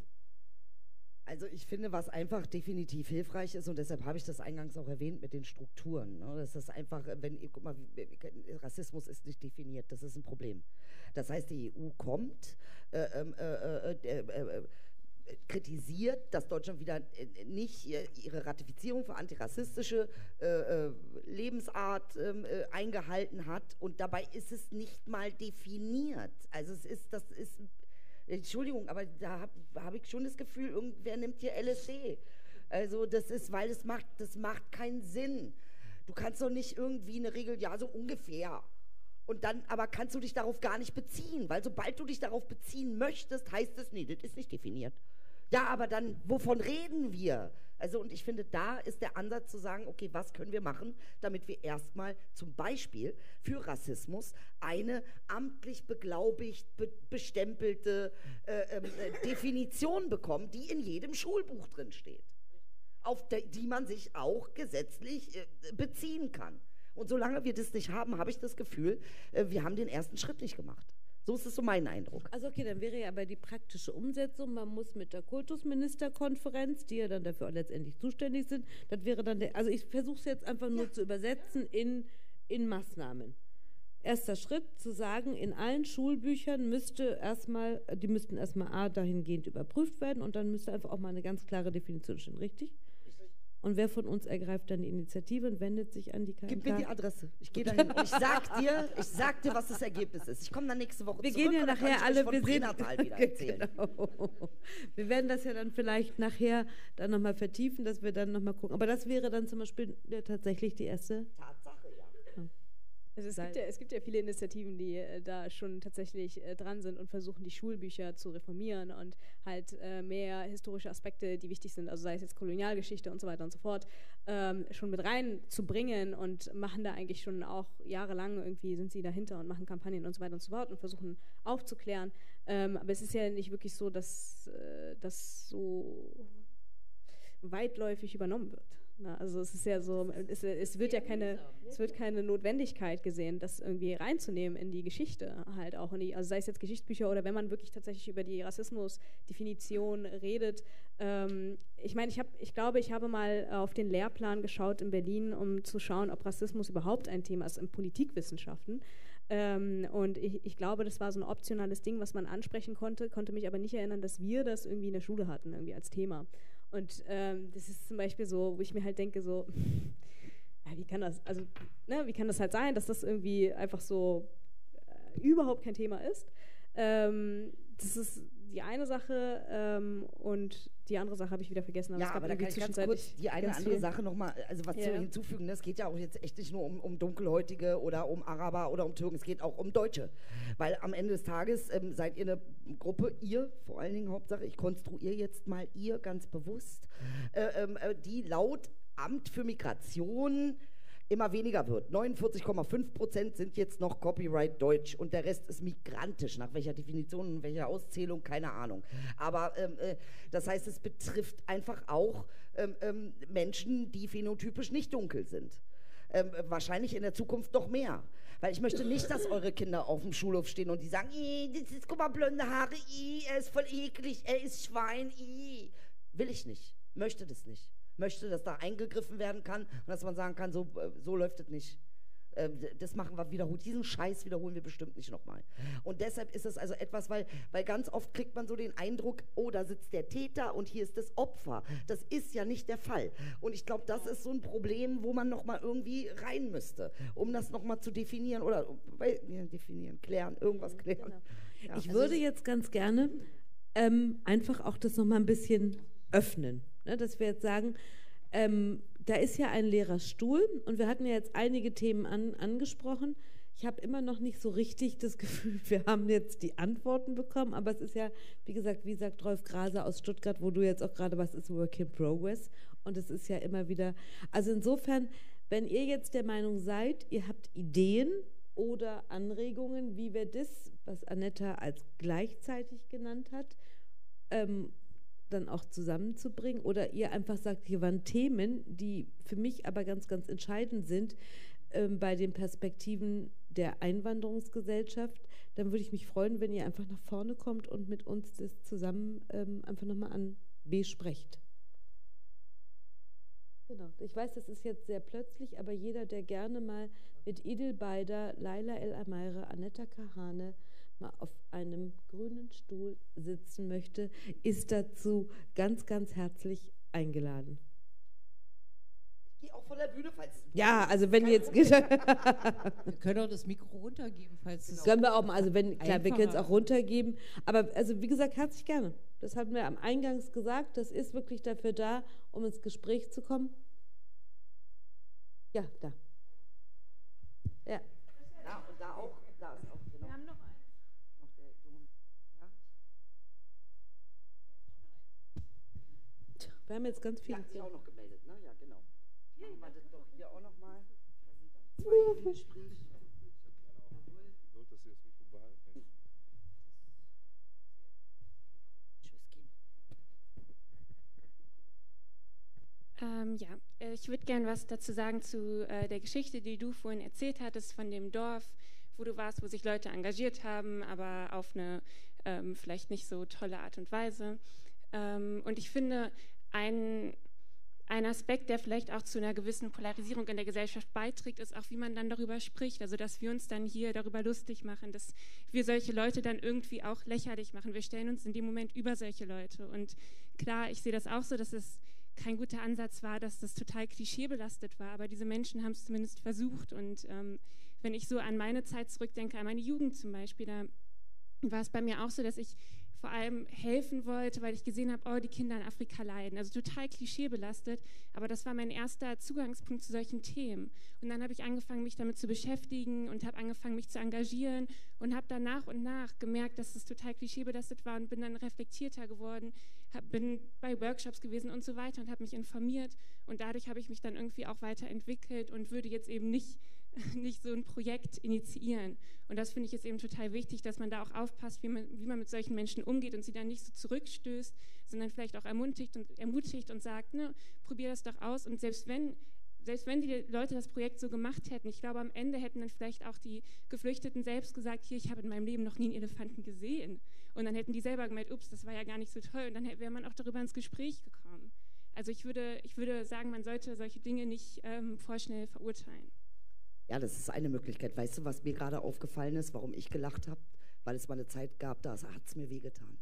Also ich finde, was einfach definitiv hilfreich ist, und deshalb habe ich das eingangs auch erwähnt mit den Strukturen. Ne? Das ist einfach, wenn, ihr- guck mal, wie- wie- Rassismus ist nicht definiert, das ist ein Problem. Das heißt, die E U kommt, äh, ähm, äh, äh, äh, äh, kritisiert, dass Deutschland wieder äh, nicht äh, ihre Ratifizierung für antirassistische äh, äh, Lebensart ähm, äh, eingehalten hat, und dabei ist es nicht mal definiert. Also es ist, das ist, Entschuldigung, aber da habe hab ich schon das Gefühl, irgendwer nimmt hier L S D. Also das ist, weil das macht, das macht keinen Sinn. Du kannst doch nicht irgendwie eine Regel, ja, so ungefähr. Und dann aber kannst du dich darauf gar nicht beziehen, weil sobald du dich darauf beziehen möchtest, heißt es, nee, das ist nicht definiert. Ja, aber dann, wovon reden wir? Also, und ich finde, da ist der Ansatz zu sagen, okay, was können wir machen, damit wir erstmal zum Beispiel für Rassismus eine amtlich beglaubigt, be bestempelte äh, ähm, äh, Definition bekommen, die in jedem Schulbuch drin steht, auf de, die man sich auch gesetzlich äh, beziehen kann. Und solange wir das nicht haben, habe ich das Gefühl, äh, wir haben den ersten Schritt nicht gemacht. So ist es so mein Eindruck. Also okay, dann wäre ja aber die praktische Umsetzung, man muss mit der Kultusministerkonferenz, die ja dann dafür auch letztendlich zuständig sind, das wäre dann der, also ich versuche es jetzt einfach nur Ja. zu übersetzen in, in Maßnahmen. Erster Schritt, zu sagen, in allen Schulbüchern müsste erstmal, die müssten erstmal A, dahingehend überprüft werden, und dann müsste einfach auch mal eine ganz klare Definition stehen, richtig? Und wer von uns ergreift dann die Initiative und wendet sich an die K M K? Gib mir die Adresse. Ich gehe dahin. Ich sag dir, ich sag dir, was das Ergebnis ist. Ich komme dann nächste Woche Wir zurück. gehen ja und dann kann nachher ich euch alle, von wir sehen, Pränatal wieder erzählen. genau. Wir werden das ja dann vielleicht nachher dann nochmal vertiefen, dass wir dann nochmal gucken. Aber das wäre dann zum Beispiel ja, tatsächlich die erste. Tatsache, ja. Also es gibt, ja, es gibt ja viele Initiativen, die äh, da schon tatsächlich äh, dran sind und versuchen, die Schulbücher zu reformieren und halt äh, mehr historische Aspekte, die wichtig sind, also sei es jetzt Kolonialgeschichte und so weiter und so fort, ähm, schon mit reinzubringen, und machen da eigentlich schon auch jahrelang irgendwie, sind sie dahinter und machen Kampagnen und so weiter und so fort und versuchen aufzuklären. Ähm, aber es ist ja nicht wirklich so, dass äh, das so weitläufig übernommen wird. Na, also es ist ja so, es, es wird ja keine, es wird keine Notwendigkeit gesehen, das irgendwie reinzunehmen in die Geschichte halt auch. In die, also sei es jetzt Geschichtsbücher oder wenn man wirklich tatsächlich über die Rassismusdefinition redet. Ähm, ich meine, ich, hab, ich glaube, ich habe mal auf den Lehrplan geschaut in Berlin, um zu schauen, ob Rassismus überhaupt ein Thema ist in Politikwissenschaften. Ähm, und ich, ich glaube, das war so ein optionales Ding, was man ansprechen konnte, konnte mich aber nicht erinnern, dass wir das irgendwie in der Schule hatten, irgendwie als Thema. Und ähm, das ist zum Beispiel so, wo ich mir halt denke, so, ja, wie kann das, also, ne, wie kann das halt sein, dass das irgendwie einfach so äh, überhaupt kein Thema ist? Ähm, das ist die eine Sache, ähm, und die andere Sache habe ich wieder vergessen. Aber Ja, es gab aber da irgendwie kann ich ganz zwischenzeitlich kurz die eine ganz andere viel. Sache nochmal, also was Ja, zu ja. hinzufügen, es geht ja auch jetzt echt nicht nur um, um Dunkelhäutige oder um Araber oder um Türken, es geht auch um Deutsche. Weil am Ende des Tages ähm, seid ihr eine Gruppe, ihr vor allen Dingen Hauptsache, ich konstruiere jetzt mal ihr ganz bewusst, äh, ähm, äh, die laut Amt für Migration immer weniger wird. neunundvierzig Komma fünf Prozent sind jetzt noch Copyright Deutsch und der Rest ist migrantisch. Nach welcher Definition und welcher Auszählung, keine Ahnung. Aber ähm, äh, das heißt, es betrifft einfach auch ähm, ähm, Menschen, die phänotypisch nicht dunkel sind. Ähm, wahrscheinlich in der Zukunft noch mehr. Weil ich möchte nicht, dass eure Kinder auf dem Schulhof stehen und die sagen, das ist, guck mal, blonde Haare, ii, er ist voll eklig, er ist Schwein, ii. Will ich nicht. Möchte das nicht. Möchte, dass da eingegriffen werden kann und dass man sagen kann, so, so läuft es nicht. Das machen wir wiederholt. Diesen Scheiß wiederholen wir bestimmt nicht nochmal. Und deshalb ist es also etwas, weil, weil ganz oft kriegt man so den Eindruck, oh, da sitzt der Täter und hier ist das Opfer. Das ist ja nicht der Fall. Und ich glaube, das ist so ein Problem, wo man nochmal irgendwie rein müsste, um das nochmal zu definieren oder ja, definieren, klären, irgendwas klären. Genau. Ja, Ich also würde jetzt ganz gerne ähm, einfach auch das nochmal ein bisschen öffnen, Ne, dass wir jetzt sagen, ähm, da ist ja ein leerer Stuhl und wir hatten ja jetzt einige Themen an, angesprochen. Ich habe immer noch nicht so richtig das Gefühl, wir haben jetzt die Antworten bekommen, aber es ist ja, wie gesagt, wie sagt Rolf Graser aus Stuttgart, wo du jetzt auch gerade, was ist Work in Progress? Und es ist ja immer wieder, also insofern, wenn ihr jetzt der Meinung seid, ihr habt Ideen oder Anregungen, wie wir das, was Anetta als gleichzeitig genannt hat, ähm, dann auch zusammenzubringen, oder ihr einfach sagt, hier waren Themen, die für mich aber ganz, ganz entscheidend sind ähm, bei den Perspektiven der Einwanderungsgesellschaft, dann würde ich mich freuen, wenn ihr einfach nach vorne kommt und mit uns das zusammen ähm, einfach nochmal an besprecht. Genau, ich weiß, das ist jetzt sehr plötzlich, aber jeder, der gerne mal mit Idil Beider, Laila El Ameire, Anetta Kahane mal auf einem grünen Stuhl sitzen möchte, ist dazu ganz, ganz herzlich eingeladen. Ich gehe auch von der Bühne, falls... Ja, also wenn Kein jetzt... Wir können auch das Mikro runtergeben, falls Das es... können wir auch mal, also wenn, klar, wir können es Einfacher. auch runtergeben, aber also wie gesagt, herzlich gerne. Das hatten wir am Eingangs gesagt, das ist wirklich dafür da, um ins Gespräch zu kommen. Ja, da. Ja. Ja, und da auch, da ist auch, genau. Wir haben noch einen. Noch der junge, ja? Tja, wir haben jetzt ganz Die viele. hat sich auch noch gemeldet, ne? Ja, genau. Machen wir das doch hier auch noch mal. Da sind dann zwei im Gespräch. Geduld, dass Sie das Mikro behalten. Tschüss, Kim. Ähm, ja, äh, ich würde gerne was dazu sagen zu äh, der Geschichte, die du vorhin erzählt hattest von dem Dorf, wo du warst, wo sich Leute engagiert haben, aber auf eine ähm, vielleicht nicht so tolle Art und Weise. Ähm, und ich finde, ein, ein Aspekt, der vielleicht auch zu einer gewissen Polarisierung in der Gesellschaft beiträgt, ist auch, wie man dann darüber spricht. Also, dass wir uns dann hier darüber lustig machen, dass wir solche Leute dann irgendwie auch lächerlich machen. Wir stellen uns in dem Moment über solche Leute. Und klar, ich sehe das auch so, dass es kein guter Ansatz war, dass das total klischeebelastet war, aber diese Menschen haben es zumindest versucht. Und ähm, wenn ich so an meine Zeit zurückdenke, an meine Jugend zum Beispiel, da war es bei mir auch so, dass ich vor allem helfen wollte, weil ich gesehen habe, oh, die Kinder in Afrika leiden. Also total klischeebelastet, aber das war mein erster Zugangspunkt zu solchen Themen. Und dann habe ich angefangen, mich damit zu beschäftigen und habe angefangen, mich zu engagieren und habe dann nach und nach gemerkt, dass es total klischeebelastet war und bin dann reflektierter geworden, hab, bin bei Workshops gewesen und so weiter und habe mich informiert und dadurch habe ich mich dann irgendwie auch weiterentwickelt und würde jetzt eben nicht nicht so ein Projekt initiieren. Und das finde ich jetzt eben total wichtig, dass man da auch aufpasst, wie man, wie man mit solchen Menschen umgeht und sie dann nicht so zurückstößt, sondern vielleicht auch ermutigt und, ermutigt und sagt, ne, probier das doch aus. Und selbst wenn, selbst wenn die Leute das Projekt so gemacht hätten, ich glaube, am Ende hätten dann vielleicht auch die Geflüchteten selbst gesagt, hier, ich habe in meinem Leben noch nie einen Elefanten gesehen. Und dann hätten die selber gemerkt, ups, das war ja gar nicht so toll. Und dann wäre man auch darüber ins Gespräch gekommen. Also ich würde, ich würde sagen, man sollte solche Dinge nicht ähm, vorschnell verurteilen. Ja, das ist eine Möglichkeit. Weißt du, was mir gerade aufgefallen ist, warum ich gelacht habe? Weil es mal eine Zeit gab, da hat es mir wehgetan.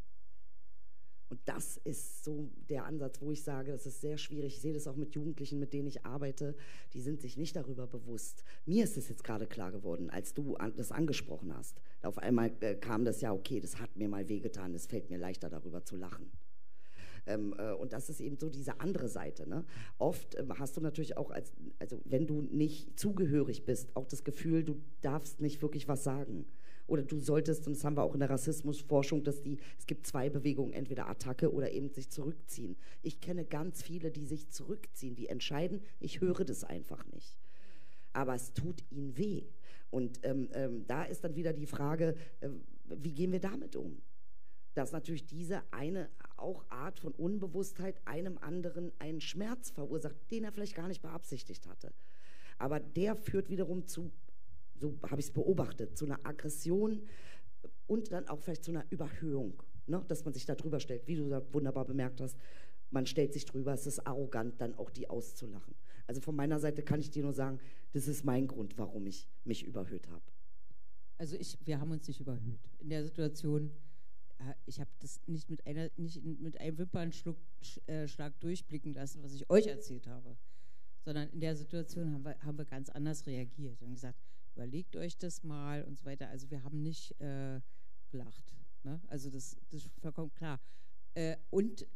Und das ist so der Ansatz, wo ich sage, das ist sehr schwierig. Ich sehe das auch mit Jugendlichen, mit denen ich arbeite, die sind sich nicht darüber bewusst. Mir ist es jetzt gerade klar geworden, als du das angesprochen hast. Auf einmal äh, kam das ja, okay, das hat mir mal wehgetan, es fällt mir leichter, darüber zu lachen. Ähm, äh, und das ist eben so diese andere Seite. Ne? Oft ähm, hast du natürlich auch, als, also wenn du nicht zugehörig bist, auch das Gefühl, du darfst nicht wirklich was sagen. Oder du solltest, und das haben wir auch in der Rassismusforschung, dass die, es gibt zwei Bewegungen, entweder Attacke oder eben sich zurückziehen. Ich kenne ganz viele, die sich zurückziehen, die entscheiden, ich höre das einfach nicht. Aber es tut ihnen weh. Und ähm, ähm, da ist dann wieder die Frage, äh, wie gehen wir damit um? Dass natürlich diese eine auch Art von Unbewusstheit einem anderen einen Schmerz verursacht, den er vielleicht gar nicht beabsichtigt hatte. Aber der führt wiederum zu, so habe ich es beobachtet, zu einer Aggression und dann auch vielleicht zu einer Überhöhung, ne? Dass man sich da drüber stellt, wie du da wunderbar bemerkt hast, man stellt sich drüber, es ist arrogant, dann auch die auszulachen. Also von meiner Seite kann ich dir nur sagen, das ist mein Grund, warum ich mich überhöht habe. Also ich, wir haben uns nicht überhöht. In der Situation, ich habe das nicht mit, einer, nicht mit einem Wimpernschlag äh, Schlag durchblicken lassen, was ich euch erzählt habe, sondern in der Situation haben wir, haben wir ganz anders reagiert und gesagt, überlegt euch das mal und so weiter. Also wir haben nicht äh, gelacht. Ne? Also das, das ist vollkommen klar. Äh, und es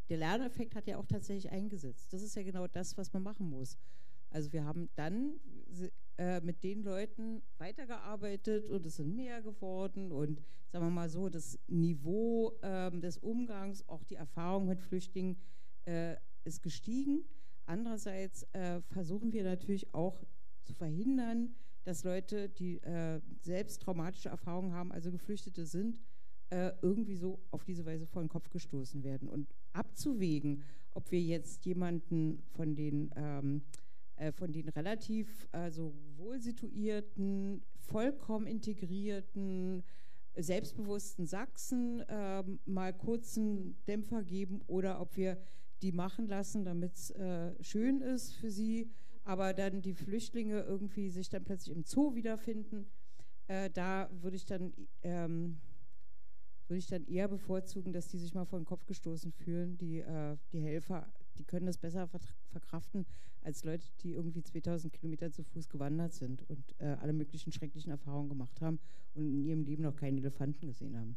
der Lerneffekt hat ja auch tatsächlich eingesetzt. Das ist ja genau das, was man machen muss. Also wir haben dann äh, mit den Leuten weitergearbeitet und es sind mehr geworden und sagen wir mal so, das Niveau äh, des Umgangs, auch die Erfahrung mit Flüchtlingen äh, ist gestiegen. Andererseits äh, versuchen wir natürlich auch zu verhindern, dass Leute, die äh, selbst traumatische Erfahrungen haben, also Geflüchtete sind, äh, irgendwie so auf diese Weise vor den Kopf gestoßen werden. Und abzuwägen, ob wir jetzt jemanden von den, ähm, äh, von den relativ also wohlsituierten, vollkommen integrierten, selbstbewussten Sachsen äh, mal kurz einen Dämpfer geben oder ob wir die machen lassen, damit es äh, schön ist für sie, aber dann die Flüchtlinge irgendwie sich dann plötzlich im Zoo wiederfinden, äh, da würde ich dann ähm, würde ich dann eher bevorzugen, dass die sich mal vor den Kopf gestoßen fühlen. Die, äh, die Helfer, die können das besser verkraften als Leute, die irgendwie zweitausend Kilometer zu Fuß gewandert sind und äh, alle möglichen schrecklichen Erfahrungen gemacht haben und in ihrem Leben noch keinen Elefanten gesehen haben.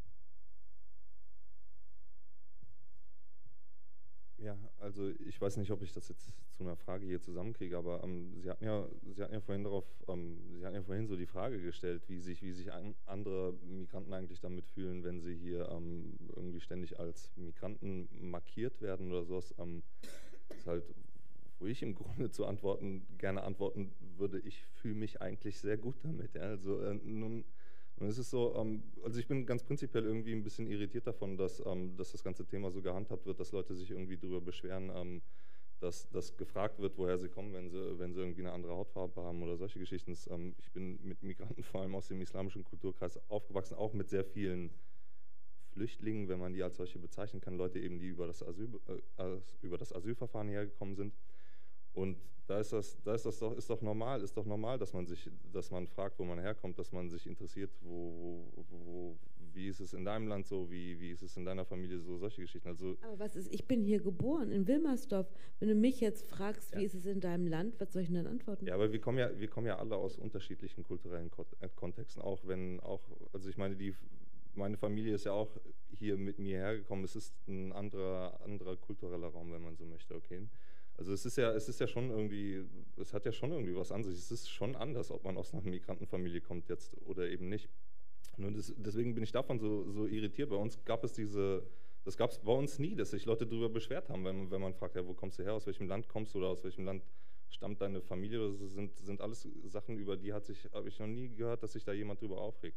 Ja, also ich weiß nicht, ob ich das jetzt zu einer Frage hier zusammenkriege, aber ähm, Sie hatten ja, Sie hatten ja vorhin darauf, ähm, Sie hatten ja vorhin so die Frage gestellt, wie sich, wie sich ein, andere Migranten eigentlich damit fühlen, wenn sie hier ähm, irgendwie ständig als Migranten markiert werden oder sowas. Ähm, das ist halt, wo ich im Grunde zu antworten, gerne antworten würde, ich fühle mich eigentlich sehr gut damit. Ja? Also äh, nun Und es ist so, ähm, also ich bin ganz prinzipiell irgendwie ein bisschen irritiert davon, dass, ähm, dass das ganze Thema so gehandhabt wird, dass Leute sich irgendwie darüber beschweren, ähm, dass, dass gefragt wird, woher sie kommen, wenn sie, wenn sie irgendwie eine andere Hautfarbe haben oder solche Geschichten. Das, ähm, ich bin mit Migranten vor allem aus dem islamischen Kulturkreis aufgewachsen, auch mit sehr vielen Flüchtlingen, wenn man die als solche bezeichnen kann, Leute eben, die über das, Asyl, äh, über das Asylverfahren hergekommen sind. Und da ist das, da ist das doch, ist doch normal, ist doch normal, dass man sich, dass man fragt, wo man herkommt, dass man sich interessiert, wo, wo, wo, wie ist es in deinem Land so, wie, wie ist es in deiner Familie so, solche Geschichten. Also aber was ist, ich bin hier geboren, in Wilmersdorf. Wenn du mich jetzt fragst, ja. wie ist es in deinem Land, was soll ich denn dann antworten? Ja, aber wir kommen ja, wir kommen ja alle aus unterschiedlichen kulturellen Kontexten, auch wenn auch, also ich meine, die, meine Familie ist ja auch hier mit mir hergekommen. Es ist ein anderer, anderer kultureller Raum, wenn man so möchte, okay. Also es ist ja, es ist ja schon irgendwie, es hat ja schon irgendwie was an sich. Es ist schon anders, ob man aus einer Migrantenfamilie kommt jetzt oder eben nicht. Und das, deswegen bin ich davon so, so irritiert. Bei uns gab es diese, das gab es bei uns nie, dass sich Leute darüber beschwert haben, wenn, wenn man fragt, ja, wo kommst du her, aus welchem Land kommst du oder aus welchem Land stammt deine Familie. Das sind, sind alles Sachen, über die hat sich, habe ich noch nie gehört, dass sich da jemand drüber aufregt.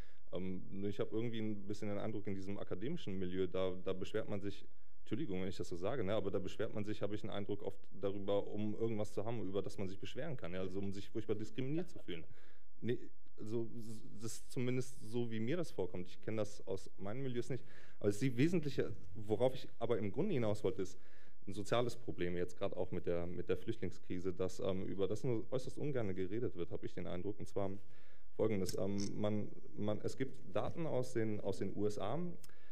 Ähm, ich habe irgendwie ein bisschen den Eindruck, in diesem akademischen Milieu, da, da beschwert man sich, Entschuldigung, wenn ich das so sage, ne, aber da beschwert man sich, habe ich einen Eindruck, oft darüber, um irgendwas zu haben, über das man sich beschweren kann, ja, also um sich furchtbar diskriminiert zu fühlen. Nee, also das ist zumindest so, wie mir das vorkommt. Ich kenne das aus meinen Milieus nicht. Aber das Wesentliche, worauf ich aber im Grunde hinaus wollte, ist ein soziales Problem, jetzt gerade auch mit der, mit der Flüchtlingskrise, dass, ähm, über das nur äußerst ungern geredet wird, habe ich den Eindruck. Und zwar Folgendes. Ähm, man, man, es gibt Daten aus den, aus den U S A,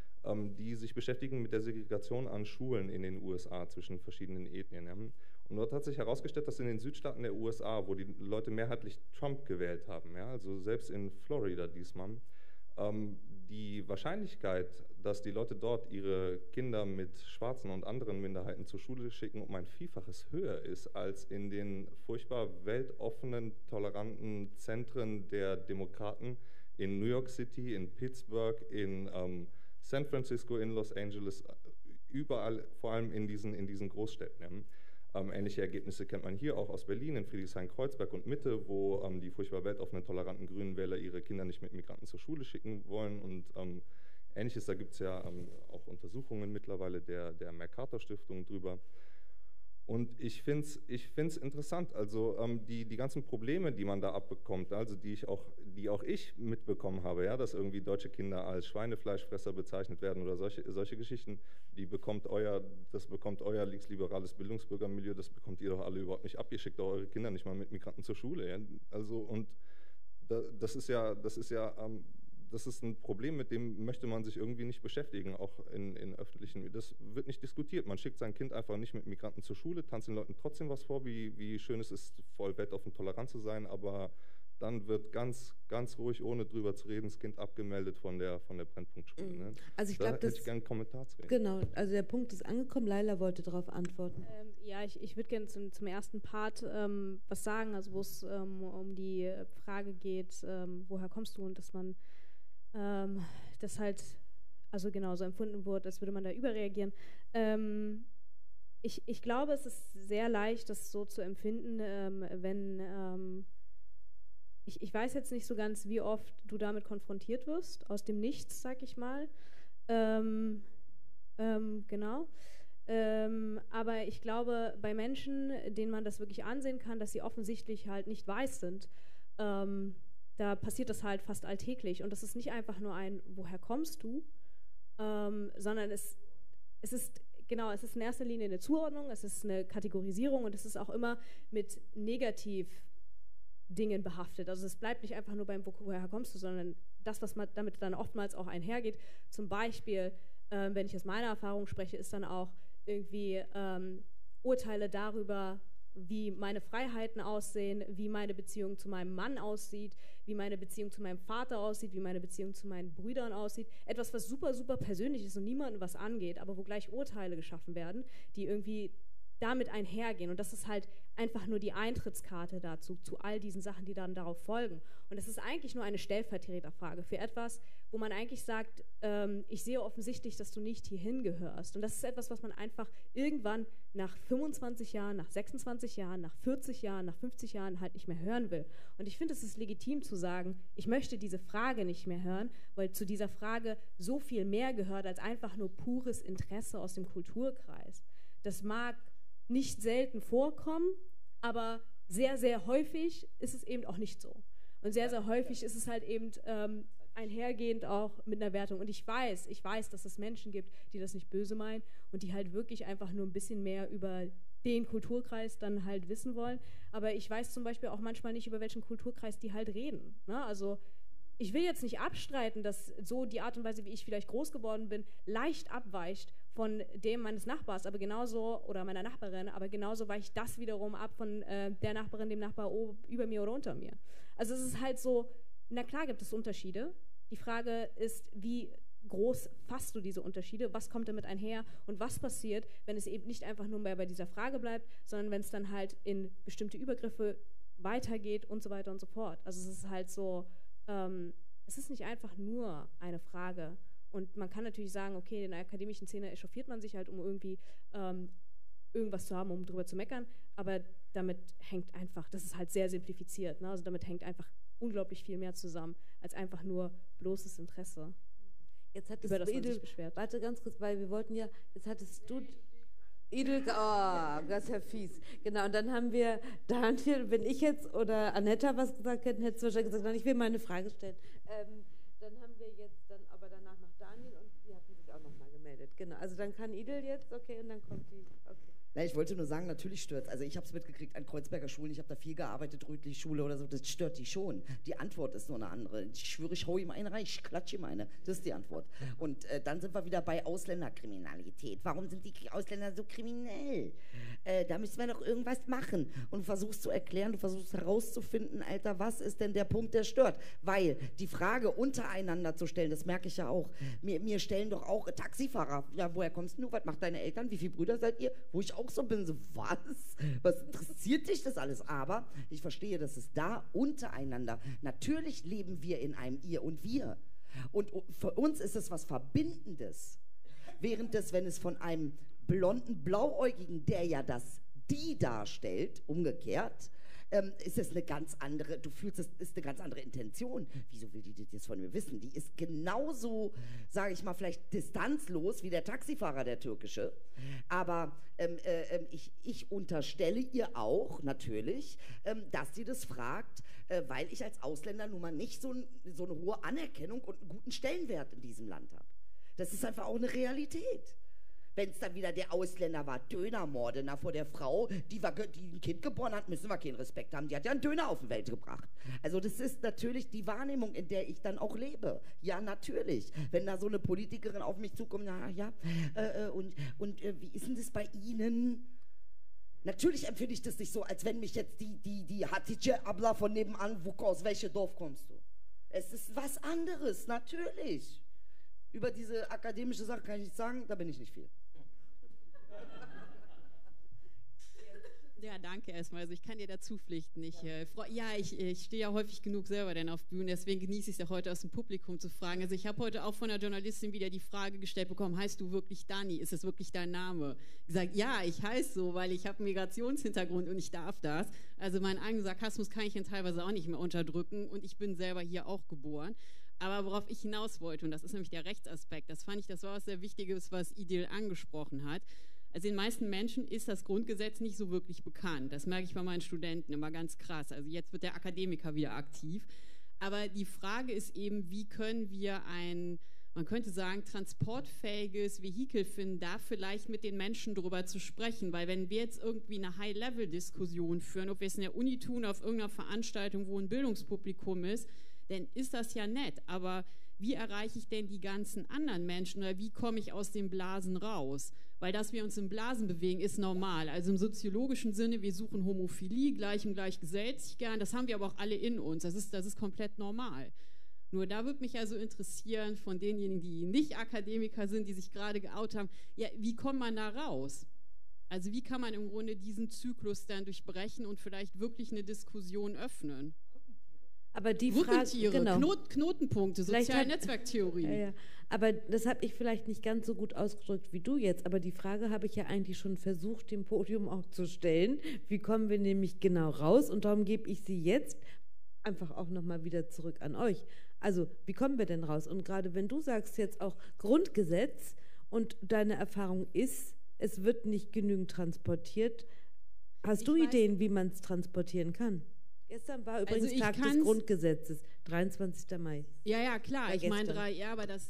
die sich beschäftigen mit der Segregation an Schulen in den U S A zwischen verschiedenen Ethnien. Ja. Und dort hat sich herausgestellt, dass in den Südstaaten der U S A, wo die Leute mehrheitlich Trump gewählt haben, ja, also selbst in Florida diesmal, ähm, die Wahrscheinlichkeit, dass die Leute dort ihre Kinder mit schwarzen und anderen Minderheiten zur Schule schicken, um ein Vielfaches höher ist als in den furchtbar weltoffenen, toleranten Zentren der Demokraten in New York City, in Pittsburgh, in ähm, San Francisco, in Los Angeles, überall, vor allem in diesen, in diesen Großstädten. Ja. Ähm, ähnliche Ergebnisse kennt man hier auch aus Berlin, in Friedrichshain-Kreuzberg und Mitte, wo ähm, die furchtbar weltoffenen, toleranten Grünen Wähler ihre Kinder nicht mit Migranten zur Schule schicken wollen. Und ähm, Ähnliches, da gibt es ja ähm, auch Untersuchungen mittlerweile der, der Mercator-Stiftung drüber. Und ich finde es ich find's interessant, also ähm, die, die ganzen Probleme, die man da abbekommt, also die, ich auch, die auch ich mitbekommen habe, ja, dass irgendwie deutsche Kinder als Schweinefleischfresser bezeichnet werden oder solche, solche Geschichten, die bekommt euer, das bekommt euer linksliberales Bildungsbürgermilieu, das bekommt ihr doch alle überhaupt nicht ab, ihr schickt doch eure Kinder nicht mal mit Migranten zur Schule. Ja? Also, und da, das ist ja, das ist ja ähm, das ist ein Problem, mit dem möchte man sich irgendwie nicht beschäftigen, auch in, in öffentlichen, das wird nicht diskutiert. Man schickt sein Kind einfach nicht mit Migranten zur Schule, tanzt den Leuten trotzdem was vor, wie, wie schön es ist, voll weltoffen tolerant zu sein, aber dann wird ganz, ganz ruhig, ohne drüber zu reden, das Kind abgemeldet von der, von der Brennpunktschule. Ne? Also ich da glaube, hätte das ich gerne einen Kommentar zu reden. Genau, also der Punkt ist angekommen. Laila wollte darauf antworten. Ähm, ja, ich, ich würde gerne zum, zum ersten Part ähm, was sagen, also wo es ähm, um die Frage geht, ähm, woher kommst du, und dass man ähm, das halt, also genau so empfunden wird, als würde man da überreagieren. Ähm, ich, ich glaube, es ist sehr leicht, das so zu empfinden, ähm, wenn ähm, Ich, ich weiß jetzt nicht so ganz, wie oft du damit konfrontiert wirst, aus dem Nichts, sag ich mal. Ähm, ähm, genau. Ähm, aber ich glaube, bei Menschen, denen man das wirklich ansehen kann, dass sie offensichtlich halt nicht weiß sind, ähm, da passiert das halt fast alltäglich. Und das ist nicht einfach nur ein, woher kommst du, ähm, sondern es, es ist, genau, es ist in erster Linie eine Zuordnung, es ist eine Kategorisierung und es ist auch immer mit negativ Dingen behaftet. Also es bleibt nicht einfach nur beim, woher kommst du, sondern das, was man damit dann oftmals auch einhergeht. Zum Beispiel, ähm, wenn ich aus meiner Erfahrung spreche, ist dann auch irgendwie ähm, Urteile darüber, wie meine Freiheiten aussehen, wie meine Beziehung zu meinem Mann aussieht, wie meine Beziehung zu meinem Vater aussieht, wie meine Beziehung zu meinen Brüdern aussieht. Etwas, was super, super persönlich ist und niemandem was angeht, aber wo gleich Urteile geschaffen werden, die irgendwie damit einhergehen. Und das ist halt einfach nur die Eintrittskarte dazu, zu all diesen Sachen, die dann darauf folgen. Und das ist eigentlich nur eine Stellvertreterfrage für etwas, wo man eigentlich sagt, ähm, ich sehe offensichtlich, dass du nicht hierhin gehörst. Und das ist etwas, was man einfach irgendwann nach fünfundzwanzig Jahren, nach sechsundzwanzig Jahren, nach vierzig Jahren, nach fünfzig Jahren halt nicht mehr hören will. Und ich finde, es ist legitim zu sagen, ich möchte diese Frage nicht mehr hören, weil zu dieser Frage so viel mehr gehört als einfach nur pures Interesse aus dem Kulturkreis. Das mag nicht selten vorkommen, aber sehr, sehr häufig ist es eben auch nicht so. Und sehr, sehr häufig ist es halt eben ähm, einhergehend auch mit einer Wertung. Und ich weiß, ich weiß, dass es Menschen gibt, die das nicht böse meinen und die halt wirklich einfach nur ein bisschen mehr über den Kulturkreis dann halt wissen wollen. Aber ich weiß zum Beispiel auch manchmal nicht, über welchen Kulturkreis die halt reden. Ne? Also ich will jetzt nicht abstreiten, dass so die Art und Weise, wie ich vielleicht groß geworden bin, leicht abweicht von dem meines Nachbars, aber genauso, oder meiner Nachbarin, aber genauso weicht das wiederum ab von äh, der Nachbarin, dem Nachbar über mir oder unter mir. Also es ist halt so, na klar gibt es Unterschiede. Die Frage ist, wie groß fasst du diese Unterschiede, was kommt damit einher und was passiert, wenn es eben nicht einfach nur mehr bei dieser Frage bleibt, sondern wenn es dann halt in bestimmte Übergriffe weitergeht und so weiter und so fort. Also es ist halt so, ähm, es ist nicht einfach nur eine Frage. Und man kann natürlich sagen, okay, in der akademischen Szene echauffiert man sich halt, um irgendwie ähm, irgendwas zu haben, um drüber zu meckern, aber damit hängt einfach, das ist halt sehr simplifiziert, ne? Also damit hängt einfach unglaublich viel mehr zusammen, als einfach nur bloßes Interesse. Jetzt hattest über das man Idel, sich beschwert. Warte ganz kurz, weil wir wollten ja, jetzt hattest du... Idel, oh, das ist ja fies. Genau, und dann haben wir Daniel, wenn ich jetzt oder Anetta was gesagt hätten, hättest du wahrscheinlich gesagt, nein, ich will mal eine Frage stellen. Ähm, dann haben wir jetzt dann aber danach noch Daniel und die hatten sich auch nochmal gemeldet. Genau, also dann kann Idel jetzt, okay, und dann kommt die, okay. Na, ich wollte nur sagen, natürlich stört. Also ich habe es mitgekriegt an Kreuzberger Schulen, ich habe da viel gearbeitet, Rötli-Schule oder so, das stört die schon. Die Antwort ist nur eine andere. Ich schwöre, ich hau ihm eine rein, ich klatsche ihm eine. Das ist die Antwort. Und äh, dann sind wir wieder bei Ausländerkriminalität. Warum sind die Ausländer so kriminell? Äh, da müssen wir doch irgendwas machen. Und du versuchst zu erklären, du versuchst herauszufinden, Alter, was ist denn der Punkt, der stört? Weil die Frage untereinander zu stellen, das merke ich ja auch. Mir, mir stellen doch auch Taxifahrer, ja, woher kommst du? Was macht deine Eltern? Wie viele Brüder seid ihr? Wo ich auch so bin, so, was? Was interessiert dich das alles? Aber ich verstehe, dass es da untereinander, natürlich leben wir in einem Ihr und Wir. Und für uns ist es was Verbindendes. Während es, wenn es von einem blonden, blauäugigen, der ja das Die darstellt, umgekehrt, ähm, ist es eine ganz andere, du fühlst, es ist eine ganz andere Intention. Wieso will die das jetzt von mir wissen? Die ist genauso, sage ich mal, vielleicht distanzlos wie der Taxifahrer, der türkische. Aber ähm, äh, ich, ich unterstelle ihr auch, natürlich, ähm, dass sie das fragt, äh, weil ich als Ausländer nun mal nicht so, so eine hohe Anerkennung und einen guten Stellenwert in diesem Land habe. Das ist einfach auch eine Realität. Wenn es dann wieder der Ausländer war, Dönermorde, na, vor der Frau, die, war, die ein Kind geboren hat, müssen wir keinen Respekt haben. Die hat ja einen Döner auf die Welt gebracht. Also das ist natürlich die Wahrnehmung, in der ich dann auch lebe. Ja, natürlich. Wenn da so eine Politikerin auf mich zukommt, na ja, äh, und, und äh, wie ist denn das bei Ihnen? Natürlich empfinde ich das nicht so, als wenn mich jetzt die, die, die Hatice Abla von nebenan, wo, aus welchem Dorf kommst du? Es ist was anderes, natürlich. Über diese akademische Sache kann ich nicht sagen, da bin ich nicht viel. Ja, danke erstmal. Also ich kann dir dazu pflichten. Ich, äh, freu, ja, ich, ich stehe ja häufig genug selber dann auf Bühnen, deswegen genieße ich es ja heute aus dem Publikum zu fragen. Also ich habe heute auch von einer Journalistin wieder die Frage gestellt bekommen, heißt du wirklich Dani? Ist es wirklich dein Name? Gesagt, ja, ich heiße so, weil ich habe einen Migrationshintergrund und ich darf das. Also meinen eigenen Sarkasmus kann ich dann teilweise auch nicht mehr unterdrücken und ich bin selber hier auch geboren. Aber worauf ich hinaus wollte, und das ist nämlich der Rechtsaspekt, das fand ich, das war was sehr Wichtiges, was Idil angesprochen hat. Also den meisten Menschen ist das Grundgesetz nicht so wirklich bekannt. Das merke ich bei meinen Studenten immer ganz krass. Also jetzt wird der Akademiker wieder aktiv. Aber die Frage ist eben, wie können wir ein, man könnte sagen, transportfähiges Vehikel finden, da vielleicht mit den Menschen drüber zu sprechen. Weil wenn wir jetzt irgendwie eine High-Level-Diskussion führen, ob wir es in der Uni tun, auf irgendeiner Veranstaltung, wo ein Bildungspublikum ist, dann ist das ja nett. Aber wie erreiche ich denn die ganzen anderen Menschen oder wie komme ich aus den Blasen raus? Weil dass wir uns in Blasen bewegen, ist normal. Also im soziologischen Sinne, wir suchen Homophilie, gleich und gleich gesellt sich gern, das haben wir aber auch alle in uns, das ist, das ist komplett normal. Nur da würde mich also interessieren, von denjenigen, die nicht Akademiker sind, die sich gerade geoutet haben, ja, wie kommt man da raus? Also wie kann man im Grunde diesen Zyklus dann durchbrechen und vielleicht wirklich eine Diskussion öffnen? Aber die Frage, genau. Knot, Knotenpunkte, soziale Netzwerktheorie. Ja, ja. Aber das habe ich vielleicht nicht ganz so gut ausgedrückt wie du jetzt. Aber die Frage habe ich ja eigentlich schon versucht, dem Podium auch zu stellen. Wie kommen wir nämlich genau raus? Und darum gebe ich sie jetzt einfach auch nochmal wieder zurück an euch. Also, wie kommen wir denn raus? Und gerade wenn du sagst jetzt auch Grundgesetz und deine Erfahrung ist, es wird nicht genügend transportiert, hast ich du weiß, Ideen, wie man es transportieren kann? Gestern war übrigens also Tag des Grundgesetzes, dreiundzwanzigster Mai. Ja, ja, klar. Ich meine, drei, ja, aber das.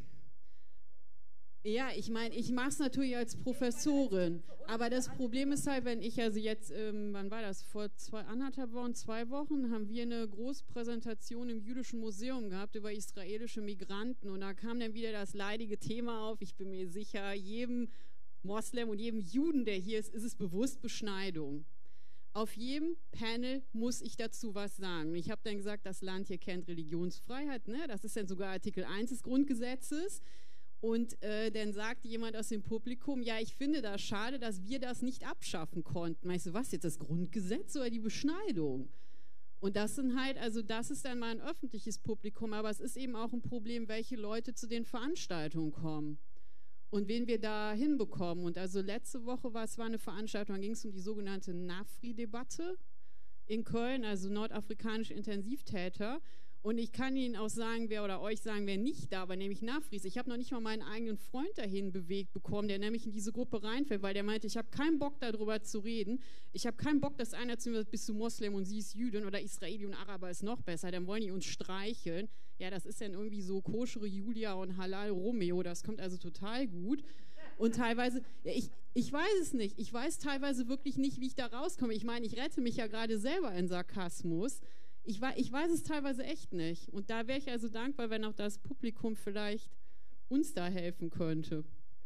Ja, ich meine, ich mache es natürlich als Professorin. Aber das Problem ist halt, wenn ich also jetzt, ähm, wann war das? Vor zwei, anderthalb Wochen, zwei Wochen haben wir eine Großpräsentation im Jüdischen Museum gehabt über israelische Migranten. Und da kam dann wieder das leidige Thema auf. Ich bin mir sicher, jedem Moslem und jedem Juden, der hier ist, ist es bewusst Beschneidung. Auf jedem Panel muss ich dazu was sagen. Ich habe dann gesagt, das Land hier kennt Religionsfreiheit, ne? Das ist dann sogar Artikel eins des Grundgesetzes. Und äh, dann sagt jemand aus dem Publikum, ja, ich finde das schade, dass wir das nicht abschaffen konnten. Weißt du, was jetzt, das Grundgesetz oder die Beschneidung? Und das sind halt, also das ist dann mal ein öffentliches Publikum, aber es ist eben auch ein Problem, welche Leute zu den Veranstaltungen kommen. Und wen wir da hinbekommen. Und also letzte Woche war es war eine Veranstaltung, da ging es um die sogenannte NAFRI-Debatte in Köln, also nordafrikanische Intensivtäter. Und ich kann Ihnen auch sagen, wer oder euch sagen, wer nicht da war, nämlich Nafris. Ich habe noch nicht mal meinen eigenen Freund dahin bewegt bekommen, der nämlich in diese Gruppe reinfällt, weil der meinte, ich habe keinen Bock darüber zu reden. Ich habe keinen Bock, dass einer zu mir sagt, bist du Moslem und sie ist Jüdin oder Israeli und Araber ist noch besser, dann wollen die uns streicheln. Ja, das ist dann irgendwie so koschere Julia und Halal Romeo, das kommt also total gut. Und teilweise, ja, ich, ich weiß es nicht, ich weiß teilweise wirklich nicht, wie ich da rauskomme. Ich meine, ich rette mich ja gerade selber in Sarkasmus. Ich, ich weiß es teilweise echt nicht. Und da wäre ich also dankbar, wenn auch das Publikum vielleicht uns da helfen könnte.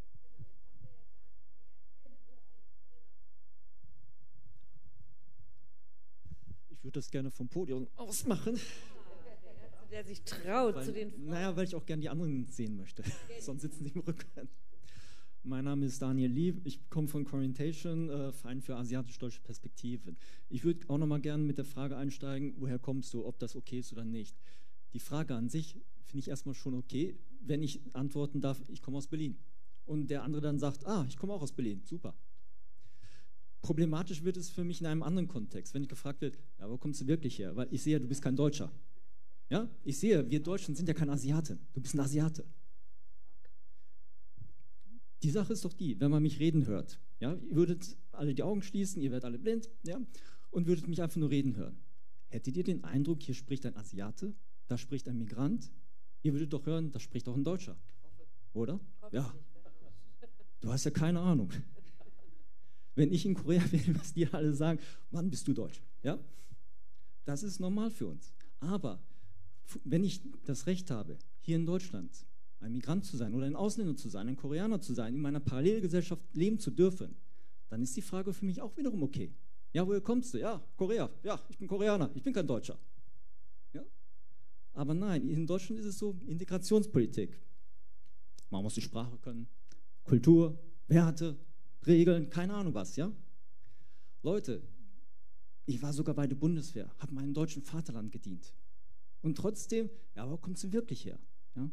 Ich würde das gerne vom Podium aus machen. Der sich traut weil, zu den Fragen. Naja, weil ich auch gerne die anderen sehen möchte. Sonst sitzen sie im Rücken. Mein Name ist Daniel Lee, ich komme von Corientation, äh, Verein für asiatisch-deutsche Perspektiven. Ich würde auch noch mal gerne mit der Frage einsteigen, woher kommst du, ob das okay ist oder nicht. Die Frage an sich finde ich erstmal schon okay, wenn ich antworten darf, ich komme aus Berlin. Und der andere dann sagt, ah, ich komme auch aus Berlin, super. Problematisch wird es für mich in einem anderen Kontext, wenn ich gefragt wird, ja, wo kommst du wirklich her? Weil ich sehe, du bist kein Deutscher. Ja? Ich sehe, wir Deutschen sind ja keine Asiaten, du bist ein Asiate. Die Sache ist doch die, wenn man mich reden hört, ja, ihr würdet alle die Augen schließen, ihr werdet alle blind, ja, und würdet mich einfach nur reden hören. Hättet ihr den Eindruck, hier spricht ein Asiate, da spricht ein Migrant, ihr würdet doch hören, da spricht auch ein Deutscher, oder? Ja. Du hast ja keine Ahnung. Wenn ich in Korea wäre, was die alle sagen, Mann, bist du Deutsch, ja? Das ist normal für uns. Aber wenn ich das Recht habe, hier in Deutschland ein Migrant zu sein oder ein Ausländer zu sein, ein Koreaner zu sein, in meiner Parallelgesellschaft leben zu dürfen, dann ist die Frage für mich auch wiederum okay. Ja, woher kommst du? Ja, Korea. Ja, ich bin Koreaner, ich bin kein Deutscher. Ja? Aber nein, in Deutschland ist es so, Integrationspolitik. Man muss die Sprache können, Kultur, Werte, Regeln, keine Ahnung was, ja? Leute, ich war sogar bei der Bundeswehr, habe meinem deutschen Vaterland gedient. Und trotzdem, ja, wo kommst du wirklich her? Ja?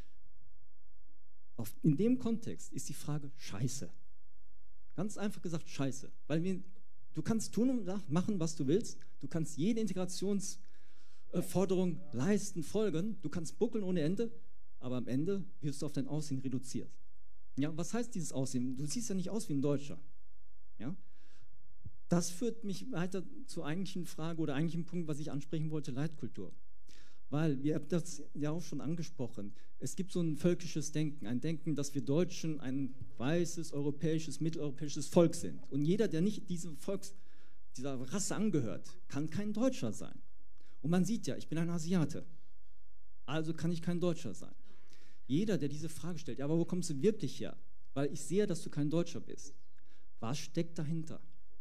Auf, in dem Kontext ist die Frage Scheiße. Ganz einfach gesagt Scheiße. Weil wir, du kannst tun und machen, was du willst. Du kannst jede Integrationsforderung äh, leisten, folgen. Du kannst buckeln ohne Ende. Aber am Ende wirst du auf dein Aussehen reduziert. Ja, was heißt dieses Aussehen? Du siehst ja nicht aus wie ein Deutscher. Ja? Das führt mich weiter zur eigentlichen Frage oder eigentlichen Punkt, was ich ansprechen wollte, Leitkultur. Weil, wir haben das ja auch schon angesprochen, es gibt so ein völkisches Denken, ein Denken, dass wir Deutschen ein weißes, europäisches, mitteleuropäisches Volk sind. Und jeder, der nicht diesem Volks, dieser Rasse angehört, kann kein Deutscher sein. Und man sieht ja, ich bin ein Asiate, also kann ich kein Deutscher sein. Jeder, der diese Frage stellt, ja, aber wo kommst du wirklich her? Weil ich sehe, dass du kein Deutscher bist. Was steckt dahinter?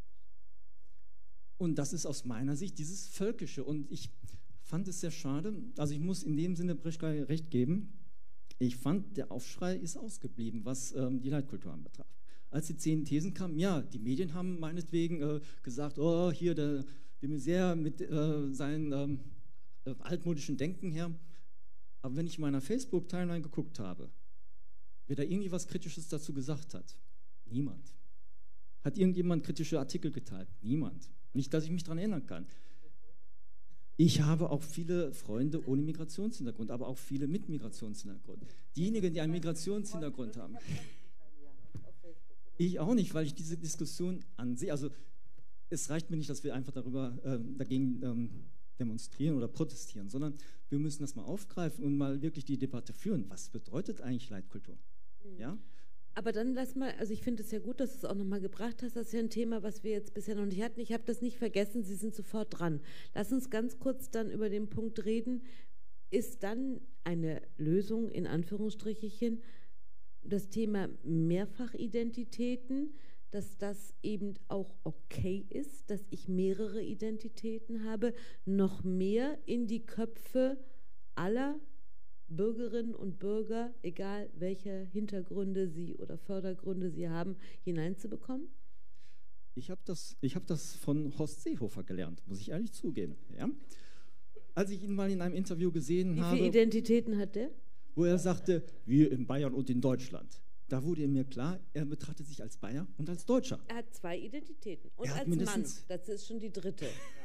Und das ist aus meiner Sicht dieses Völkische. Und ich fand es sehr schade, also ich muss in dem Sinne Prischka recht geben, ich fand, der Aufschrei ist ausgeblieben, was ähm, die Leitkultur anbetraf. Als die zehn Thesen kamen, ja, die Medien haben meinetwegen äh, gesagt, oh, hier der de Maizière mit äh, seinen ähm, äh, altmodischen Denken her. Aber wenn ich in meiner Facebook-Timeline geguckt habe, wer da irgendwie was Kritisches dazu gesagt hat, niemand. Hat irgendjemand kritische Artikel geteilt? Niemand. Nicht, dass ich mich daran erinnern kann. Ich habe auch viele Freunde ohne Migrationshintergrund, aber auch viele mit Migrationshintergrund. Diejenigen, die einen Migrationshintergrund haben. Ich auch nicht, weil ich diese Diskussion ansehe. Also es reicht mir nicht, dass wir einfach darüber äh, dagegen ähm, demonstrieren oder protestieren, sondern wir müssen das mal aufgreifen und mal wirklich die Debatte führen. Was bedeutet eigentlich Leitkultur? Mhm. Ja? Aber dann lass mal, also ich finde es ja gut, dass du es auch nochmal gebracht hast. Das ist ja ein Thema, was wir jetzt bisher noch nicht hatten. Ich habe das nicht vergessen, Sie sind sofort dran. Lass uns ganz kurz dann über den Punkt reden. Ist dann eine Lösung, in Anführungsstrichen, das Thema Mehrfachidentitäten, dass das eben auch okay ist, dass ich mehrere Identitäten habe, noch mehr in die Köpfe aller Bürgerinnen und Bürger, egal welche Hintergründe sie oder Fördergründe sie haben, hineinzubekommen? Ich habe das, ich hab das von Horst Seehofer gelernt, muss ich ehrlich zugeben. Ja? Als ich ihn mal in einem Interview gesehen Wie habe, viele Identitäten hat der? wo er sagte, wir in Bayern und in Deutschland. Da wurde mir klar, er betrachtet sich als Bayer und als Deutscher. Er hat zwei Identitäten. Und Er hat als Mann, mindestens- das ist schon die dritte.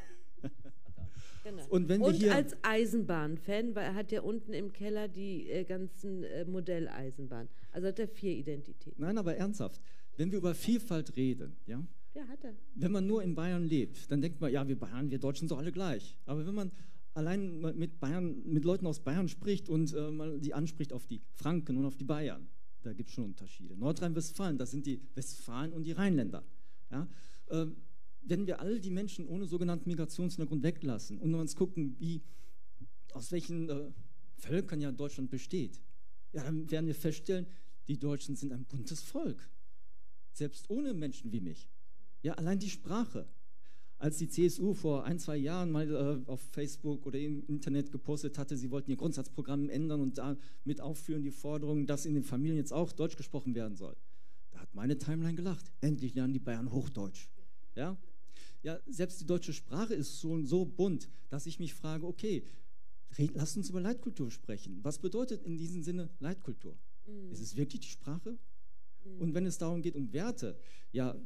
Genau. Und wenn wir und hier- als Eisenbahnfan, weil er hat ja unten im Keller die äh, ganzen äh, Modelleisenbahnen. Also hat er vier Identitäten. Nein, aber ernsthaft, wenn wir über Vielfalt reden, ja, Ja, hat er. wenn man nur in Bayern lebt, dann denkt man, ja, wir Bayern, wir Deutschen sind doch alle gleich. Aber wenn man allein mit Bayern, mit Leuten aus Bayern spricht und äh, mal die anspricht auf die Franken und auf die Bayern, da gibt es schon Unterschiede. Nordrhein-Westfalen, das sind die Westfalen und die Rheinländer. Ja? Äh, wenn wir all die Menschen ohne sogenannten Migrationshintergrund weglassen und uns gucken, wie, aus welchen äh, Völkern ja Deutschland besteht, ja, dann werden wir feststellen, die Deutschen sind ein buntes Volk. Selbst ohne Menschen wie mich. Ja, allein die Sprache. Als die C S U vor ein, zwei Jahren mal äh, auf Facebook oder im Internet gepostet hatte, sie wollten ihr Grundsatzprogramm ändern und damit aufführen die Forderung, dass in den Familien jetzt auch Deutsch gesprochen werden soll. Da hat meine Timeline gelacht. Endlich lernen die Bayern Hochdeutsch. Ja? Ja, selbst die deutsche Sprache ist so, so bunt, dass ich mich frage, okay, red, lasst uns über Leitkultur sprechen. Was bedeutet in diesem Sinne Leitkultur? Mhm. Ist es wirklich die Sprache? Mhm. Und wenn es darum geht, um Werte, ja,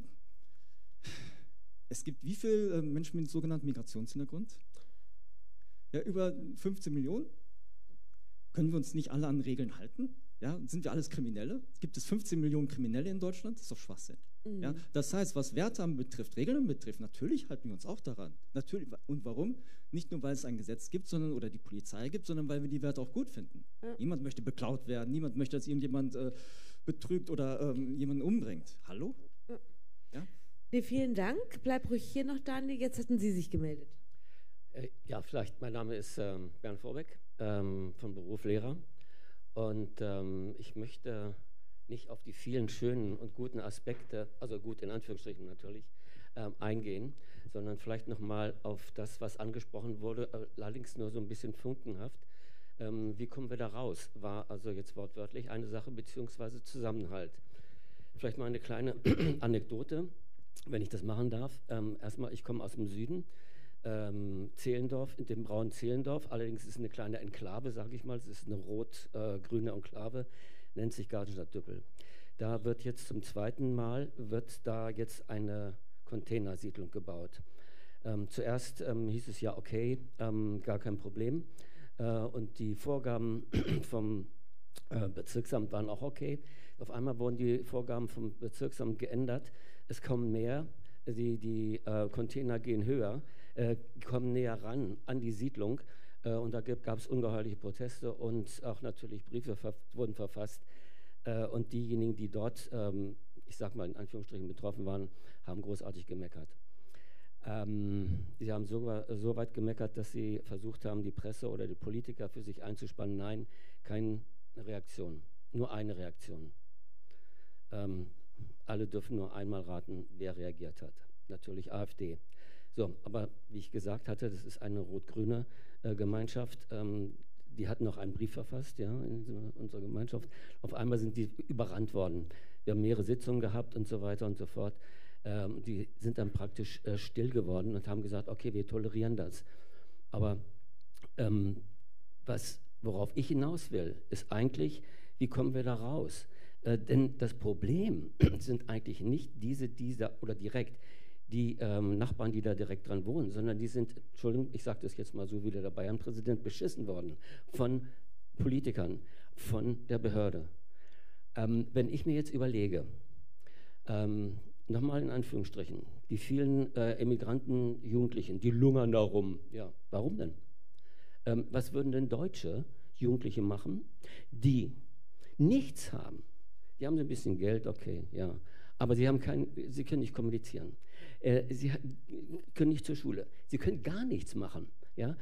es gibt wie viele äh, Menschen mit sogenanntem Migrationshintergrund? Ja, über fünfzehn Millionen. Können wir uns nicht alle an Regeln halten? Ja, sind wir alles Kriminelle? Gibt es fünfzehn Millionen Kriminelle in Deutschland? Das ist doch Schwachsinn. Mhm. Ja, das heißt, was Werte betrifft, Regeln betrifft, natürlich halten wir uns auch daran. Natürlich. Und warum? Nicht nur, weil es ein Gesetz gibt, sondern oder die Polizei gibt, sondern weil wir die Werte auch gut finden. Ja. Niemand möchte beklaut werden, niemand möchte, dass irgendjemand äh, betrügt oder ähm, jemanden umbringt. Hallo? Ja. Ja? Nee, vielen Dank. Bleib ruhig hier noch, Daniel. Jetzt hatten Sie sich gemeldet. Äh, ja, vielleicht. Mein Name ist ähm, Bernd Vorbeck, ähm, von Beruf Lehrer. Und ähm, ich möchte nicht auf die vielen schönen und guten Aspekte, also gut in Anführungsstrichen natürlich, ähm, eingehen, sondern vielleicht nochmal auf das, was angesprochen wurde, allerdings nur so ein bisschen funkenhaft. Ähm, wie kommen wir da raus? War also jetzt wortwörtlich eine Sache, beziehungsweise Zusammenhalt. Vielleicht mal eine kleine Anekdote, wenn ich das machen darf. Ähm, erstmal, ich komme aus dem Süden, ähm, Zehlendorf, in dem braunen Zehlendorf. Allerdings ist es eine kleine Enklave, sage ich mal. Es ist eine rot-grüne Enklave, nennt sich Gartenstadt-Düppel. Da wird jetzt zum zweiten Mal, wird da jetzt eine Containersiedlung gebaut. Ähm, zuerst ähm, hieß es ja, okay, ähm, gar kein Problem. Äh, und die Vorgaben vom äh, Bezirksamt waren auch okay. Auf einmal wurden die Vorgaben vom Bezirksamt geändert. Es kommen mehr, die, die äh, Container gehen höher, äh, kommen näher ran an die Siedlung. Äh, und da gab es ungeheuerliche Proteste und auch natürlich Briefe ver wurden verfasst. Äh, und diejenigen, die dort, ähm, ich sag mal in Anführungsstrichen, betroffen waren, haben großartig gemeckert. Ähm, sie haben so, so weit gemeckert, dass sie versucht haben, die Presse oder die Politiker für sich einzuspannen. Nein, keine Reaktion, nur eine Reaktion. Ähm, alle dürfen nur einmal raten, wer reagiert hat. Natürlich AfD. So, aber wie ich gesagt hatte, das ist eine rot-grüne äh, Gemeinschaft. Ähm, die hatten noch einen Brief verfasst, ja, in unserer Gemeinschaft. Auf einmal sind die überrannt worden. Wir haben mehrere Sitzungen gehabt und so weiter und so fort. Ähm, die sind dann praktisch äh, still geworden und haben gesagt, okay, wir tolerieren das. Aber ähm, was, worauf ich hinaus will, ist eigentlich, wie kommen wir da raus? Äh, denn das Problem sind eigentlich nicht diese, dieser oder direkt die ähm, Nachbarn, die da direkt dran wohnen, sondern die sind, Entschuldigung, ich sage das jetzt mal so, wie der Bayern-Präsident, beschissen worden von Politikern, von der Behörde. Ähm, wenn ich mir jetzt überlege, ähm, nochmal in Anführungsstrichen, die vielen äh, Emigranten, Jugendlichen, die lungern da rum. Ja, warum denn? Ähm, was würden denn deutsche Jugendliche machen, die nichts haben? Die haben so ein bisschen Geld, okay, ja, aber sie haben kein, sie können nicht kommunizieren. Äh, sie können nicht zur Schule. Sie können gar nichts machen, ja.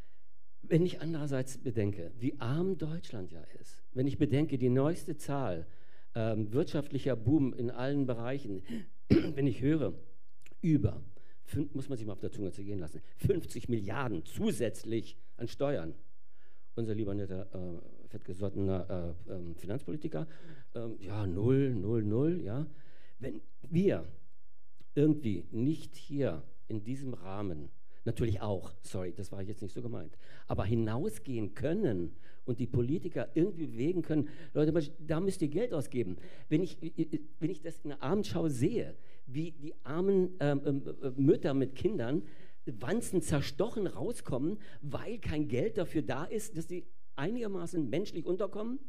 Wenn ich andererseits bedenke, wie arm Deutschland ja ist, wenn ich bedenke, die neueste Zahl, ähm, wirtschaftlicher Boom in allen Bereichen, wenn ich höre, über, fünf, muss man sich mal auf der Zunge zergehen lassen, fünfzig Milliarden zusätzlich an Steuern. Unser lieber netter, äh, fettgesottener äh, äh, Finanzpolitiker, äh, ja, null, null, null, ja. Wenn wir irgendwie nicht hier in diesem Rahmen, natürlich auch, sorry, das war jetzt nicht so gemeint, aber hinausgehen können und die Politiker irgendwie bewegen können, Leute, da müsst ihr Geld ausgeben. Wenn ich, wenn ich das in der Abendschau sehe, wie die armen ähm, äh, Mütter mit Kindern Wanzen zerstochen rauskommen, weil kein Geld dafür da ist, dass sie einigermaßen menschlich unterkommen,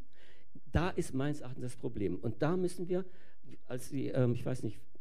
da ist meines Erachtens das Problem. Und da müssen wir, als sie, ähm, ich weiß nicht,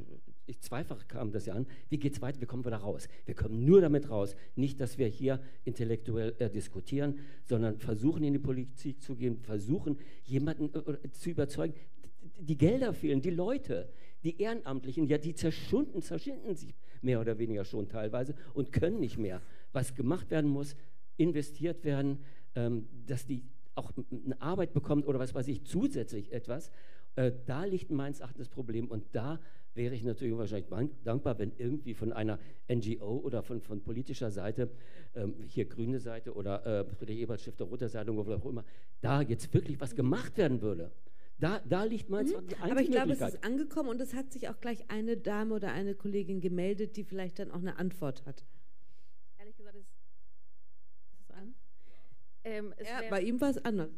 ich zweifach kam das ja an, wie geht es weiter, wir kommen wieder raus. Wir kommen nur damit raus, nicht, dass wir hier intellektuell äh, diskutieren, sondern versuchen in die Politik zu gehen, versuchen jemanden äh, zu überzeugen. Die Gelder fehlen, die Leute, die Ehrenamtlichen, ja, die zerschunden, zerschinden sich mehr oder weniger schon teilweise und können nicht mehr. Was gemacht werden muss, investiert werden, ähm, dass die auch eine Arbeit bekommen oder was weiß ich, zusätzlich etwas. Äh, da liegt meines Erachtens das Problem und da wäre ich natürlich wahrscheinlich dankbar, wenn irgendwie von einer N G O oder von, von politischer Seite, ähm, hier grüne Seite oder äh, Friedrich-Ebert-Stifter, rote Zeitung oder auch immer, da jetzt wirklich was gemacht werden würde. Da, da liegt meins mhm. die einzige Aber ich glaube, es Möglichkeit. ist angekommen und es hat sich auch gleich eine Dame oder eine Kollegin gemeldet, die vielleicht dann auch eine Antwort hat. Ehrlich gesagt, ist, ist es an? Ähm, es Ja, wär, bei ihm war es anders.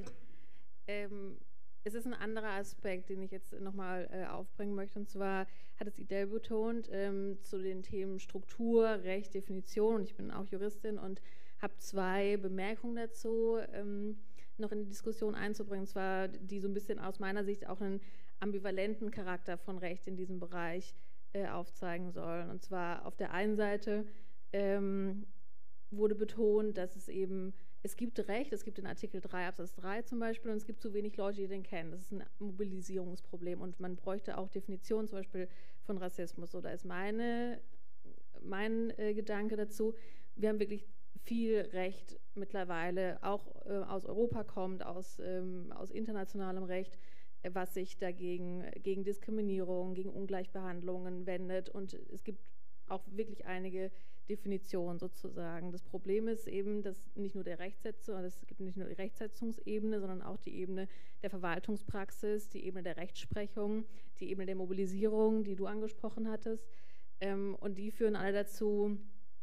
ähm, es ist ein anderer Aspekt, den ich jetzt nochmal äh, aufbringen möchte. Und zwar hat es Idel betont ähm, zu den Themen Struktur, Recht, Definition. Und ich bin auch Juristin und habe zwei Bemerkungen dazu ähm, noch in die Diskussion einzubringen. Und zwar, die so ein bisschen aus meiner Sicht auch einen ambivalenten Charakter von Recht in diesem Bereich äh, aufzeigen sollen. Und zwar auf der einen Seite ähm, wurde betont, dass es eben Es gibt Recht, es gibt den Artikel drei Absatz drei zum Beispiel und es gibt zu wenig Leute, die den kennen. Das ist ein Mobilisierungsproblem und man bräuchte auch Definitionen zum Beispiel von Rassismus. So, da ist meine, mein äh, Gedanke dazu, wir haben wirklich viel Recht mittlerweile, auch äh, aus Europa kommt, aus, ähm, aus internationalem Recht, äh, was sich dagegen, gegen Diskriminierung, gegen Ungleichbehandlungen wendet. Und es gibt auch wirklich einige Definitionen sozusagen. Das Problem ist eben, dass nicht nur der Rechtsetzung, es gibt nicht nur die Rechtsetzungsebene, sondern auch die Ebene der Verwaltungspraxis, die Ebene der Rechtsprechung, die Ebene der Mobilisierung, die du angesprochen hattest. Ähm, und die führen alle dazu,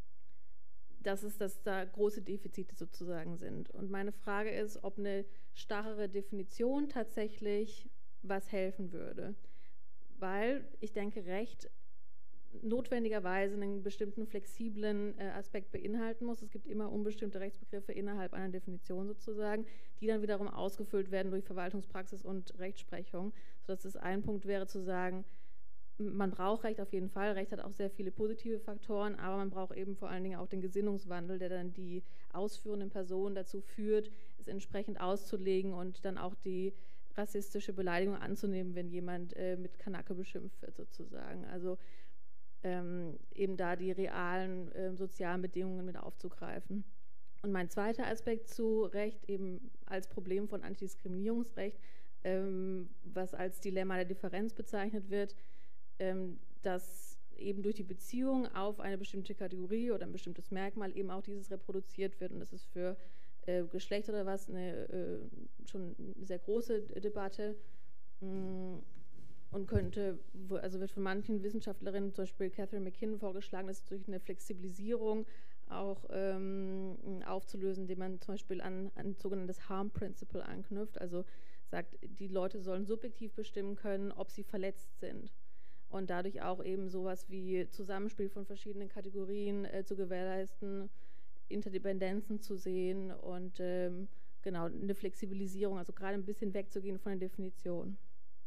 dass es dass da große Defizite sozusagen sind. Und meine Frage ist, ob eine starrere Definition tatsächlich was helfen würde. Weil ich denke, Recht notwendigerweise einen bestimmten flexiblen äh, Aspekt beinhalten muss. Es gibt immer unbestimmte Rechtsbegriffe innerhalb einer Definition sozusagen, die dann wiederum ausgefüllt werden durch Verwaltungspraxis und Rechtsprechung, sodass es ein Punkt wäre zu sagen, man braucht Recht auf jeden Fall. Recht hat auch sehr viele positive Faktoren, aber man braucht eben vor allen Dingen auch den Gesinnungswandel, der dann die ausführenden Personen dazu führt, es entsprechend auszulegen und dann auch die rassistische Beleidigung anzunehmen, wenn jemand äh, mit Kanake beschimpft wird sozusagen. Also Ähm, eben da die realen äh, sozialen Bedingungen mit aufzugreifen. Und mein zweiter Aspekt zu Recht, eben als Problem von Antidiskriminierungsrecht, ähm, was als Dilemma der Differenz bezeichnet wird, ähm, dass eben durch die Beziehung auf eine bestimmte Kategorie oder ein bestimmtes Merkmal eben auch dieses reproduziert wird. Und das ist für äh, Geschlecht oder was eine äh, schon eine sehr große Debatte. Mm. Und könnte, also wird von manchen Wissenschaftlerinnen, zum Beispiel Catherine McKinnon, vorgeschlagen, das durch eine Flexibilisierung auch ähm, aufzulösen, indem man zum Beispiel an ein sogenanntes Harm Principle anknüpft, also sagt, die Leute sollen subjektiv bestimmen können, ob sie verletzt sind. Und dadurch auch eben sowas wie Zusammenspiel von verschiedenen Kategorien äh, zu gewährleisten, Interdependenzen zu sehen und ähm, genau eine Flexibilisierung, also gerade ein bisschen wegzugehen von der Definition.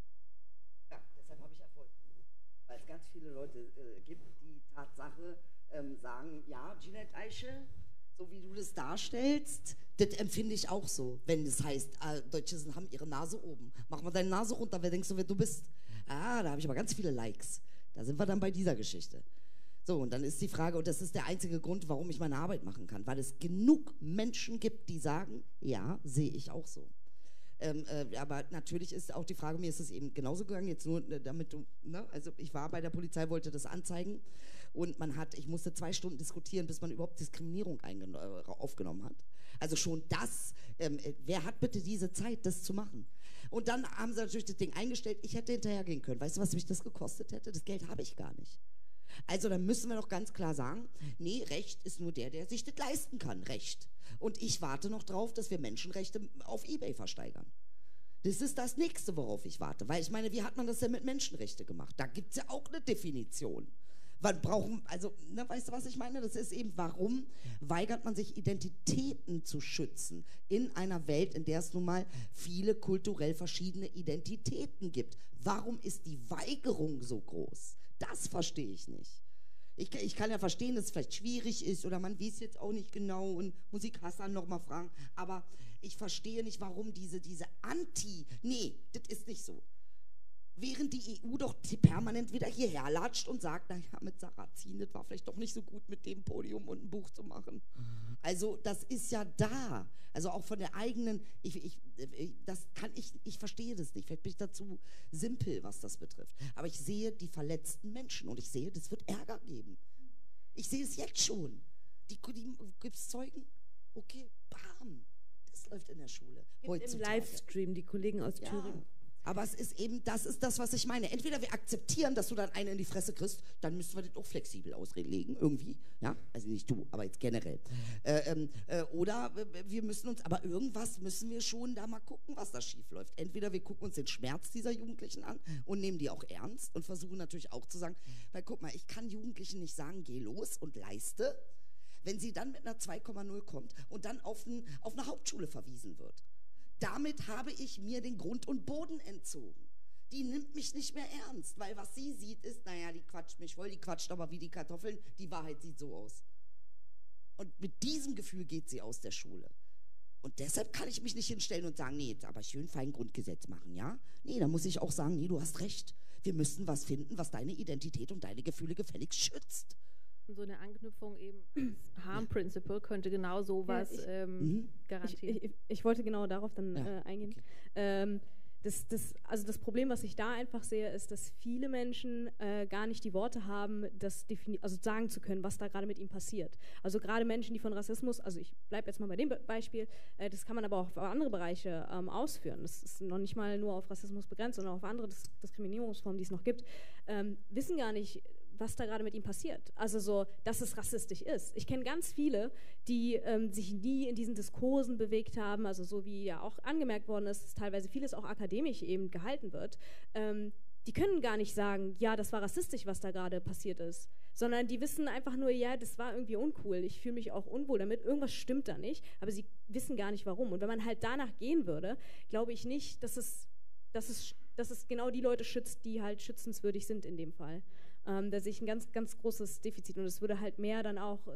Weil es ganz viele Leute äh, gibt, die Tatsache ähm, sagen, ja, Jeanette Eichel, so wie du das darstellst, das empfinde ich auch so, wenn es heißt, äh, Deutsche haben ihre Nase oben. Mach mal deine Nase runter, wer denkst du, wer du bist? Ah, da habe ich aber ganz viele Likes. Da sind wir dann bei dieser Geschichte. So, und dann ist die Frage, und das ist der einzige Grund, warum ich meine Arbeit machen kann, weil es genug Menschen gibt, die sagen, ja, sehe ich auch so. Ähm, äh, aber natürlich ist auch die Frage, mir ist es eben genauso gegangen, jetzt nur äh, damit du, ne? Also ich war bei der Polizei, wollte das anzeigen und man hat, ich musste zwei Stunden diskutieren, bis man überhaupt Diskriminierung äh, aufgenommen hat. Also schon das, ähm, äh, wer hat bitte diese Zeit, das zu machen? Und dann haben sie natürlich das Ding eingestellt, ich hätte hinterhergehen können. Weißt du, was mich das gekostet hätte? Das Geld habe ich gar nicht. Also dann müssen wir doch ganz klar sagen, nee, Recht ist nur der, der sich das leisten kann, Recht. Und ich warte noch drauf, dass wir Menschenrechte auf eBay versteigern. Das ist das Nächste, worauf ich warte. Weil ich meine, wie hat man das denn mit Menschenrechten gemacht? Da gibt es ja auch eine Definition. Wann brauchen, also, ne, weißt du, was ich meine? Das ist eben, warum weigert man sich, Identitäten zu schützen in einer Welt, in der es nun mal viele kulturell verschiedene Identitäten gibt? Warum ist die Weigerung so groß? Das verstehe ich nicht. Ich, ich kann ja verstehen, dass es vielleicht schwierig ist oder man weiß jetzt auch nicht genau und Musik Hassan noch mal fragen, aber ich verstehe nicht, warum diese, diese Anti, nee, das ist nicht so. Während die E U doch permanent wieder hierher latscht und sagt, naja, mit Sarrazin, das war vielleicht doch nicht so gut, mit dem Podium und ein Buch zu machen. Mhm. Also das ist ja da. Also auch von der eigenen, ich, ich, das kann ich, ich verstehe das nicht. Vielleicht bin ich dazu simpel, was das betrifft. Aber ich sehe die verletzten Menschen und ich sehe, das wird Ärger geben. Ich sehe es jetzt schon. Die, die, gibt es Zeugen? Okay, bam. Das läuft in der Schule. Gibt im Livestream, die Kollegen aus ja. Thüringen. Aber es ist eben, das ist das, was ich meine. Entweder wir akzeptieren, dass du dann einen in die Fresse kriegst, dann müssen wir das auch flexibel auslegen, irgendwie. Ja, also nicht du, aber jetzt generell. Äh, ähm, äh, oder wir müssen uns, aber irgendwas müssen wir schon da mal gucken, was da schief läuft. Entweder wir gucken uns den Schmerz dieser Jugendlichen an und nehmen die auch ernst und versuchen natürlich auch zu sagen, weil guck mal, ich kann Jugendlichen nicht sagen, geh los und leiste, wenn sie dann mit einer zwei Komma null kommt und dann auf, ein, auf eine Hauptschule verwiesen wird. Damit habe ich mir den Grund und Boden entzogen. Die nimmt mich nicht mehr ernst, weil was sie sieht ist, naja, die quatscht mich voll, die quatscht aber wie die Kartoffeln, die Wahrheit sieht so aus. Und mit diesem Gefühl geht sie aus der Schule. Und deshalb kann ich mich nicht hinstellen und sagen, nee, jetzt aber schön fein Grundgesetz machen, ja? Nee, da muss ich auch sagen, nee, du hast recht. Wir müssen was finden, was deine Identität und deine Gefühle gefälligst schützt. So eine Anknüpfung eben als Harm Principle könnte genau sowas ja, ich, ähm, mhm. garantieren. Ich, ich, ich wollte genau darauf dann ja, äh, eingehen. okay. Ähm, das, das, also das Problem, was ich da einfach sehe, ist, dass viele Menschen äh, gar nicht die Worte haben, das also sagen zu können, was da gerade mit ihnen passiert. Also gerade Menschen, die von Rassismus, also ich bleibe jetzt mal bei dem Be Beispiel, äh, das kann man aber auch auf andere Bereiche ähm, ausführen. Das ist noch nicht mal nur auf Rassismus begrenzt, sondern auf andere Dis Diskriminierungsformen, die es noch gibt, ähm, wissen gar nicht, was da gerade mit ihm passiert. Also so, dass es rassistisch ist. Ich kenne ganz viele, die ähm, sich nie in diesen Diskursen bewegt haben, also so wie ja auch angemerkt worden ist, dass teilweise vieles auch akademisch eben gehalten wird. Ähm, die können gar nicht sagen, ja, das war rassistisch, was da gerade passiert ist, sondern die wissen einfach nur, ja, das war irgendwie uncool, ich fühle mich auch unwohl damit, irgendwas stimmt da nicht, aber sie wissen gar nicht, warum. Und wenn man halt danach gehen würde, glaube ich nicht, dass es, dass es, dass es genau die Leute schützt, die halt schützenswürdig sind in dem Fall. Ähm, da sehe ich ein ganz, ganz großes Defizit und es würde halt mehr dann auch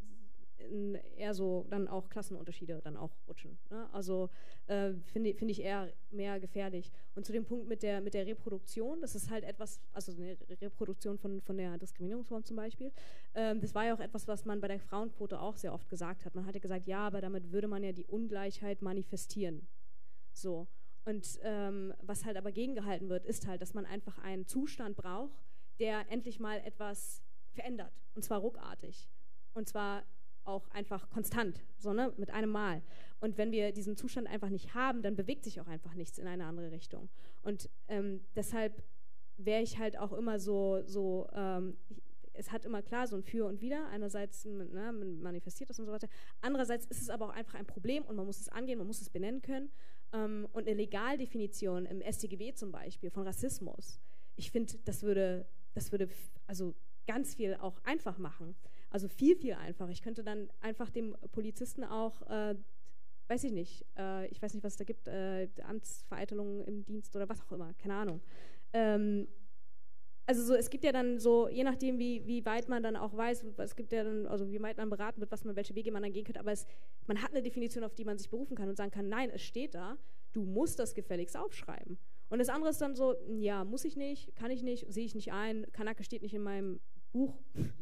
in eher so dann auch Klassenunterschiede dann auch rutschen. Ne? Also äh, finde find ich eher mehr gefährlich. Und zu dem Punkt mit der, mit der Reproduktion, das ist halt etwas, also eine Reproduktion von, von der Diskriminierungsform zum Beispiel, ähm, das war ja auch etwas, was man bei der Frauenquote auch sehr oft gesagt hat. Man hat ja gesagt, ja, aber damit würde man ja die Ungleichheit manifestieren. So. Und ähm, was halt aber gegengehalten wird, ist halt, dass man einfach einen Zustand braucht, der endlich mal etwas verändert. Und zwar ruckartig. Und zwar auch einfach konstant, so, ne, mit einem Mal. Und wenn wir diesen Zustand einfach nicht haben, dann bewegt sich auch einfach nichts in eine andere Richtung. Und ähm, deshalb wäre ich halt auch immer so, so ähm, ich, es hat immer klar so ein Für und Wider. Einerseits, ne, man manifestiert das und so weiter. Andererseits ist es aber auch einfach ein Problem und man muss es angehen, man muss es benennen können. Ähm, und eine Legaldefinition im S t G B zum Beispiel von Rassismus, ich finde, das würde, das würde also ganz viel auch einfach machen. Also viel, viel einfacher. Ich könnte dann einfach dem Polizisten auch, äh, weiß ich nicht, äh, ich weiß nicht, was es da gibt, äh, Amtsvereitelung im Dienst oder was auch immer, keine Ahnung. Ähm, also so, es gibt ja dann so, je nachdem, wie, wie weit man dann auch weiß, es gibt ja dann, also wie weit man beraten wird, was man, welche Wege man dann gehen könnte, aber es, man hat eine Definition, auf die man sich berufen kann und sagen kann, nein, es steht da, du musst das gefälligst aufschreiben. Und das andere ist dann so, ja, muss ich nicht, kann ich nicht, sehe ich nicht ein, Kanake steht nicht in meinem Buch,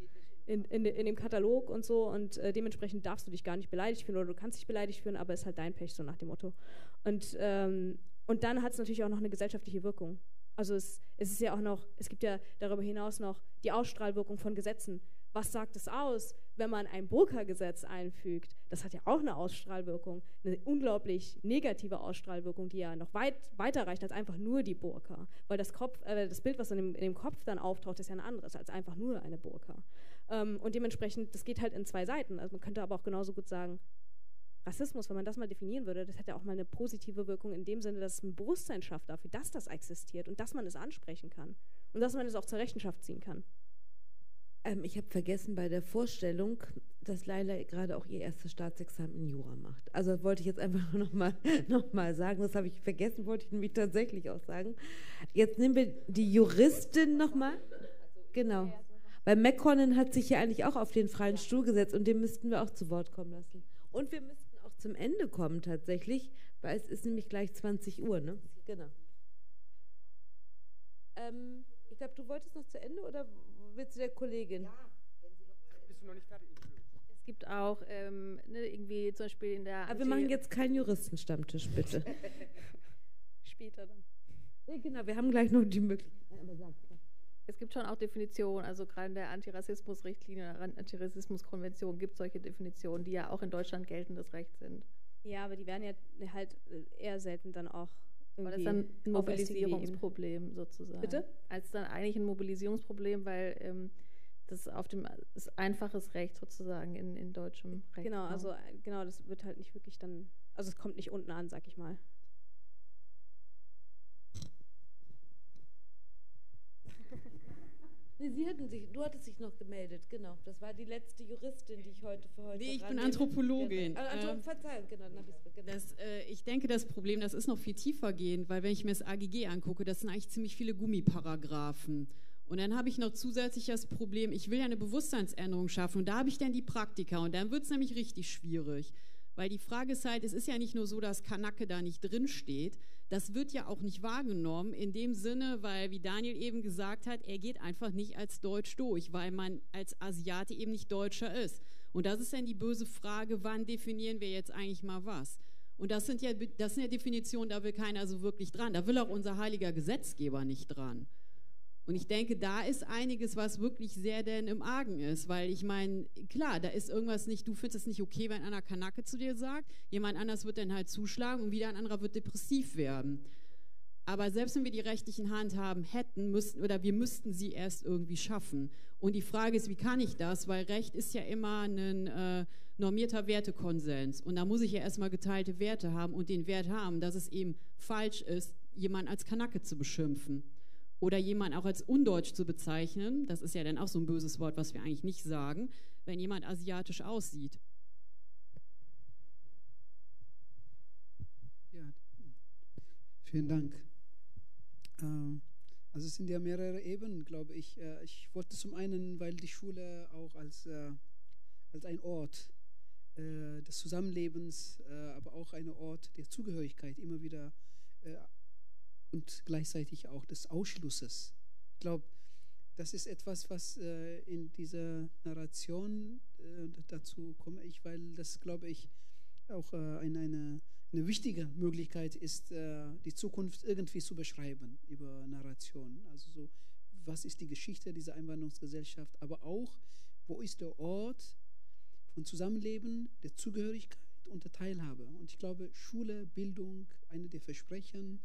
in, in, in dem Katalog und so und äh, dementsprechend darfst du dich gar nicht beleidigt fühlen oder du kannst dich beleidigt fühlen, aber es ist halt dein Pech, so nach dem Motto. Und, ähm, und dann hat es natürlich auch noch eine gesellschaftliche Wirkung. Also es, es ist ja auch noch, es gibt ja darüber hinaus noch die Ausstrahlwirkung von Gesetzen. Was sagt es aus, wenn man ein Burka-Gesetz einfügt? Das hat ja auch eine Ausstrahlwirkung, eine unglaublich negative Ausstrahlwirkung, die ja noch weit weiter reicht als einfach nur die Burka. Weil das, Kopf, äh, das Bild, was in dem, in dem Kopf dann auftaucht, ist ja ein anderes als einfach nur eine Burka. Ähm, und dementsprechend, das geht halt in zwei Seiten. Also man könnte aber auch genauso gut sagen, Rassismus, wenn man das mal definieren würde, das hat ja auch mal eine positive Wirkung in dem Sinne, dass es ein Bewusstsein schafft dafür, dass das existiert und dass man es ansprechen kann und dass man es auch zur Rechenschaft ziehen kann. Ähm, ich habe vergessen bei der Vorstellung, dass Laila gerade auch ihr erstes Staatsexamen in Jura macht. Also wollte ich jetzt einfach noch mal, noch mal sagen, das habe ich vergessen, wollte ich nämlich tatsächlich auch sagen. Jetzt nehmen wir die Juristin noch mal. Genau. Weil McConnell hat sich ja eigentlich auch auf den freien Stuhl gesetzt und den müssten wir auch zu Wort kommen lassen. Und wir müssten auch zum Ende kommen tatsächlich, weil es ist nämlich gleich zwanzig Uhr, ne? Genau. Ähm, ich glaube, du wolltest noch zu Ende oder willst du der Kollegin? Ja, wenn sie noch bist du noch nicht fertig? Es gibt auch ähm, ne, irgendwie zum Beispiel in der... Aber wir machen jetzt keinen Juristenstammtisch, bitte. Später dann. Ja, genau, wir haben gleich noch die Möglichkeit. Aber sag. Es gibt schon auch Definitionen, also gerade in der Antirassismusrichtlinie oder Antirassismuskonvention gibt es solche Definitionen, die ja auch in Deutschland geltendes Recht sind. Ja, aber die werden ja halt eher selten dann auch irgendwie... Weil das dann ein Mobilisierungsproblem sozusagen. Bitte? Als dann eigentlich ein Mobilisierungsproblem, weil ähm, das auf dem ist einfaches Recht sozusagen in, in deutschem Recht. Genau, also genau, das wird halt nicht wirklich dann, also es kommt nicht unten an, sag ich mal. Nee, Sie hatten sich, du hattest dich noch gemeldet, genau. Das war die letzte Juristin, die ich heute für heute Nee, ich bin rannehme. Anthropologin. Genau. Also, Ähm, Verzeihung, genau, dann hab ich's, genau. Das, äh, ich denke, das Problem, das ist noch viel tiefer gehend, weil wenn ich mir das A G G angucke, das sind eigentlich ziemlich viele Gummiparagraphen. Und dann habe ich noch zusätzlich das Problem, ich will ja eine Bewusstseinsänderung schaffen und da habe ich dann die Praktika und dann wird es nämlich richtig schwierig. Weil die Frage ist halt, es ist ja nicht nur so, dass Kanake da nicht drin steht, das wird ja auch nicht wahrgenommen in dem Sinne, weil, wie Daniel eben gesagt hat, er geht einfach nicht als Deutsch durch, weil man als Asiate eben nicht Deutscher ist. Und das ist dann die böse Frage, wann definieren wir jetzt eigentlich mal was? Und das sind ja, das sind ja Definitionen, da will keiner so wirklich dran. Da will auch unser heiliger Gesetzgeber nicht dran. Und ich denke, da ist einiges, was wirklich sehr denn im Argen ist, weil ich meine, klar, da ist irgendwas nicht, du findest es nicht okay, wenn einer Kanake zu dir sagt, jemand anders wird dann halt zuschlagen und wieder ein anderer wird depressiv werden. Aber selbst wenn wir die rechtlichen Handhaben hätten, müssten, oder wir müssten sie erst irgendwie schaffen. Und die Frage ist, wie kann ich das? Weil Recht ist ja immer ein äh, normierter Wertekonsens. Und da muss ich ja erstmal geteilte Werte haben und den Wert haben, dass es eben falsch ist, jemanden als Kanake zu beschimpfen. Oder jemanden auch als undeutsch zu bezeichnen. Das ist ja dann auch so ein böses Wort, was wir eigentlich nicht sagen, wenn jemand asiatisch aussieht. Ja, vielen Dank. Also es sind ja mehrere Ebenen, glaube ich. Ich wollte zum einen, weil die Schule auch als, als ein Ort des Zusammenlebens, aber auch ein Ort der Zugehörigkeit immer wieder und gleichzeitig auch des Ausschlusses. Ich glaube, das ist etwas, was in dieser Narration, dazu komme ich, weil das, glaube ich, auch eine, eine Eine wichtige Möglichkeit ist, die Zukunft irgendwie zu beschreiben über Narration. Also so, was ist die Geschichte dieser Einwanderungsgesellschaft, aber auch, wo ist der Ort von Zusammenleben, der Zugehörigkeit und der Teilhabe. Und ich glaube, Schule, Bildung, eine der Versprechen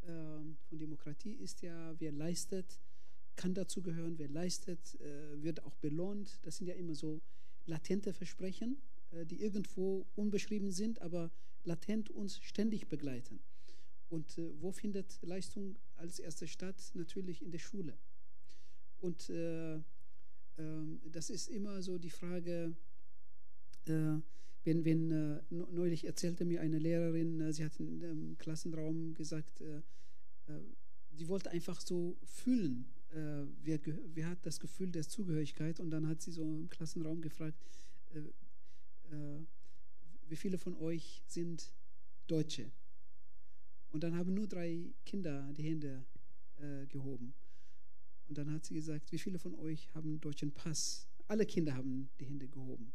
von Demokratie ist ja, wer leistet, kann dazugehören, wer leistet, wird auch belohnt. Das sind ja immer so latente Versprechen, die irgendwo unbeschrieben sind, aber latent uns ständig begleiten. Und äh, wo findet Leistung als erste statt? Natürlich in der Schule. Und äh, äh, das ist immer so die Frage, äh, wenn, wenn äh, neulich erzählte mir eine Lehrerin, äh, sie hat in dem Klassenraum gesagt, äh, äh, sie wollte einfach so fühlen, äh, wer, wer hat das Gefühl der Zugehörigkeit, und dann hat sie so im Klassenraum gefragt, äh, äh, wie viele von euch sind Deutsche? Und dann haben nur drei Kinder die Hände äh, gehoben. Und dann hat sie gesagt, wie viele von euch haben einen deutschen Pass? Alle Kinder haben die Hände gehoben.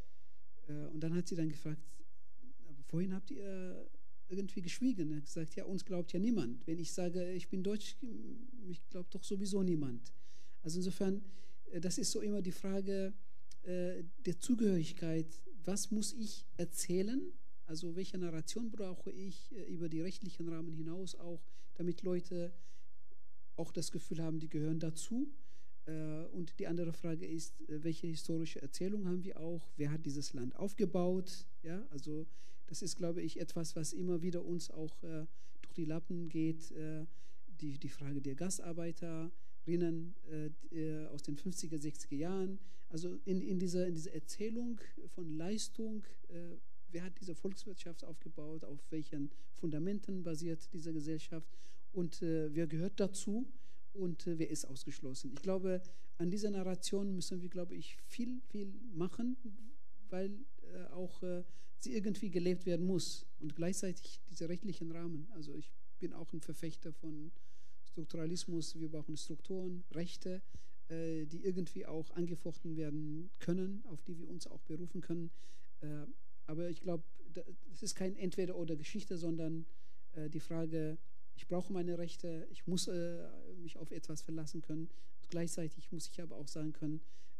Äh, und dann hat sie dann gefragt, aber vorhin habt ihr irgendwie geschwiegen. Er hat gesagt, ja, uns glaubt ja niemand. Wenn ich sage, ich bin Deutsch, mich glaubt doch sowieso niemand. Also insofern, äh, das ist so immer die Frage äh, der Zugehörigkeit. Was muss ich erzählen? Also welche Narration brauche ich äh, über die rechtlichen Rahmen hinaus auch, damit Leute auch das Gefühl haben, die gehören dazu. Äh, und die andere Frage ist, äh, welche historische Erzählung haben wir auch? Wer hat dieses Land aufgebaut? Ja, also das ist, glaube ich, etwas, was immer wieder uns auch äh, durch die Lappen geht. Äh, die, die Frage der Gastarbeiterinnen äh, aus den fünfziger, sechziger Jahren. Also in, in, dieser, in dieser Erzählung von Leistung, äh, wer hat diese Volkswirtschaft aufgebaut, auf welchen Fundamenten basiert diese Gesellschaft und äh, wer gehört dazu und äh, wer ist ausgeschlossen. Ich glaube, an dieser Narration müssen wir, glaube ich, viel, viel machen, weil äh, auch äh, sie irgendwie gelebt werden muss und gleichzeitig diese rechtlichen Rahmen. Also ich bin auch ein Verfechter von Strukturalismus, wir brauchen Strukturen, Rechte, die irgendwie auch angefochten werden können, auf die wir uns auch berufen können. Aber ich glaube, es ist kein Entweder-oder-Geschichte, sondern die Frage, ich brauche meine Rechte, ich muss mich auf etwas verlassen können. Und gleichzeitig muss ich aber auch sagen können,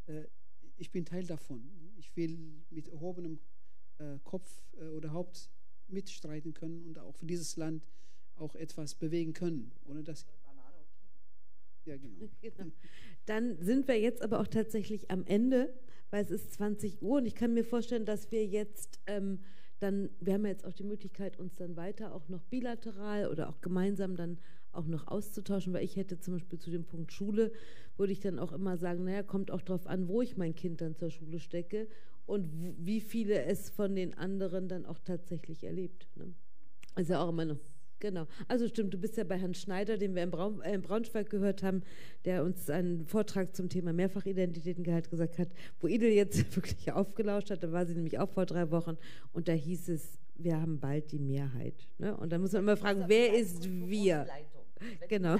ich bin Teil davon. Ich will mit erhobenem Kopf oder Haupt mitstreiten können und auch für dieses Land auch etwas bewegen können, ohne dass Ja, genau. Genau. Dann sind wir jetzt aber auch tatsächlich am Ende, weil es ist zwanzig Uhr und ich kann mir vorstellen, dass wir jetzt ähm, dann, wir haben ja jetzt auch die Möglichkeit, uns dann weiter auch noch bilateral oder auch gemeinsam dann auch noch auszutauschen, weil ich hätte zum Beispiel zu dem Punkt Schule, würde ich dann auch immer sagen, naja, kommt auch darauf an, wo ich mein Kind dann zur Schule stecke und wie viele es von den anderen dann auch tatsächlich erlebt. Ne? Also auch immer noch. Genau. Also stimmt, du bist ja bei Herrn Schneider, den wir in, Braun, äh, in Braunschweig gehört haben, der uns einen Vortrag zum Thema Mehrfachidentitätengehalt gesagt hat, wo Idel jetzt wirklich aufgelauscht hat. Da war sie nämlich auch vor drei Wochen und da hieß es, wir haben bald die Mehrheit. Ne? Und dann muss man immer fragen, wer ist wir? Genau.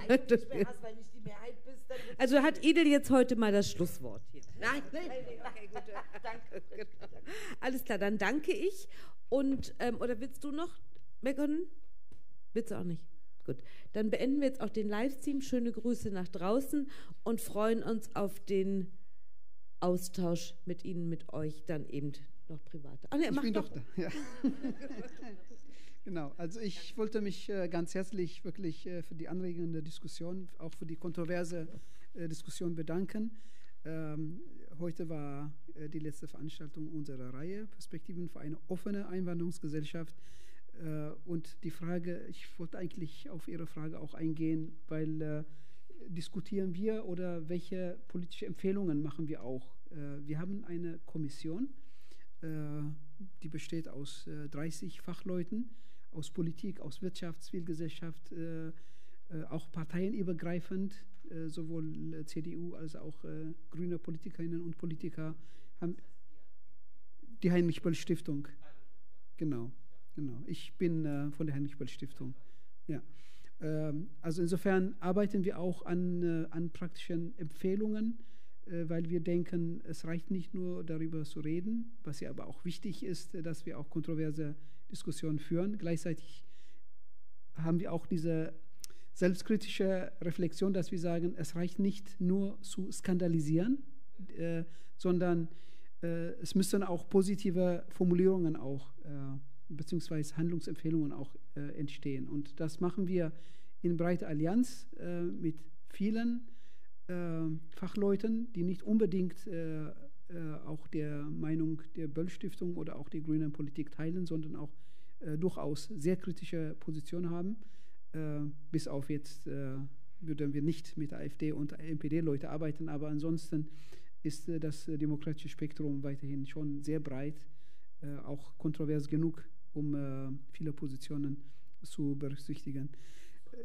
Also hat Idel jetzt heute mal das Schlusswort hier. Nein, nein, nein. Okay, gut. Danke. Alles klar, dann danke ich. Und, ähm, oder willst du noch meckern? Willst du auch nicht? Gut, dann beenden wir jetzt auch den Livestream. Schöne Grüße nach draußen und freuen uns auf den Austausch mit Ihnen, mit euch, dann eben noch privat. Ach, nee, ich bin doch. doch da, ja. Genau, also ich wollte mich äh, ganz herzlich wirklich äh, für die anregende Diskussion, auch für die kontroverse äh, Diskussion bedanken. Ähm, heute war äh, die letzte Veranstaltung unserer Reihe, Perspektiven für eine offene Einwanderungsgesellschaft. Äh, und die Frage, ich wollte eigentlich auf Ihre Frage auch eingehen, weil äh, diskutieren wir oder welche politische Empfehlungen machen wir auch? Äh, wir haben eine Kommission, äh, die besteht aus äh, dreißig Fachleuten, aus Politik, aus Wirtschaft, Zivilgesellschaft, äh, äh, auch parteienübergreifend, äh, sowohl äh, C D U als auch äh, grüne Politikerinnen und Politiker haben die Heinrich-Böll-Stiftung. Genau, genau. Ich bin äh, von der Heinrich-Böll-Stiftung. Ja. Ähm, also insofern arbeiten wir auch an, äh, an praktischen Empfehlungen, äh, weil wir denken, es reicht nicht nur darüber zu reden, was ja aber auch wichtig ist, äh, dass wir auch kontroverse Diskussionen führen. Gleichzeitig haben wir auch diese selbstkritische Reflexion, dass wir sagen, es reicht nicht nur zu skandalisieren, äh, sondern äh, es müssen auch positive Formulierungen auch äh, beziehungsweise Handlungsempfehlungen auch äh, entstehen. Und das machen wir in breiter Allianz äh, mit vielen äh, Fachleuten, die nicht unbedingt äh, äh, auch der Meinung der Böll-Stiftung oder auch der grünen Politik teilen, sondern auch äh, durchaus sehr kritische Positionen haben. Äh, bis auf jetzt äh, würden wir nicht mit der AfD und M P D-Leute arbeiten, aber ansonsten ist äh, das äh, demokratische Spektrum weiterhin schon sehr breit, äh, auch kontrovers genug, um äh, viele Positionen zu berücksichtigen. Äh,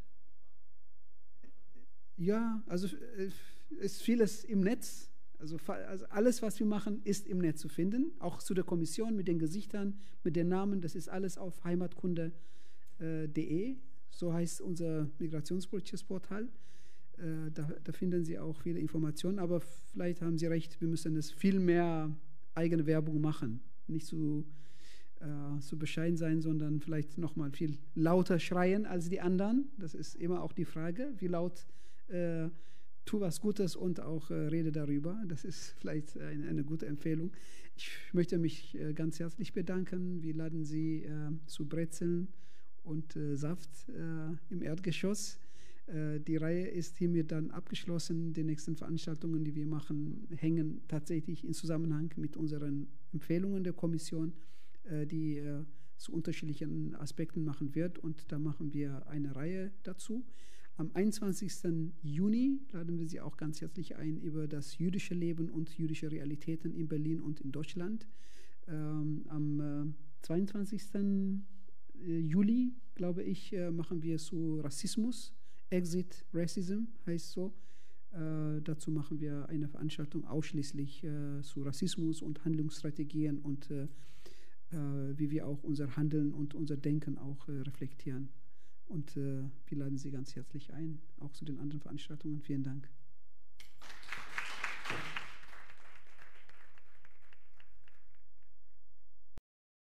ja, also äh, ist vieles im Netz. Also, also alles, was wir machen, ist im Netz zu finden. Auch zu der Kommission mit den Gesichtern, mit den Namen. Das ist alles auf heimatkunde punkt de. So heißt unser migrationspolitisches Portal. Äh, da, da finden Sie auch viele Informationen. Aber vielleicht haben Sie recht, wir müssen es viel mehr eigene Werbung machen. Nicht so, äh, so bescheiden sein, sondern vielleicht noch mal viel lauter schreien als die anderen. Das ist immer auch die Frage, wie laut äh, tu was Gutes und auch äh, rede darüber. Das ist vielleicht eine, eine gute Empfehlung. Ich möchte mich äh, ganz herzlich bedanken. Wir laden Sie äh, zu Brezeln und äh, Saft äh, im Erdgeschoss. Äh, die Reihe ist hiermit dann abgeschlossen. Die nächsten Veranstaltungen, die wir machen, hängen tatsächlich in Zusammenhang mit unseren Empfehlungen der Kommission, äh, die äh, zu unterschiedlichen Aspekten machen wird. Und da machen wir eine Reihe dazu. Am einundzwanzigsten Juni laden wir Sie auch ganz herzlich ein über das jüdische Leben und jüdische Realitäten in Berlin und in Deutschland. Ähm, am äh, zweiundzwanzigsten Juli, glaube ich, äh, machen wir zu Rassismus. Exit Racism heißt so. Äh, dazu machen wir eine Veranstaltung ausschließlich äh, zu Rassismus und Handlungsstrategien und äh, äh, wie wir auch unser Handeln und unser Denken auch äh, reflektieren. Und äh, wir laden Sie ganz herzlich ein, auch zu den anderen Veranstaltungen. Vielen Dank.